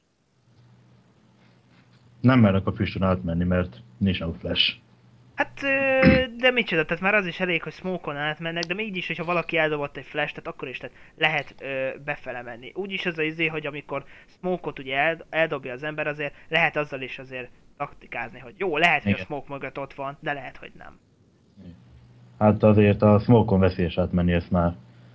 Nem mernek a füstön átmenni, mert nincs no flash. Hát, ö, de micsoda, tehát már az is elég, hogy smoke-on átmennek, de még így is, hogyha valaki eldobott egy flash, tehát akkor is tehát lehet ö, befele menni. Úgyis az az izé, hogy amikor smoke-ot ugye eld, eldobja az ember, azért lehet azzal is azért taktikázni, hogy jó, lehet, hogy Igen. a smoke mögött ott van, de lehet, hogy nem. Hát azért a smoke-on veszélyes átmenni, ezt már...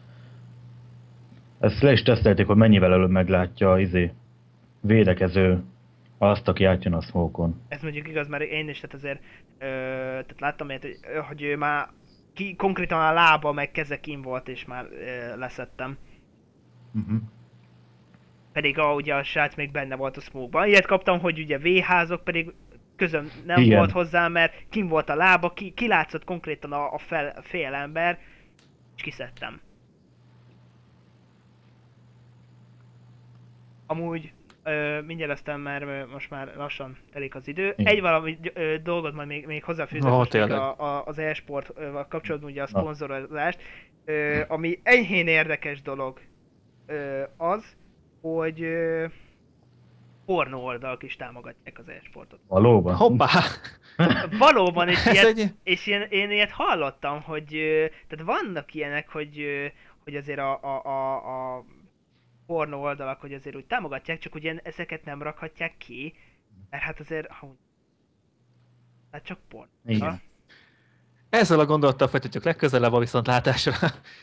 Ezt le is tesztelték, hogy mennyivel előbb meglátja izé védekező azt, aki átjön a smoke-on. Ez mondjuk igaz, mert én is tehát azért, ö, tehát láttam ilyet, hogy, hogy ő már ki, konkrétan a lába meg keze kín volt, és már ö, leszettem. Uh-huh. Pedig a, ugye a srác még benne volt a smoke-ban. Ilyet kaptam, hogy ugye véházok, pedig közöm nem Igen. volt hozzá, mert kim volt a lába, ki, kilátszott konkrétan a, a, fel, a fél ember, és kiszedtem. Amúgy ö, mindjárt aztán már ö, most már lassan telik az idő. Igen. Egy valami ö, dolgot majd még, még hozzáfűzök Ó, most még tényleg. a, a, az e-sport ö, kapcsolatban, ugye a Na. szponzorozást. Ö, ami enyhén érdekes dolog ö, az, hogy ö, pornó oldalak is támogatják az e-sportot. Valóban? Hoppá! Valóban, és, Ez ilyet, egy... és én, én ilyet hallottam, hogy ö, tehát vannak ilyenek, hogy, ö, hogy azért a, a, a, a pornó oldalak, hogy azért úgy támogatják, csak ugye ezeket nem rakhatják ki, mert hát azért, ha hát csak porn. Igen. Ezzel a gondolattal folytatjuk legközelebb a viszontlátásra.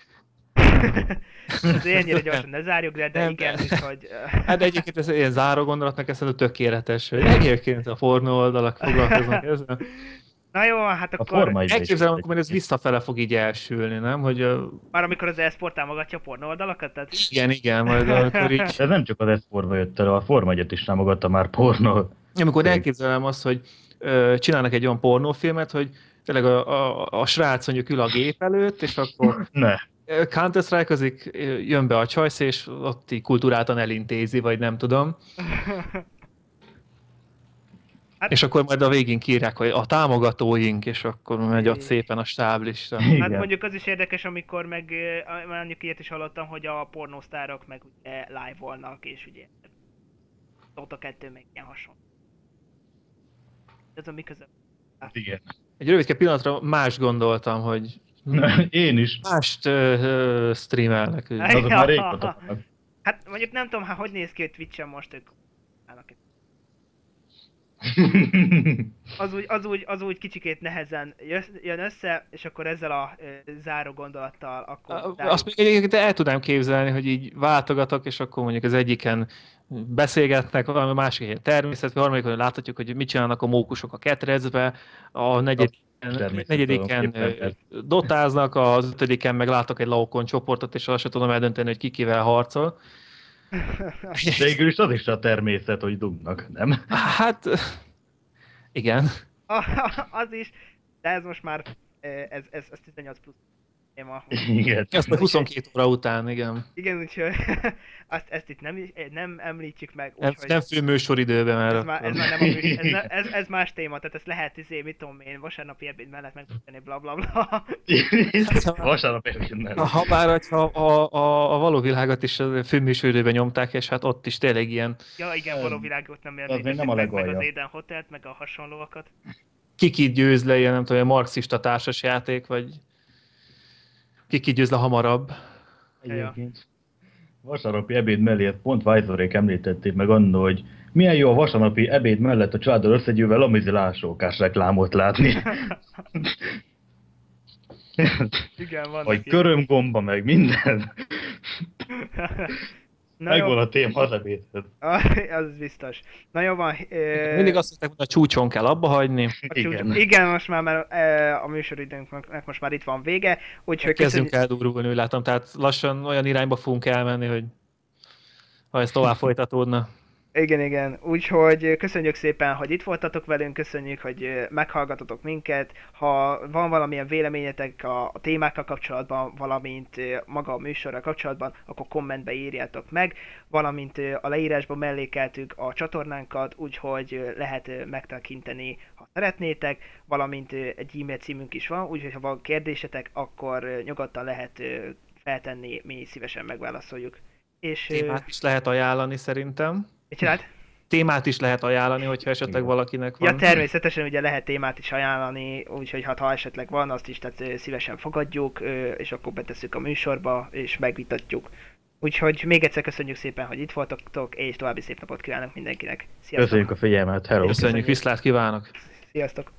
Azért ennyire gyorsan ne zárjuk le, de Nem, igen, de- is, hogy... Hát egyébként ez ilyen záró gondolatnak ez tökéletes, hogy egyébként a pornó oldalak foglalkoznak ezzel. Na jó, hát A akkor forma is Elképzelem, akkor majd ez visszafele fog így elsülni, nem? Hogy ö, már amikor az e-sport támogatja a pornó oldalakat, tehát... igen, igen, majd akkor így... Ez nem csak az Esportba jött el, a Forma egyet is támogatta már pornó. Amikor Tényleg. elképzelem azt, hogy ö, csinálnak egy olyan pornófilmet, hogy tényleg a, a, a srác mondjuk ül a gép előtt, és akkor Ne. counter-strike-ozik, jön be a csajsz, és ott így kultúráltan elintézi, vagy nem tudom. Hát- És akkor majd a végén kírják, hogy a támogatóink, és akkor megy ott szépen a stáblista. Hát Igen. mondjuk az is érdekes, amikor meg, eh, mondjuk ilyet is hallottam, hogy a pornósztárok meg ugye live-olnak, és ugye Dota kettő meg ilyen hasonló. Ez a mi közöm. Igen. Egy rövidke pillanatra más gondoltam, hogy Én is. mást ö, ö, streamelnek. úgy. Aj. Azok már régóta vannak. Hát mondjuk nem tudom, hát hogy néz ki a Twitch-en most ők állnak itt. Az úgy, az úgy, az úgy kicsikét nehezen jön össze, és akkor ezzel a ö, záró gondolattal akkor zárjuk. Azt még egyébként el tudnám képzelni, hogy így váltogatok, és akkor mondjuk az egyiken beszélgetnek, valami másik helyen természet, a harmadikon láthatjuk, hogy mit csinálnak a mókusok a ketrecbe, a negyediken, negyediken dotáznak, az ötödiken meg látok egy laokon csoportot, és azt sem tudom eldönteni, hogy ki kivel harcol. Végül is az is a természet, hogy dugnak, nem? Hát, igen. Az is, de ez most már, ez, ez, ez tizennyolc plusz téma. Igen. Ezt meg huszonkét óra után, igen. Igen, úgyhogy azt, ezt itt nem, nem említjük meg. Nem, Úgyhogy nem főműsoridőben, mert... ez, már, ez már nem a műsor, ez, ez, ez, más téma, tehát ezt lehet, izé, mit tudom én, vasárnapi ebéd mellett megtudni, bla bla bla. Vasárnap egyébként. Ha bár, ha a, a, a való világot is főműsoridőben nyomták, és hát ott is tényleg ilyen... Ja igen, való világot nem érték, nem a meg, meg legalja. az Eden Hotelt, meg a hasonlóakat. Kiki győz le, ilyen nem tudom, ilyen marxista társasjáték, vagy kiki győz le hamarabb. Egyébként. Vasárnapi ebéd mellé pont Vajzorék említették meg annól, hogy milyen jó a vasárnapi ebéd mellett a családdal összegyűlve Lamizi lásókás reklámot látni. Igen, van. Vagy körömgomba, meg minden. Megvan a téma az ebédhez. Az biztos. Na jó van. E... Mindig azt mondták, hogy a csúcson kell abba hagyni. A csúcs... Igen. Igen, most már mert, e, a műsoridőnknek most már itt van vége. Úgyhogy kezdünk köszönjük... eldurulni, úgy látom. Tehát lassan olyan irányba fogunk elmenni, hogy ha ez tovább folytatódna. Igen, igen. Úgyhogy köszönjük szépen, hogy itt voltatok velünk, köszönjük, hogy meghallgatotok minket. Ha van valamilyen véleményetek a, a témákkal kapcsolatban, valamint maga a műsorral kapcsolatban, akkor kommentbe írjátok meg, valamint a leírásban mellékeltük a csatornánkat, úgyhogy lehet megtekinteni, ha szeretnétek, valamint egy e-mail címünk is van, úgyhogy ha van kérdésetek, akkor nyugodtan lehet feltenni, mi szívesen megválaszoljuk. És, témát is lehet ajánlani szerintem. Mit csináld? Témát is lehet ajánlani, hogyha esetleg valakinek van. Ja, természetesen ugye lehet témát is ajánlani, úgyhogy hát, ha esetleg van, azt is tehát szívesen fogadjuk, és akkor betesszük a műsorba, és megvitatjuk. Úgyhogy még egyszer köszönjük szépen, hogy itt voltatok, és további szép napot kívánok mindenkinek. Sziasztok! Köszönjük a figyelmet, hello! Köszönjük, viszlát kívánok! Sziasztok!